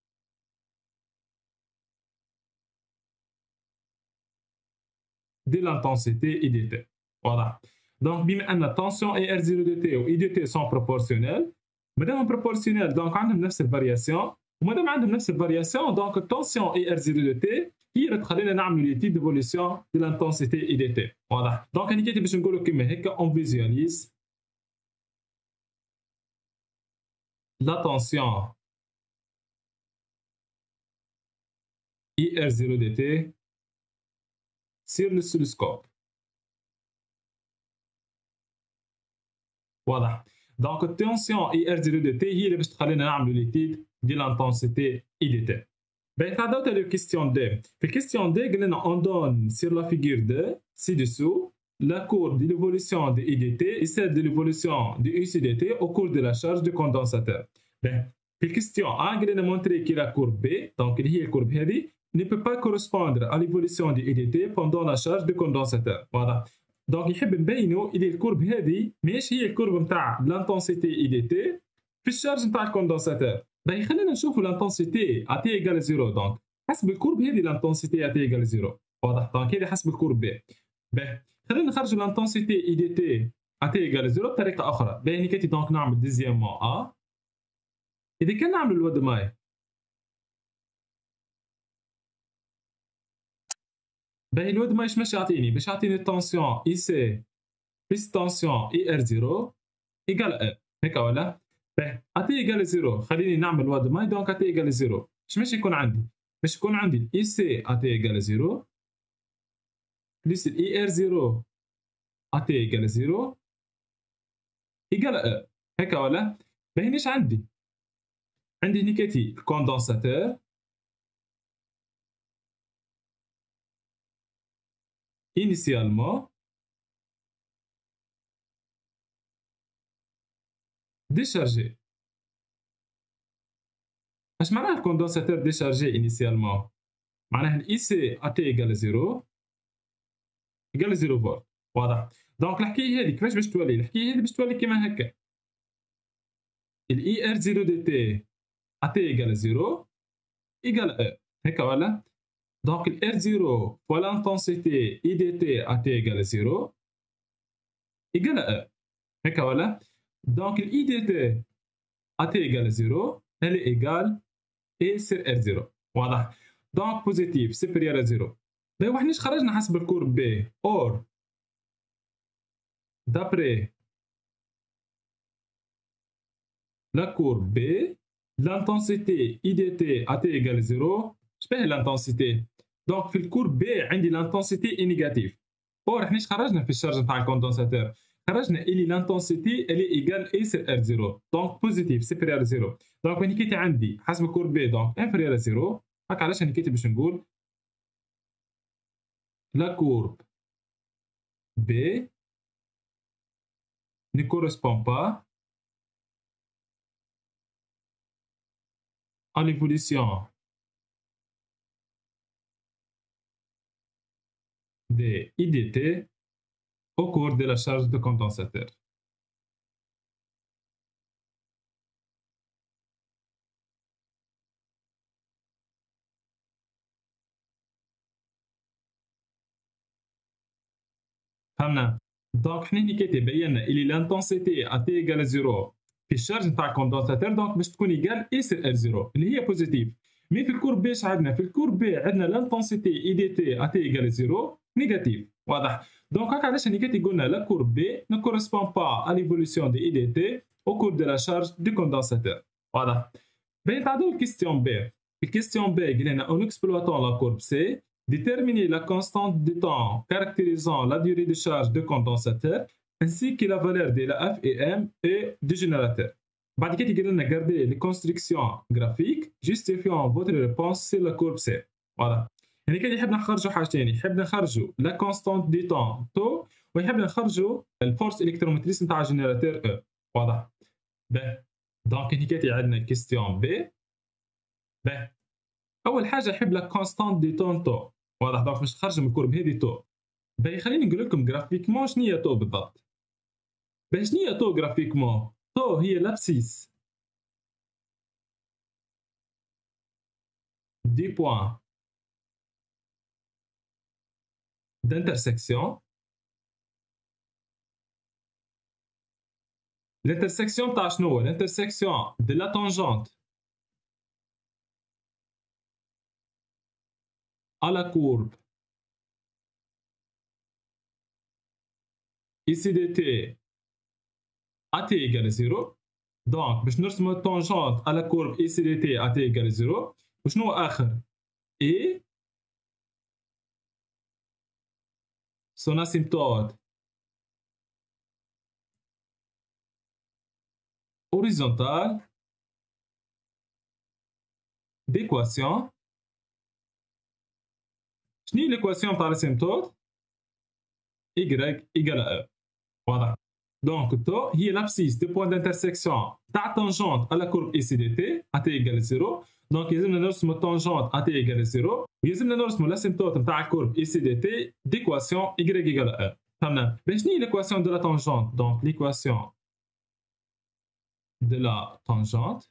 de l'intensité IDT. واضح. دونك بما ان التونسيون IR0 DT و IDT sont proportionnels مادام proportionnels دونك عندهم نفس الفارياسيون ومادام عندهم نفس الفارياسيون دونك التونسيون IR0 DT هي اللي تخلينا نعملوا ليتيد ديفولوسيون دو لانتونسيتي IDT. واضح. دونك هنيكاتي باش نقولوا كيما هكا اون فيزواليز لا تونسيون IR0 DT sur l'oscilloscope. واضح. دونك التونسيون IR0 DT هي اللي باش تخلينا نعملوا ليتيد دي لانتونسيتي IDT. باهي تعداو تاع الكيستيون دي. في الكيستيون دي قال لنا اون دون سير لا فيغور دو سي ديسو la courbe de l'évolution de IDT et celle de l'évolution de UCDT au cours de la charge du condensateur. باهي في الكيستيون قال لنا مونتري كي لا كورب بي دونك اللي هي الكورب هذه ne peut pas correspondre à l'évolution de IDT pendant la charge du condensateur. واضح. دونك يحب نبينوا اللي الكورب هذه ماهيش هي الكورب نتاع لانتونسيتي IDT في الشارج نتاع الكوندنساتور. باهي خلينا نشوفوا لانتونسيتي ا تي ايغال 0 دونك حسب الكورب هذه لانتونسيتي ا تي ايغال 0. واضح. دونك هذه حسب الكورب بي. باهي خلينا نخرجوا لانتونسيتي IDT ا تي ايغال 0 بطريقه اخرى. باهي نيكاتي دونك نعمل ديزيامون ا اذا كان نعمل الواد ماي باهي الواد ماي باش يعطيني باش يعطيني التونسيون اي سي بلس تونسيون اي ار 0 ايغال ا هكا ولا. باهي ا تي ايغال 0 خليني نعمل الواد ماي دونك ا تي ايغال 0 اش باش يكون عندي؟ باش يكون عندي اي سي ا تي ايغال 0 بلس الاي ار 0 ا تي ايغال 0 ايغال ا هكا ولا. باهي نيش عندي؟ عندي هنيكاتي الكوندنساتور initialement déchargé. اش معناها الكوندنساتور ديشارجي initialement؟ معناها الاي سي ا تي ايغال 0 ايغال 0 فولت. واضح. دونك الحكايه هذه كيفاش باش تولي؟ الحكايه هذه باش تولي كيما هكا الاي ار 0 دي تي ا تي ايغال 0 ايغال ا. هكا ولا؟ دونك ال R0 fois l'intensité IDT à T égale 0 égale à E. هكا ولا؟ دونك ال IDT à T égale 0 elle est égale E sur R0. واضح؟ دونك بوزيتيف سوبيريور à 0. بي وحناش خرجنا حسب الكورب B. Or d'après la courbe B, l'intensité IDT à T égale 0. شبيه l'intensité؟ دونك في الكورب B عندي l'intensité est négative. اور حناش خرجنا في الشارج نتاع الكوندنساتور؟ خرجنا اللي l'intensité elle est égale A sur R0. دونك بوزيتيف سوبيريور à 0. دونك وين كيتي عندي حسب الكورب B دونك inférieur à 0. هكا علاش انا كيتي باش نقول la courbe B ne correspond pas à l'évolution des IDT au cours de la charge de condensateur. فهمنا؟ دونك حنا اللي كاتب بينا اللي l'intensité à T égale 0 في الشارج نتاع الكوندنساتور دونك باش تكون ايجال اي سير ار 0 اللي هي بوزيتيف. مي في الكورب بي اش عندنا؟ في الكورب بي عندنا l'intensité اي دي تي à T égale 0 نيجاتيف. واضح؟ دونك هكا علاش هني قلنا لا كورب بي ne correspond pas à l'évolution de IDT au cours de la charge du condensateur. واضح؟ باين تعدوا الكيستيون بي. الكيستيون بي قال لنا en exploitant la courbe C déterminer la constante de temps caractérisant la durée de charge de condensateur ainsi que la valeur de la F et M et du générateur. بعد كده يقول لنا garder les constructions graphiques justifiant votre réponse sur la courbe C. واضح؟ يعني كده يحب نخرجوا حاجتين، يحب نخرجوا la constante du temps τ ويحب نخرجوا الفورس الكتروموتريس نتاع الجنراتور E. واضح؟ باهي. دونك هنا كده عندنا كيستيون بي. باهي. اول حاجه يحب لك كونستانت دي تون تو. واضح؟ دونك باش نخرج من الكورب هذه تو. باهي خليني نقول لكم جرافيكمون شنو هي تو بالضبط. باهي شنو هي تو جرافيكمون؟ تو هي لابسيس دي بوان d'intersection. L'intersection تاع شنو هو؟ l'intersection de la tangente à la courbe ici dt à t égale 0. دونك باش نرسم التونجونت على كورب اي سي دي تي ا تي ايكال 0 وشنو اخر؟ اي son asymptote horizontale d'équation. شنو هي l'équation تاع l'asymptote؟ y égale à e. واضح؟ دونك تو هي l'abscisse des points d'intersection تاع tangente à la courbe ici dt à t égale 0. دونك يلزمنا نرسمو tangente à t égale 0 ويلزمنا نرسمو l'asymptote نتاع الكورب ici dt d'équation y égale à e. فهمنا؟ باش شنو هي l'équation de la tangente؟ دونك l'équation de la tangente.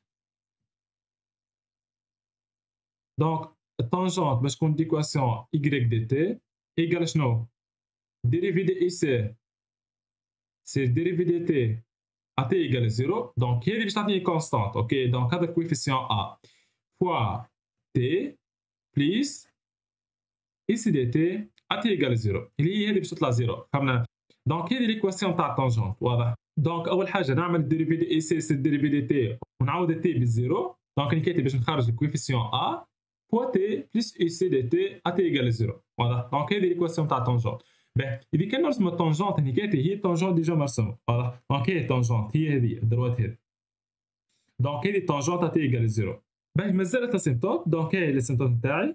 Donc, tangente باش تكون d'équation y dt égale شنو؟ dérivée de ici c'est dérivée de t à t égale 0. Donc, هذه باش تعطيني constante. اوكي دونك هذا coefficient a fois t plus ici dt à t égale 0 اللي هي هذه باش تطلع 0. فهمنا؟ دونك هذه l'équation تاع التانجونت. واضح؟ دونك اول حاجه نعمل ديريفي دي اي سي سي ديريفي دي تي ونعوض التي بالزيرو. دونك انا كاتب باش نخرج الكويفيسيون ا فوا تي بلس اي سي دي تي ا تي ايكال 0. واضح؟ دونك هذه ليكواسيون تاع التونجونت. باهي اذا كان نرسم التونجونت هنا كاتب هي التونجونت ديجا مرسومه. واضح؟ دونك هي التونجونت هي هذه الدروات هذه. دونك هذه التونجونت ا تي ايكال 0. باهي مازالت الاسيمتوت. دونك هاي الاسيمتوت نتاعي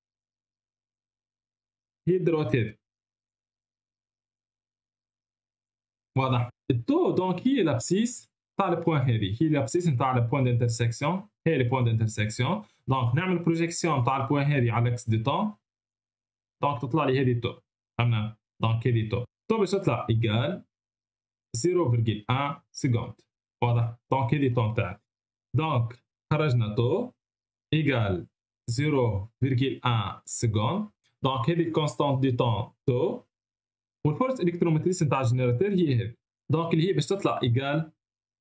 هي الدروات هذه. واضح؟ التو دونك هي لابسيس تاع البوان هذه، هي لابسيس نتاع البوان دانترسيكسيون، هي لي بوان دانترسيكسيون. دونك نعمل بروجيكسيون تاع البوان هذه على الاكس دي طون. دونك تطلع لي هذه تو. فهمنا؟ دونك هذه تو باش تطلع ايكال 0.1 سكوند. واضح؟ دونك هذه تو نتاعي. دونك خرجنا تو ايكال 0,1 سكوند. دونك هذه الكونستانت دي طون تو، والفورس الكتروموتريس نتاع الجينيراتور هي هذه. دونك اللي هي باش تطلع ايكال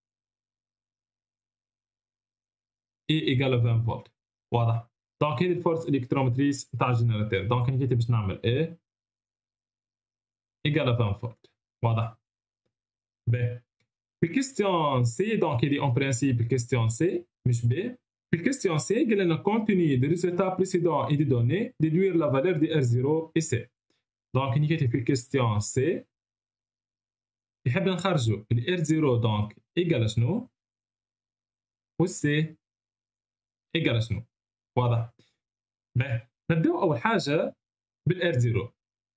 اي ايكال 20 فولت. واضح؟ دونك هذه الفورس الكتروموتريس نتاع الجينيراتور. دونك انا كنت باش نعمل اي ايكال 20 فولت. واضح؟ باهي. في الكيستيون سي، دونك هذه اون برانسيب الكيستيون سي مش بي. في الكيستيون سي قال لنا compte tenu des résultats précédents et des données déduire la valeur de R0 et C. دونك هني كاتب في الكيستيون سي يحب نخرجوا ال R0 دونك ايكال شنو و C ايكال شنو. واضح؟ باهي نبداو اول حاجه بال R0.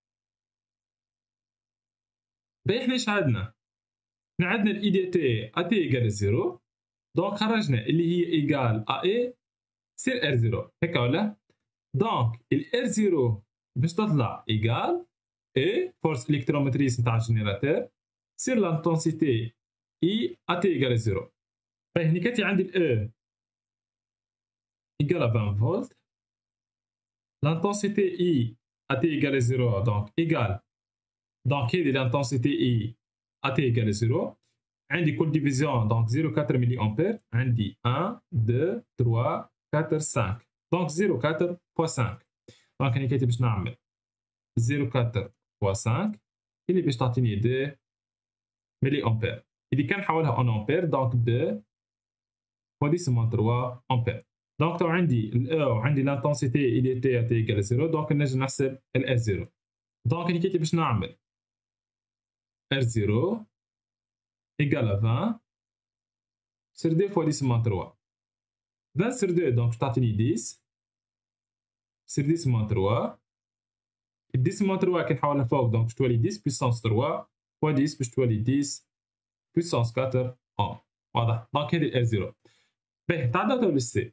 باهي احنا ايش عندنا؟ احنا عندنا الاي دي تي ا تي ايكال 0. دونك خرجنا اللي هي ايكال ا اي سير R0 هيك ولا؟ دونك ال R0 باش تطلع ايكال اي فورس الكتروموتريس نتاع الجينيراتور سير لانتونسيتي اي ا تي ايكال 0. باهي هني كاتي عندي ال E ايكال 20 فولت. l'intensité I à t égale 0 donc égale donc هذه l'intensité I à t égale 0. عندي كل ديفيزيون donc 0,4 ملي امبير. عندي 1 2 3 4 5 donc 0,4 دونك انا كاتب باش نعمل 0,4 فوا 5 اللي باش تعطيني 2 ملي امبير. اللي كان نحولها اون امبير دونك 2 فوا 10 moins 3 امبير. دونك تو عندي ال E وعندي l'intensité il était à t égale 0 دونك نجم نحسب ال R0. دونك اللي كاتب باش نعمل R0 égale à 20 sur 2 fois 10 moins 3. 20 sur 2 donc باش تعطيني 10 sur 10 moins 3. 10 moins 3 كي نحولها فوق دونك باش تولي 10 puissance 3 fois 10 باش تولي 10 puissance 4 اوم. واضح؟ دونك هذه R0. باهي تعداو تو للسي.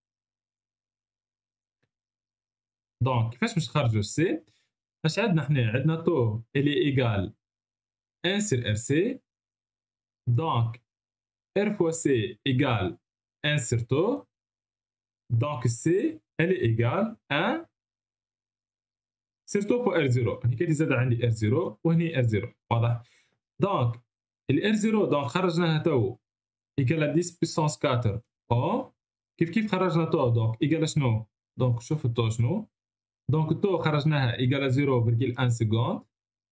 دونك كيفاش باش نخرجوا السي؟ اش عندنا حنا؟ عندنا تو اللي ايكال 1 sur RC. donc R fois C égale 1 sur tau. donc C elle est égale 1 sur tau fois R0. هنا كي زاد عندي R0 وهنا R0. واضح؟ donc ال R0 donc خرجناها تو égale à 10 puissance 4 أو كيف خرجنا تو donc égale شنو؟ donc شوف التو شنو؟ donc التو خرجناها égale à 0,1 seconde.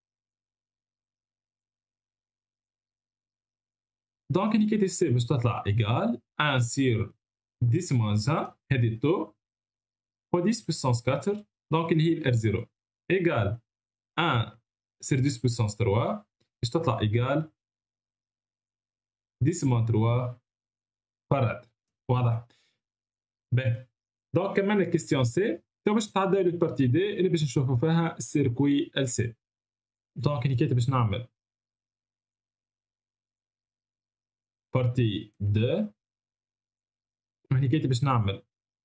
دونك اللي كي سي باش تطلع ايكال 1 سير 10 moins 1 هذه التو فوا 10 puissance 4 دونك اللي هي الار 0 ايكال 1 سير 10 puissance 3 باش تطلع ايكال 10 moins 3 فراد. واضح؟ باهي دونك كملنا كيستيون سي. تو باش نتعداو للبارتي دي اللي باش نشوفو فيها السيركوي ال سي. دونك اللي كاتب باش نعمل بارتي 2 وهني كاتب باش نعمل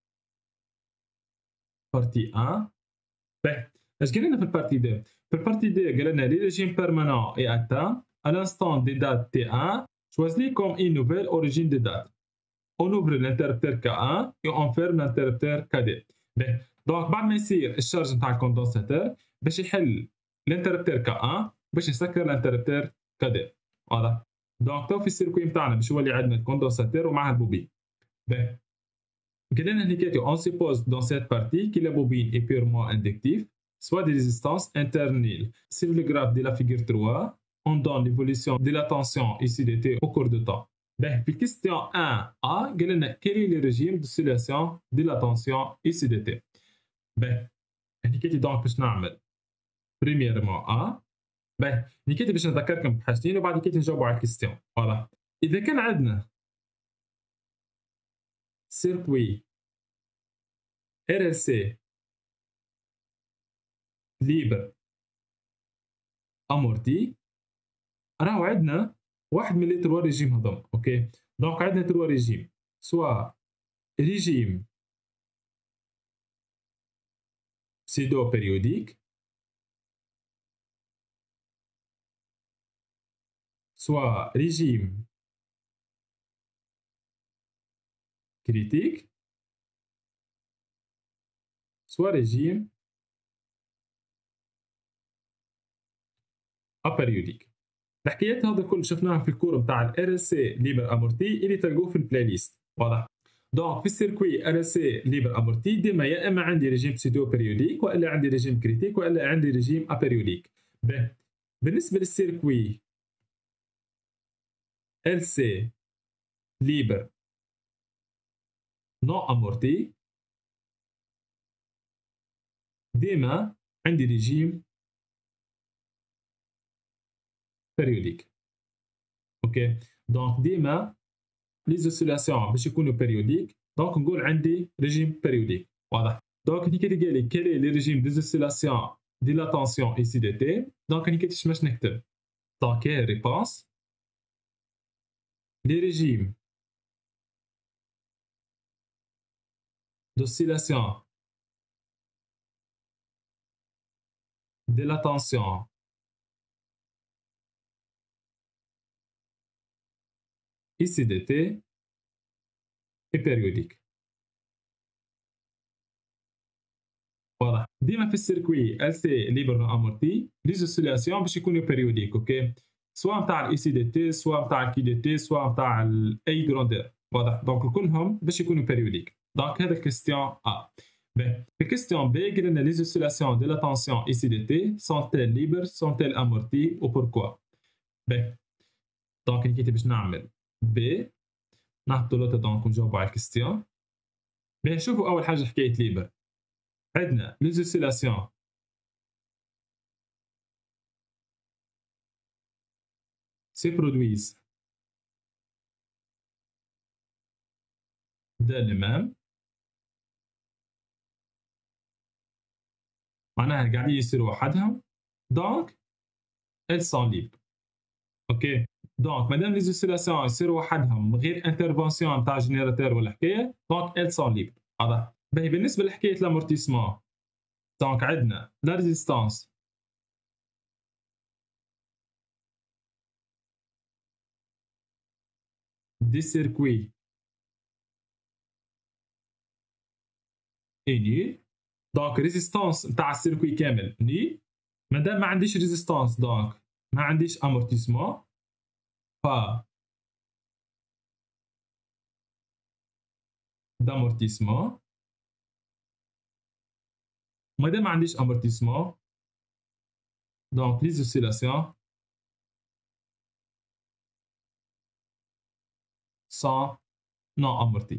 بارتي 1. باهي اش قال لنا في البارتي 2؟ في البارتي 2 قال لنا لي ريجيم بيرمانون اي اتان à l'instant des dates T1 choisis comme une nouvelle origine de date. On ouvre l'interrupteur K1 et on ferme l'interrupteur KD. باهي دونك بعد ما يصير الشارج نتاع الكوندنساتور باش يحل الانتربتور K1 باش يسكر الانتربتور KD. واضح؟ دونك تو في السيركوي نتاعنا باش يولي عندنا الكوندنساتور ومعها البوبين. باهي on suppose dans cette partie que la bobine est purement inductive, soit des résistances internes nulles. Sur le graphe de la figure 3, on donne l'évolution de la tension ici d'été au cours du temps. Ben, puis question 1a, quel est le régime de oscillation de la tension ici d'été? Ben, نكتب donc باش نعمل premièrement A. Ben, نكتب باش نذكركم بحاجتين وبعد كده نجاوبوا على الكيستيون. فوالا. إذا كان عندنا circuit RLC libre amorti راهو عندنا واحد من لي تروا ريجيم هذوما. اوكي دونك عندنا تروا ريجيم سوا ريجيم pseudo périodique, soit régime critique, سوا ريجيم ابيريوديك. الحكايات هذا كل شفناها في الكور بتاع الار اس سي ليبر امورتي اللي تلقوه في البلاي ليست. واضح؟ دونك في السيركوي ار اس سي ليبر امورتي ديما يا اما عندي ريجيم بسيتو بيريوديك والا عندي ريجيم كريتيك والا عندي ريجيم ابيريوديك. بالنسبه للسيركوي ار سي ليبر نو امورتي ديما عندي ريجيم بيريوديك. اوكي دونك ديما لي زوسيلاسيون باش يكونوا بيريوديك دونك نقول عندي ريجيم بيريوديك. واضح؟ دونك هني كي قال لي كالي لي ريجيم دي زوسيلاسيون دي لاتونسيون اي سي دي تي دونك هني كي باش نكتب دونك هي ريبونس les régimes d'oscillation de la tension ICDT est périodique. واضح؟ ديما في السيركوي LC ليبر امورتي لي زوسيلاسيون باش يكونوا بيريوديك. اوكي سواء نتاع الاي سي دي تي سواء نتاع الكي دي تي سواء نتاع اي جراندير. واضح؟ دونك كلهم باش يكونوا بيريوديك. دونك هذا الكيستيون ا. في الكيستيون بي قلنا لي زوسيلاسيون دو لا تونسيون اي سي دي تي سون-elles libres sont-elles amorties و pourquoi. دونك كي باش نعمل بي نحطوا لوطا دونك نجاوبوا على الكيستيون. شوفوا اول حاجه حكايه ليبر عندنا les oscillations se produisent d'elles-mêmes معناها قاعدين يصيروا وحدهم دونك elles sont libres. اوكي دونك مادام لي زوسيلاسيون يصيروا وحدهم من غير انترفونسيون نتاع جينيراتور ولا حكايه دونك elles sont libres. واضح؟ بالنسبه لحكايه الامورتيسمون دونك عندنا لا ريزيستانس دي سيركوي اي نيل. دونك ريزيستانس نتاع السيركوي كامل نيل. مادام ما عنديش ريزيستانس دونك ما عنديش امورتيسمون با d'amortissement. مادام ما عنديش amortissement donc les oscillations sont non amorties.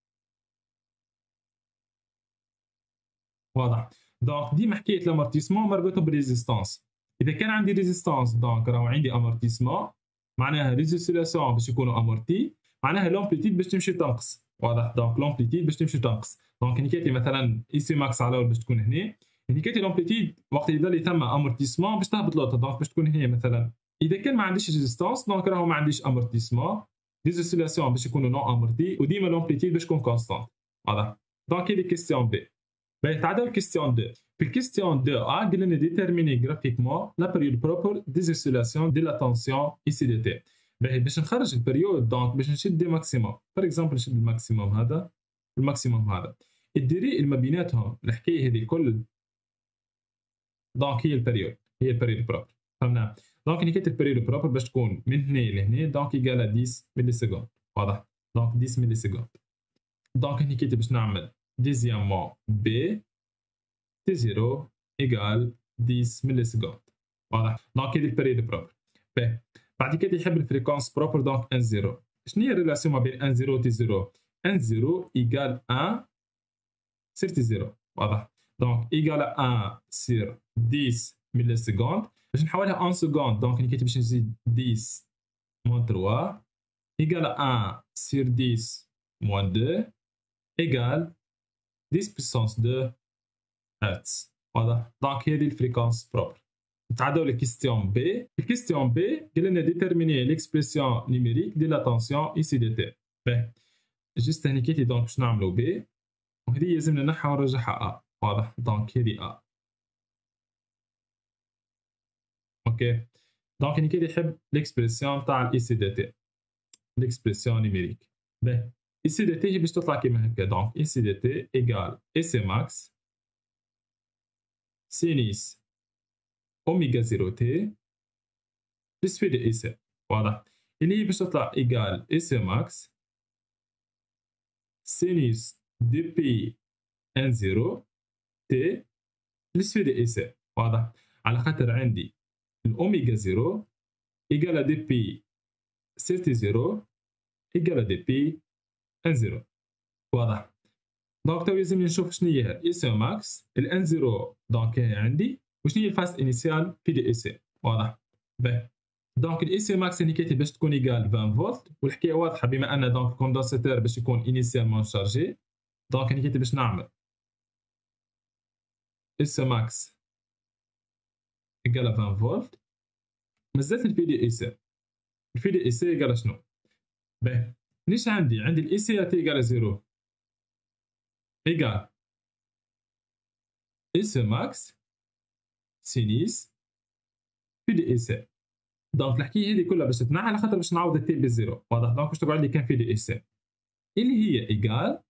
واضح؟ دونك ديما حكايه الامورتيسمون مربوطه بالريزيستانس. اذا كان عندي ريزيستانس دونك راهو عندي امورتيسمون معناها لي زوسيلاسيون باش يكونوا امورتي معناها لومبليتيد باش تمشي تنقص. واضح؟ دونك لومبليتيد باش تمشي تنقص. دونك نيكاتي مثلا اي سي ماكس على باش تكون هنا نيكاتي لومبليتيد وقت اللي يضل ثم امورتيسمون باش تهبط لوطا دونك باش تكون هنا مثلا. اذا كان ما عنديش ريزيستانس دونك راهو ما عنديش امورتيسمون لي زوسيلاسيون باش يكونوا نون امورتي وديما لومبليتيد باش تكون كونستانت. واضح؟ دونك هذه كيستيون بي. تعالوا الكيستيون 2. في الكيستيون 2 A قلنا ديتيرميني جرافيكمون لا بيريود بروبر دي اوسيلاسيون دي لا تونسيون اي سي دي تي. باش نخرج البريود دونك باش نشد دي ماكسيموم بار اكزومبل نشد الماكسيموم هذا الماكسيموم هذا الديري ما بيناتهم الحكايه هذه كل دونك هي البريود بروبر. فهمنا؟ دونك نيكيت البريود بروبر باش تكون من هنا لهنا دونك يقال 10 ملي سكوند. واضح؟ دونك 10 ملي سكوند. دونك نيكيت باش نعمل deuxièmement B T0 égale 10 millisecondes. واضح؟ دونك هذه البريود بروبر. بعد كده يحب الفريكونس بروبر دونك 1 0. شنو هي الريلاسيون ما بين 1 0 و تي 0؟ 1 0 égale 1 sur تي 0. واضح؟ دونك égale 1 sur 10 millisecondes. باش نحولها 1 seconde دونك نكتب باش نزيد 10 moins 3 égale 1 sur 10 moins 2 égale 10 puissance 2 هرتز. واضح؟ دونك هذه الفريكونس بروبر. نتعداو لكيستيون بي. الكيستيون بي قال لنا ديتيرميني ليكسبرسيون نيميريك دي لا تونسيون اي سي دي تي. جست هني كيتي دونك باش نعملو بي وهذه يلزمنا نحا ونرجعها ا. واضح؟ دونك هذه ا. اوكي دونك هني كيتي يحب ليكسبرسيون تاع الاي سي دي تي ليكسبرسيون نيميريك. اي سي دي تي هي باش تطلع كيما هكا دونك اي سي دي تي ايكال اي سي ماكس سينيس اوميغا 0 تي بلس في دي اي سي. واضح؟ اللي هي باش تطلع ايجال اي سي ماكس سينيس دي بي ان 0 تي بلس في دي اي سي. واضح؟ على خاطر عندي الاوميغا 0 ايجال دي بي سيرتي 0 ايجال دي بي ان 0. واضح؟ دونك تو لازم نشوف شنو هي اي سي ماكس الان 0 دونك هي عندي وشنو هي الفاز انيسيال في دي اي سي. واضح؟ باهي دونك الاي سي ماكس انديكيتي باش تكون ايجال 20 فولت والحكايه واضحه بما ان دونك الكوندنساتور باش يكون انيسيالمون شارجي دونك انديكيتي باش نعمل اس ماكس ايجال 20 فولت. مازالت البي دي اي سي البي دي اي سي ايجال شنو؟ باهي ليش عندي الاي سي تي ايجال 0 ايجال اس ماكس سينيس في دي اي سي. دونك الحكايه هذه كلها باش تتنحى على خاطر باش نعوض التي بالزيرو. واضح؟ دونك باش تقعد لي كان في دي اي سي اللي هي ايجال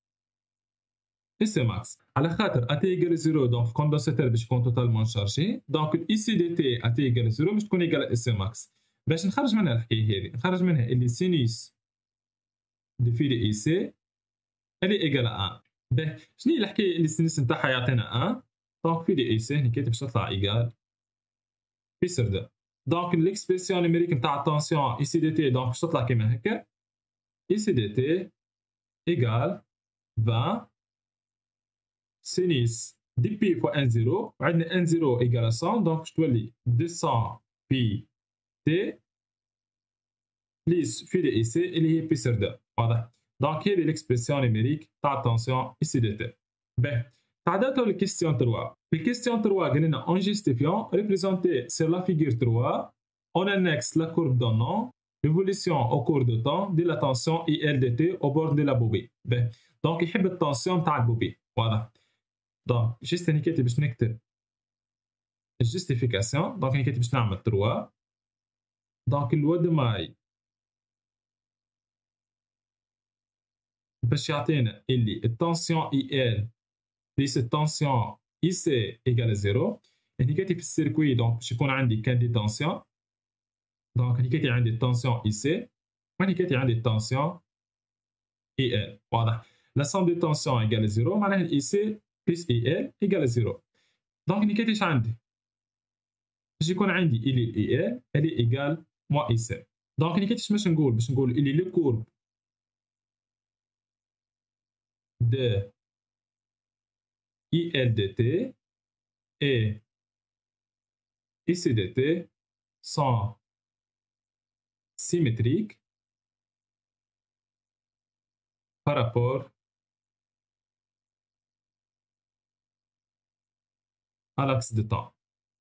اس ماكس على خاطر اتي ايجال 0 دونك الكوندنساتور باش يكون توتالمون شارجي دونك الاي سي دي تي اتي ايجال 0 باش تكون ايجال اس ماكس. باش نخرج منها الحكايه هذه نخرج منها اللي سينيس دي في دي اي سي اللي ايجال 1. باهي شنو هي الحكايه اللي السينيس نتاعها يعطينا 1 دونك في دي اي سي هنا باش تطلع ايجال في سر 2. دونك ليكسبرسيون نيميريك نتاع التونسيون اي سي دي تي دونك باش تطلع كيما هكا اي سي دي تي ايجال 20 سينيس دي بي فوا ان 0 وعندنا ان 0 ايجال 100 دونك باش تولي 200 بي تي بليس في دي اي سي اللي هي بي سر 2. واضح؟ دونك هذه ليكسبرسيون نيميريك تاع التونسيون اي سي دي تي. باهي تعداو للكيستيون 3. في الكيستيون 3 قال لنا en justifiant représenter sur la figure 3 on annexe la courbe donnant l'évolution au cours de temps de la tension ILDT au bord de la bobine. باهي دونك يحب التنسيون تاع البوبين. واضح؟ دونك جيست هاني كاتب باش نكتب الجوستيفيكاسيون دونك هاني كاتب باش نعمل 3 دونك اللوا دو ماي باش يعطينا اللي التنسيون اي ال بليس التنسيون اي سي ايجال 0. هاني كاتب في السيركوي دونك باش يكون عندي كان دي تنسيون دونك هاني كاتب عندي التنسيون اي سي وهاني كاتب عندي التنسيون اي ال. واضح؟ لا سوم دي تنسيون ايجال 0 معناها الاي سي بلس اي ال ايجال 0. دونك هاني كاتب اش عندي باش يكون عندي اللي الاي ال اللي ايجال موا اي سي. دونك هاني كاتب باش نقول اللي لو كورب de ILDT et ICDT sont symétriques par rapport à l'axe de temps.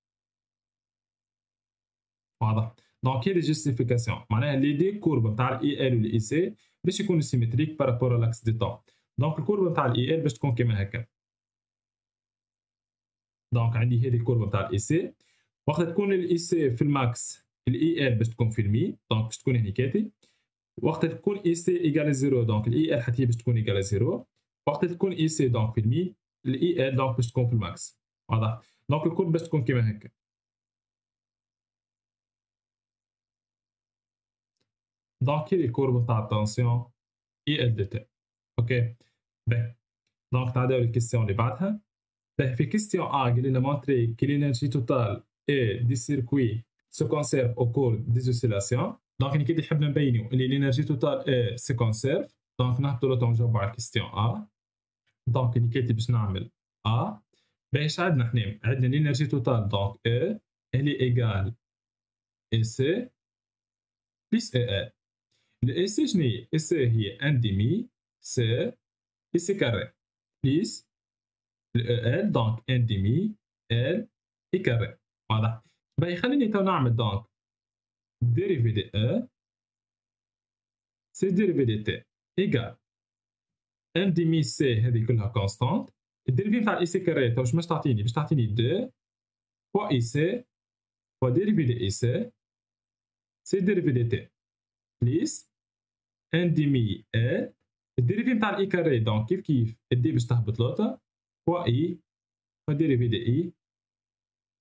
واضح؟ دونك هي الجوستيفيكاسيون معناها لي دي كورب نتاع الاي ال والاي سي باش يكونوا سيمتريك بارابور على لاكس دي طون. دونك الكورب نتاع الاي ال باش تكون كيما هكا. دونك عندي هذه الكورب نتاع الاي سي وقت تكون الاي سي في الماكس الاي ال باش تكون في المي دونك باش تكون هنا كاتي. وقت تكون اي سي ايجال 0 دونك الاي ال حتى هي باش تكون ايجال 0. وقت تكون اي سي دونك في المي الاي ال دونك باش تكون في الماكس. واضح؟ دونك الكورب باش تكون كيما هكا. دونك هذه الكورب نتاع التنسيون اي ال دي تي. اوكي باهي دونك تعداو الكيستيون اللي بعدها. باهي في كيستيون ا قال لنا مونتري كي لينيرجي توتال اي دي سيركوي se conserve au cours des oscillations. دونك اللي كي حبنا نبينوا اللي لينيرجي توتال اي سي كونسيرف دونك نهبطوا لو نجاوبوا على الكيستيون ا. دونك اللي كاتب باش نعمل ا باش عندنا حنا عندنا لينيرجي توتال دونك اي اللي ايجال اي سي بلس اي ال. الاي سي شنو هي؟ اي سي هي ان ديمي سي اي سي كاري بلس الاي ال دونك ان ديمي ال اي كاري. واضح؟ باهي خليني تو نعمل دونك ديريفي دي اي سي ديريفي دي تي ايجال ان ديمي سي هذه كلها كونستانت. الديريفي نتاع الاي سي كاري تو باش تعطيني 2 فوا اي سي فوا ديريفي دي اي سي سي ديريفي دي تي بليس ان ديمي ال الديريفي نتاع الاي كاري دونك كيف الدي باش تهبط لوطا فوا اي فوا ديريفي دي اي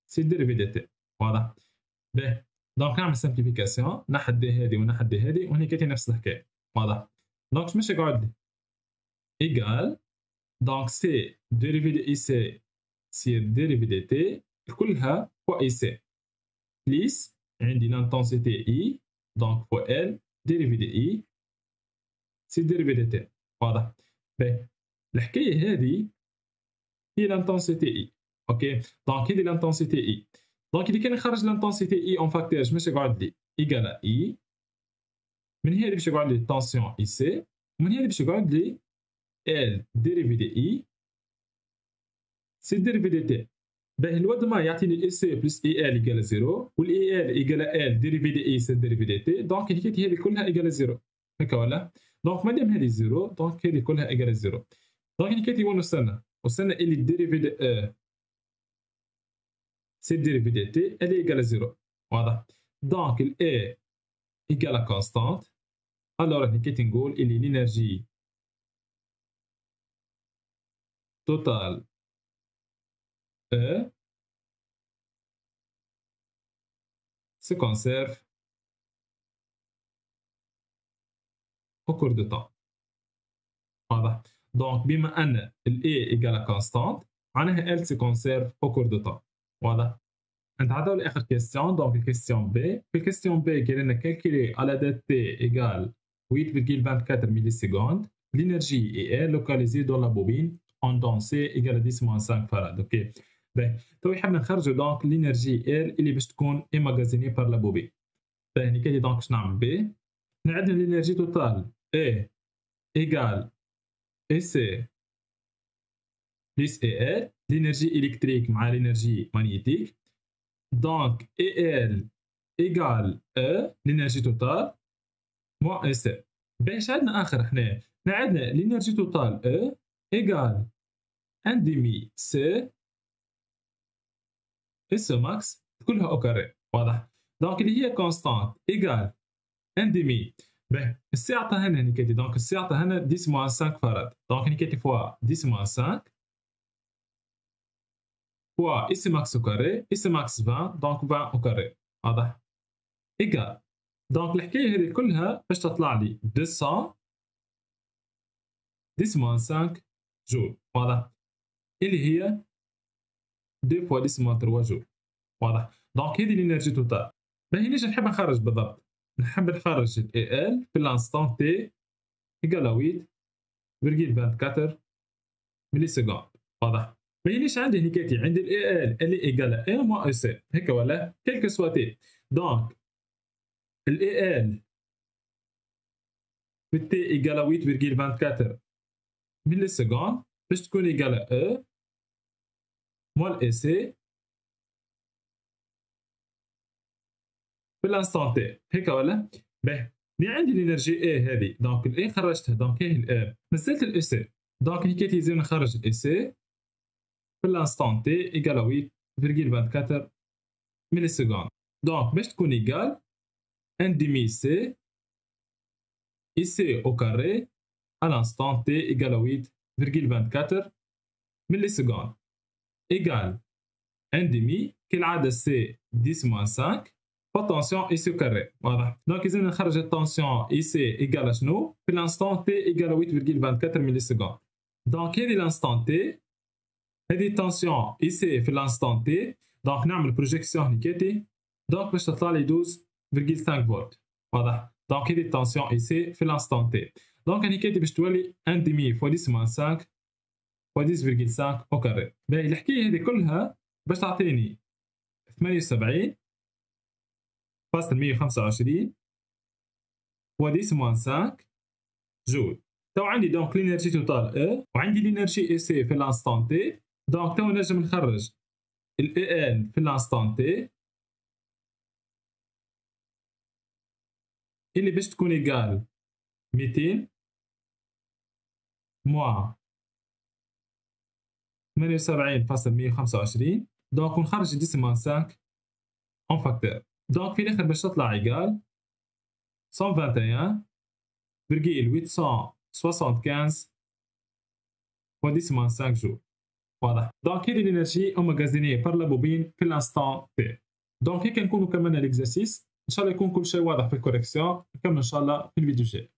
سي ديريفي دي تي. واضح؟ باهي دونك نعمل سامبليفيكاسيون، نحدي هذه ونحدي هذه وهنا كاتي نفس الحكايه. واضح؟ دونك مش يقعد لي ايكال دونك سي ديريفي دي اي سي سي ديريفي دي تي كلها فوا اي سي بليس عندي لانتونسيتي اي دونك فوا ال ديريفي دي اي سي ديريفي دي تي. واضح؟ باهي الحكايه هذه هي لانتونسيتي اي. اوكي دونك هذه لانتونسيتي اي. دونك اللي كان نخرج لانتونسيتي اي اون فاكتورج باش يقعد لي ايكال اي، من هنا باش يقعد لي تونسيون اي سي، ومن هنا باش يقعد لي ال ديريفي دي اي سي ديريفي دي تي. باهي الواد ما يعطيني اي سي بلس اي ال ايكال 0 والاي ال ايكال ال ديريفي دي اي سي ديريفي دي تي، دونك الحكايه هذه كلها ايكال 0 هكا ولا؟ دونك مادام هذه 0 دونك هذه كلها ايكال 0. دونك الحكايه وين وصلنا اللي ديريفي دي سي ديريفي دي تي elle est égale à 0. واضح؟ دونك ال A égale à constante. alors حكيت نقول اللي l'énergie totale E se conserve au cours de temps. واضح؟ دونك بما ان ال A égale à constante معناها elle se conserve au cours de temps. واضح؟ نتعداو لاخر كيستيون. دونك الكيستيون بي، في الكيستيون بي قال لنا كالكولي على دات تي ايكال 8,24 مليسكوند l'énergie est localisée dans la bobine en temps C égale à 10-5 فراد. اوكي باهي تو يحبنا نخرجوا دونك l'energie R اللي باش تكون اماغازيني بار لا بوبين. باهي نكتي دونك باش نعمل بي، عندنا l'energie توتال E égale EC plus ER l'énergie électrique مع l'énergie magnétique. Donc, EL égale E, l'énergie totale, moins EC. باش عندنا آخر حنا عندنا l'énergie totale E égale 1 demi C S max كلها أو كاري. واضح؟ دونك اللي هي constante égale 1 demi. باهي السي عطاها لنا نكتي دونك السي عطاها لنا 10 moins 5 فراد. دونك نكتي فوا 10 moins 5 fois ici max au carré, ici max 20 donc 20 au carré. واضح؟ إيكال دونك الحكاية هذه كلها باش تطلع لي 200 10 جول. واضح؟ اللي هي 2 فوا 10 جول. واضح؟ دونك هذه الانرجي توتال. باهي نجي نحب نخرج بالضبط، نحب نخرج ال ال في الانستون تي إيكال 8,24 ملي سكوند. واضح؟ ما يليش عندي هنيكاتي عندي ال ال اللي ايكال ا موا او سي هكا ولا كيلكو سوا تي. دونك ال ال في تي ايكال 8,24 ملي سكوند باش تكون ايكال ا موا ال سي في الانستون تي هكا ولا. باهي اللي عندي الانرجي اي هذه دونك الاي خرجتها دونك هي ال نزلت ال سي دونك هنيكاتي لازم نخرج ال سي في الانستون تي ايكال 8,24 ملي سكوند. دونك باش تكون ايكال 1 demi C ici au carré à l'instant t égale à 8,24 millisecondes égale 1 demi كالعادة C 10-5 potentiel ici au carré. واضح؟ دونك إذا نخرج التنسيون ici égale à شنو؟ في l'instant t égale à 8,24 millisecondes. دونك هذه l'instant t هذه التنسيون ici في l'instant t دونك نعمل بروجيكسيون هنيكاتي دونك باش تطلع لي 12,5 فولت. واضح؟ دونك هذه التنسيون ايسي في الانستون تي. دونك هنيكاتي باش تولي 1 ديمي فوا 10-5 فوا 10,5 او كاري. باهي الحكايه هذه كلها باش تعطيني 78.125 فوا 10-5 جول. تو عندي دونك لينيرجي توتال او وعندي لينيرجي ايسي في الانستون تي. دونك تو نجم نخرج الاي ال في الانستون تي اللي باش تكون ايكال 200 موا 78.125 دونك نخرج 10-5 اون فاكتور. دونك في الاخر باش تطلع ايكال 121,875 فوا 10-5 جول. واضح. دونك هذه الانرجي امغازينيه بار لا بوبين في الانستان تي. دونك هيك نكونوا كملنا ليكزارسيس، ان شاء الله يكون كل شيء واضح في الكوريكسيون. نكمل ان شاء الله في الفيديو الجاي.